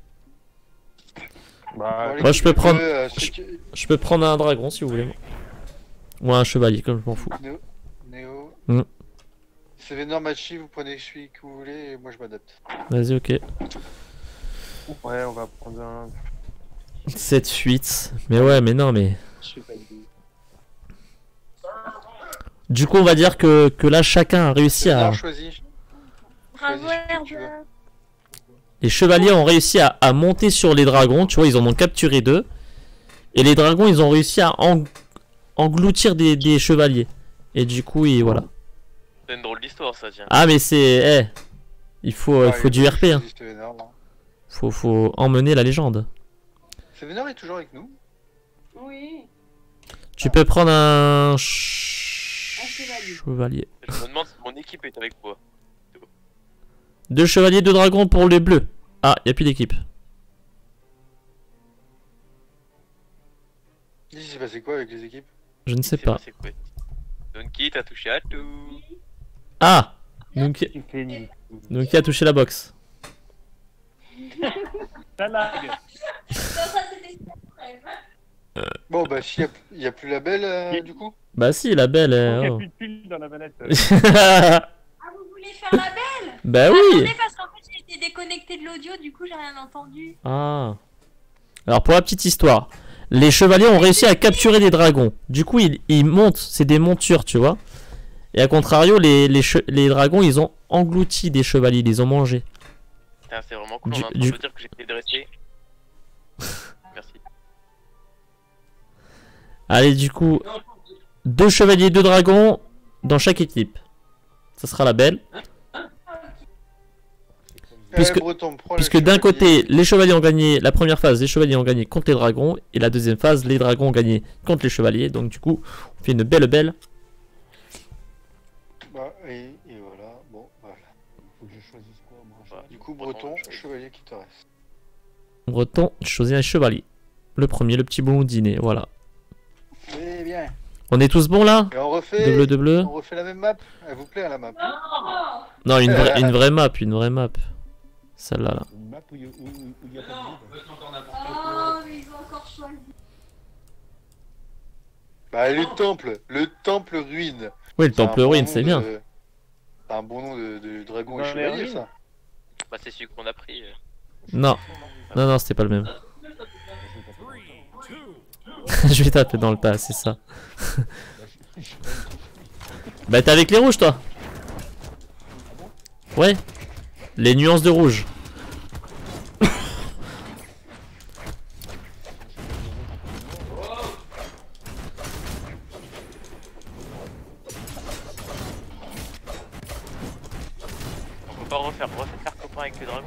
S5: Bah,
S2: Bon,
S1: Moi je peux prendre
S2: euh,
S1: je,
S2: ceux qui-
S1: je peux prendre un dragon si vous voulez. Ou un chevalier comme je m'en fous.
S2: Néo. Néo.
S1: Mm.
S2: C'est Vénor Machi, vous prenez celui que vous voulez et moi je m'adapte.
S1: Vas-y ok.
S10: Ouais, on va prendre un.
S1: Cette fuite. Mais ouais mais non mais. Du coup on va dire que, que là chacun a réussi à...
S2: Vénor choisi.
S4: Bravo,
S2: Choisis celui que tu veux.
S4: Herbe.
S1: Les chevaliers ont réussi à, à monter sur les dragons, tu vois, ils en ont capturé deux. Et les dragons, ils ont réussi à en- engloutir des, des chevaliers. Et du coup, ils, voilà.
S3: C'est une drôle d'histoire ça, tiens.
S1: Ah, mais c'est... Eh, il faut, il
S2: Ouais,
S1: faut du R P, hein.
S2: choisi, c'est Vénor, là.
S1: Faut, faut emmener la légende.
S2: C'est Vénor est toujours avec nous.
S9: Oui.
S1: Tu peux prendre un... ch-
S9: Un chevalier.
S1: chevalier.
S3: Je me demande si mon équipe est avec moi.
S1: Deux chevaliers, deux dragons pour les bleus. Ah, y a plus d'équipe.
S2: Il s'est passé quoi avec les équipes?
S1: Je ne sais
S3: C'est
S1: pas.
S3: passé quoi? Donkey, t'as touché à tout.
S1: Ah, donc,
S5: tu fais une.
S1: donc qui a touché la box.
S5: Ça lag.
S4: Non, ça c'était
S2: Bon bah s'il y, a plus la belle euh, du coup.
S1: Bah si, la belle
S5: Il
S1: est...
S5: n'y a
S1: oh.
S5: plus de pile dans la manette.
S4: Ah, vous voulez faire la belle?
S1: Bah oui.
S4: Attendez, parce qu'en fait j'ai été déconnecté de l'audio, du coup j'ai rien entendu.
S1: Ah. Alors pour la petite histoire, les chevaliers ont réussi à capturer des dragons. Du coup ils, ils montent, c'est des montures tu vois. Et à contrario les, les, che- les dragons ils ont englouti des chevaliers, ils les ont mangés.
S3: Putain, c'est vraiment cool,
S1: Du-
S3: on est en train
S1: du-
S3: de me dire que j'ai été dressé. Merci.
S1: Allez du coup, deux chevaliers, deux dragons dans chaque équipe. Ça sera la belle. Puisque-
S2: Eh, Breton, prends le
S1: Puisque d'un
S2: chevalier.
S1: côté les chevaliers ont gagné la première phase, les chevaliers ont gagné contre les dragons. Et la deuxième phase, les dragons ont gagné contre les chevaliers. Donc du coup, on fait une belle belle.
S2: Bah, et, et voilà, bon voilà.
S10: Faut que je choisisse quoi, moi.
S3: Bah,
S2: Du coup
S3: Breton,
S2: Breton,
S3: je-
S2: chevalier qui te reste.
S1: Breton, choisis un chevalier. Le premier, le petit blondinet, voilà.
S2: Eh bien.
S1: On est tous bons là?
S2: Et on refait.
S1: De bleu, de bleu.
S2: On refait la même map. Elle vous plaît la map?
S1: Non, une vraie, une vraie map, une vraie map. Celle-là là.
S10: Une map où il y a, où, où il y a pas de vide.
S4: Oh, mais ils ont encore choisi.
S2: Bah le temple, le temple ruine.
S1: Oui, le
S2: C'est un
S1: temple
S2: bon
S1: ruine,
S2: nom
S1: c'est
S2: de-
S1: bien.
S2: C'est un bon nom de, de dragon et
S5: Dans les
S2: chevalier
S5: ruines.
S2: ça.
S3: Bah, c'est celui qu'on a pris. euh.
S1: Non, non, non, c'était pas le même. Je vais taper dans le tas, c'est ça. Bah, t'es avec les rouges, toi? Ouais. Les nuances de rouge.
S3: On peut pas refaire, refaire copain avec les dragons.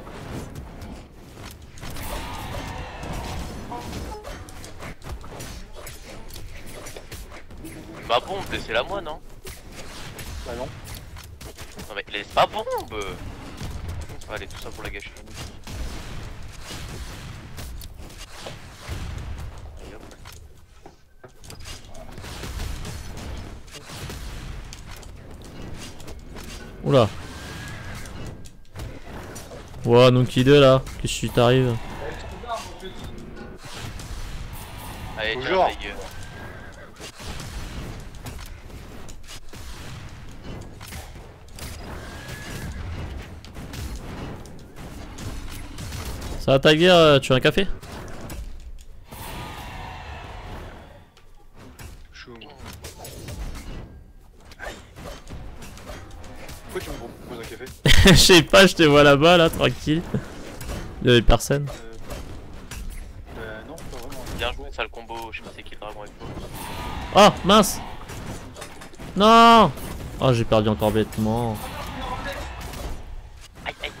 S3: Ma bombe, laissez-la moi, non?
S2: Bah non.
S3: Non mais laisse ma bombe. Allez, tout ça pour la gâcher. Allez, hop.
S1: Oula. Ouah, non qui deux là. Qu'est-ce qui t'arrive?
S3: Allez, tiens,
S2: Bonjour.
S3: ta gueule.
S1: Ça va ta guerre, euh, tu veux un café?
S2: Chou. Pourquoi tu me proposes un café?
S1: Je sais pas, je te vois là-bas là, tranquille. Il y avait personne.
S2: Euh... Bah non, pas vraiment.
S3: Bien joué, ça le combo, je sais pas c'est qui le dragon avec toi.
S1: Oh, mince! Non! Oh, j'ai perdu encore bêtement.
S3: Aïe aïe.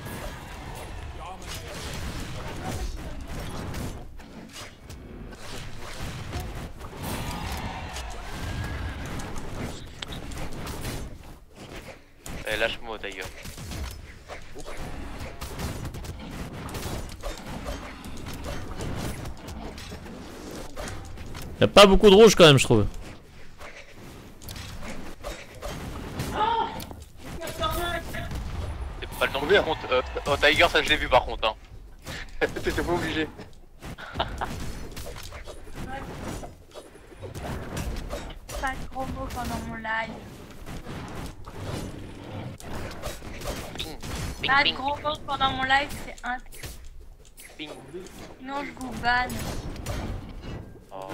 S3: Eh, lâche-moi ta gueule.
S1: Y'a pas beaucoup de rouge quand même, je trouve.
S3: C'est pas le nom
S2: Combien
S3: qui compte. Euh, oh, Tiger, ça je l'ai vu par contre. Hein.
S2: T'étais pas obligé.
S4: Pas de gros mots pendant mon live.
S3: Ping,
S4: Pas de
S3: ping,
S4: gros mots pendant mon live, c'est un.
S3: ping.
S4: Sinon, je vous banne.
S3: Oh.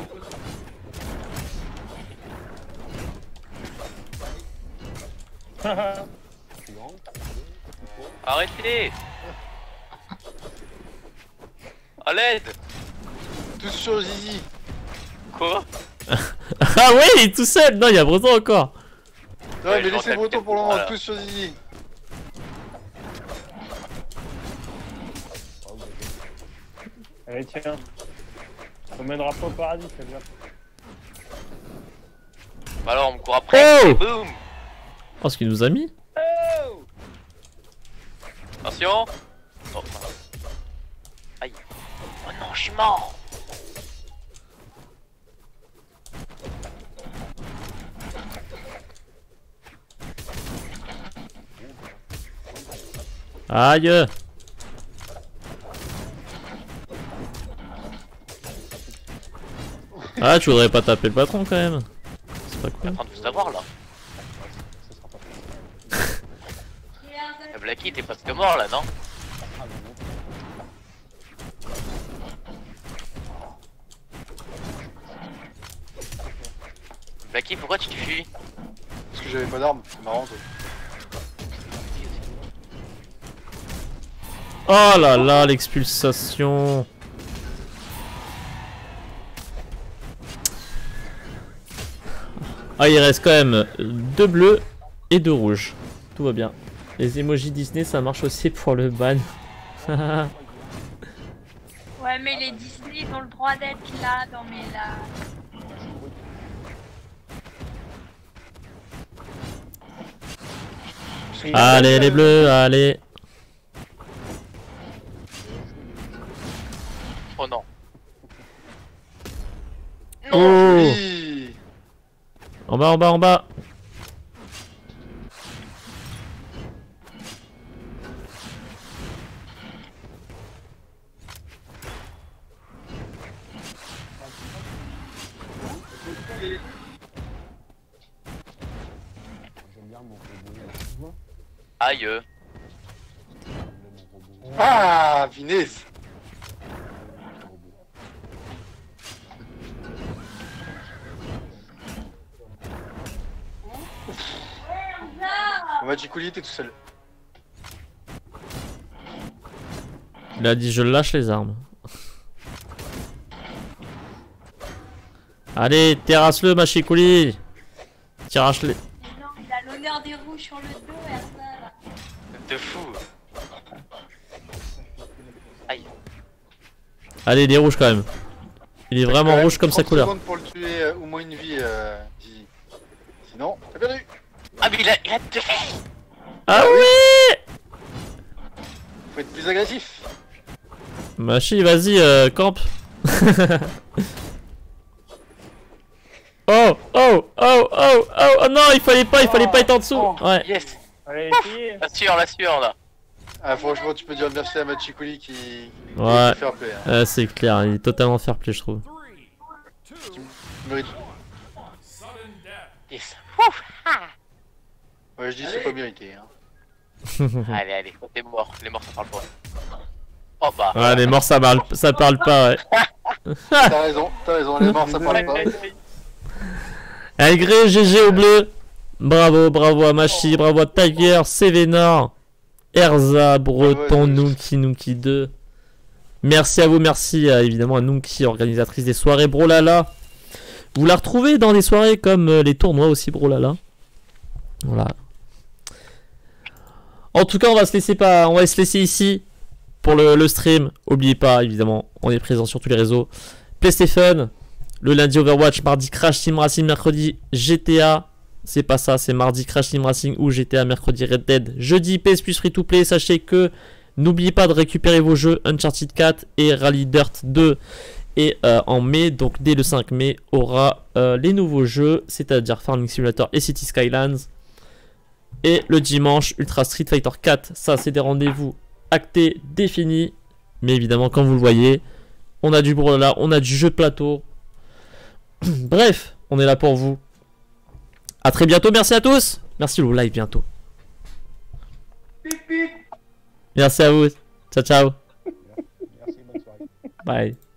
S3: Arrêtez. À l'aide.
S2: Tous sur Zizi.
S3: Quoi?
S1: Ah ouais, il est tout seul! Non, il y a Breton encore.
S2: Non
S3: Ouais,
S2: mais
S3: je
S2: laissez le
S3: rentre
S2: breton pour le moment,
S3: voilà.
S2: tous sur Zizi.
S5: Allez, tiens. On mènera pas au paradis, c'est bien.
S3: Bah alors on me court après.
S1: Oh
S3: Et boum.
S1: Oh, ce qu'il nous a mis?
S5: Oh!
S3: Attention. Oh, mince. Aïe. Oh non, je suis mort.
S1: Aïe! Ah, tu voudrais pas taper le patron quand même? C'est pas
S3: T'es en
S1: cool.
S3: train de vous savoir là. Blacky, t'es presque mort là, non? Blacky, pourquoi tu fuis?
S2: Parce que j'avais pas d'armes, c'est marrant ça.
S1: Oh là là, l'expulsation! Ah, il reste quand même deux bleus et deux rouges. Tout va bien. Les emojis Disney, ça marche aussi pour le ban.
S4: Ouais, mais les Disney, ils ont le droit d'être là dans mes là.
S1: Allez, les bleus, allez.
S3: Oh non.
S1: En bas, en bas, en bas.
S10: J'aime bien mon robot.
S3: Aïe.
S2: Ah, Vinez. Magiculi, t'es tout seul.
S1: Il a dit je lâche les armes. Allez, terrasse-le, Machiculi. Tirache-les.
S4: Non, il a l'honneur des roues sur le dos, Erza.
S3: De fou. Aïe.
S1: Allez, il est rouge quand même. Il est vraiment rouge comme sa couleur.
S2: trente secondes pour le tuer, euh, au moins une vie, euh, Gigi. Sinon, t'as perdu.
S3: Ah mais il a, il a deux.
S1: Ah oui.
S2: Faut être plus agressif.
S1: Machi, vas-y, euh, campe. Oh, oh, oh, oh, oh, oh non, il fallait pas, il fallait pas être en dessous.
S3: Oh,
S1: Ouais.
S3: yes.
S5: Allez, essayez.
S3: La sueur, la sueur là.
S2: Ah, franchement, tu peux dire merci à Machiculi qui. qui
S1: Ouais.
S2: fait fair play, hein.
S1: Euh, c'est clair, il est totalement fair play, je trouve.
S2: Tu mérites.
S3: Yes.
S2: Ouais, je dis c'est pas mérité. Hein.
S3: Allez, allez, t'es mort. Les morts ça parle pas. Oh bah.
S1: Ouais, les morts ça parle, ça parle pas, ouais.
S2: T'as raison, t'as raison, les morts ça parle pas.
S1: Agré, G G au bleu. Bravo, bravo à Machi, bravo à Tiger, Sévénor, Erza, Breton, Nunki, Nunki deux. Merci à vous, merci à, évidemment à Nunki, organisatrice des soirées Brolala. Vous la retrouvez dans des soirées comme euh, les tournois aussi Brolala. Voilà. En tout cas, on va se laisser pas, on va se laisser ici pour le, le stream. N'oubliez pas, évidemment, on est présent sur tous les réseaux. PlayStation, le lundi Overwatch, mardi Crash Team Racing, mercredi G T A. C'est pas ça, c'est mardi Crash Team Racing ou G T A, mercredi Red Dead, jeudi P S Plus Free to Play. Sachez que n'oubliez pas de récupérer vos jeux Uncharted quatre et Rally Dirt deux. Et euh, en mai, donc dès le cinq mai, aura euh, les nouveaux jeux, c'est-à-dire Farming Simulator et City Skylines. Et le dimanche, Ultra Street Fighter quatre. Ça, c'est des rendez-vous actés, définis. Mais évidemment, comme vous le voyez, on a du Brolala, on a du jeu de plateau. Bref, on est là pour vous. A très bientôt, merci à tous. Merci le live bientôt. Merci à vous. Ciao, ciao.
S10: Merci, bonne soirée.
S1: Bye.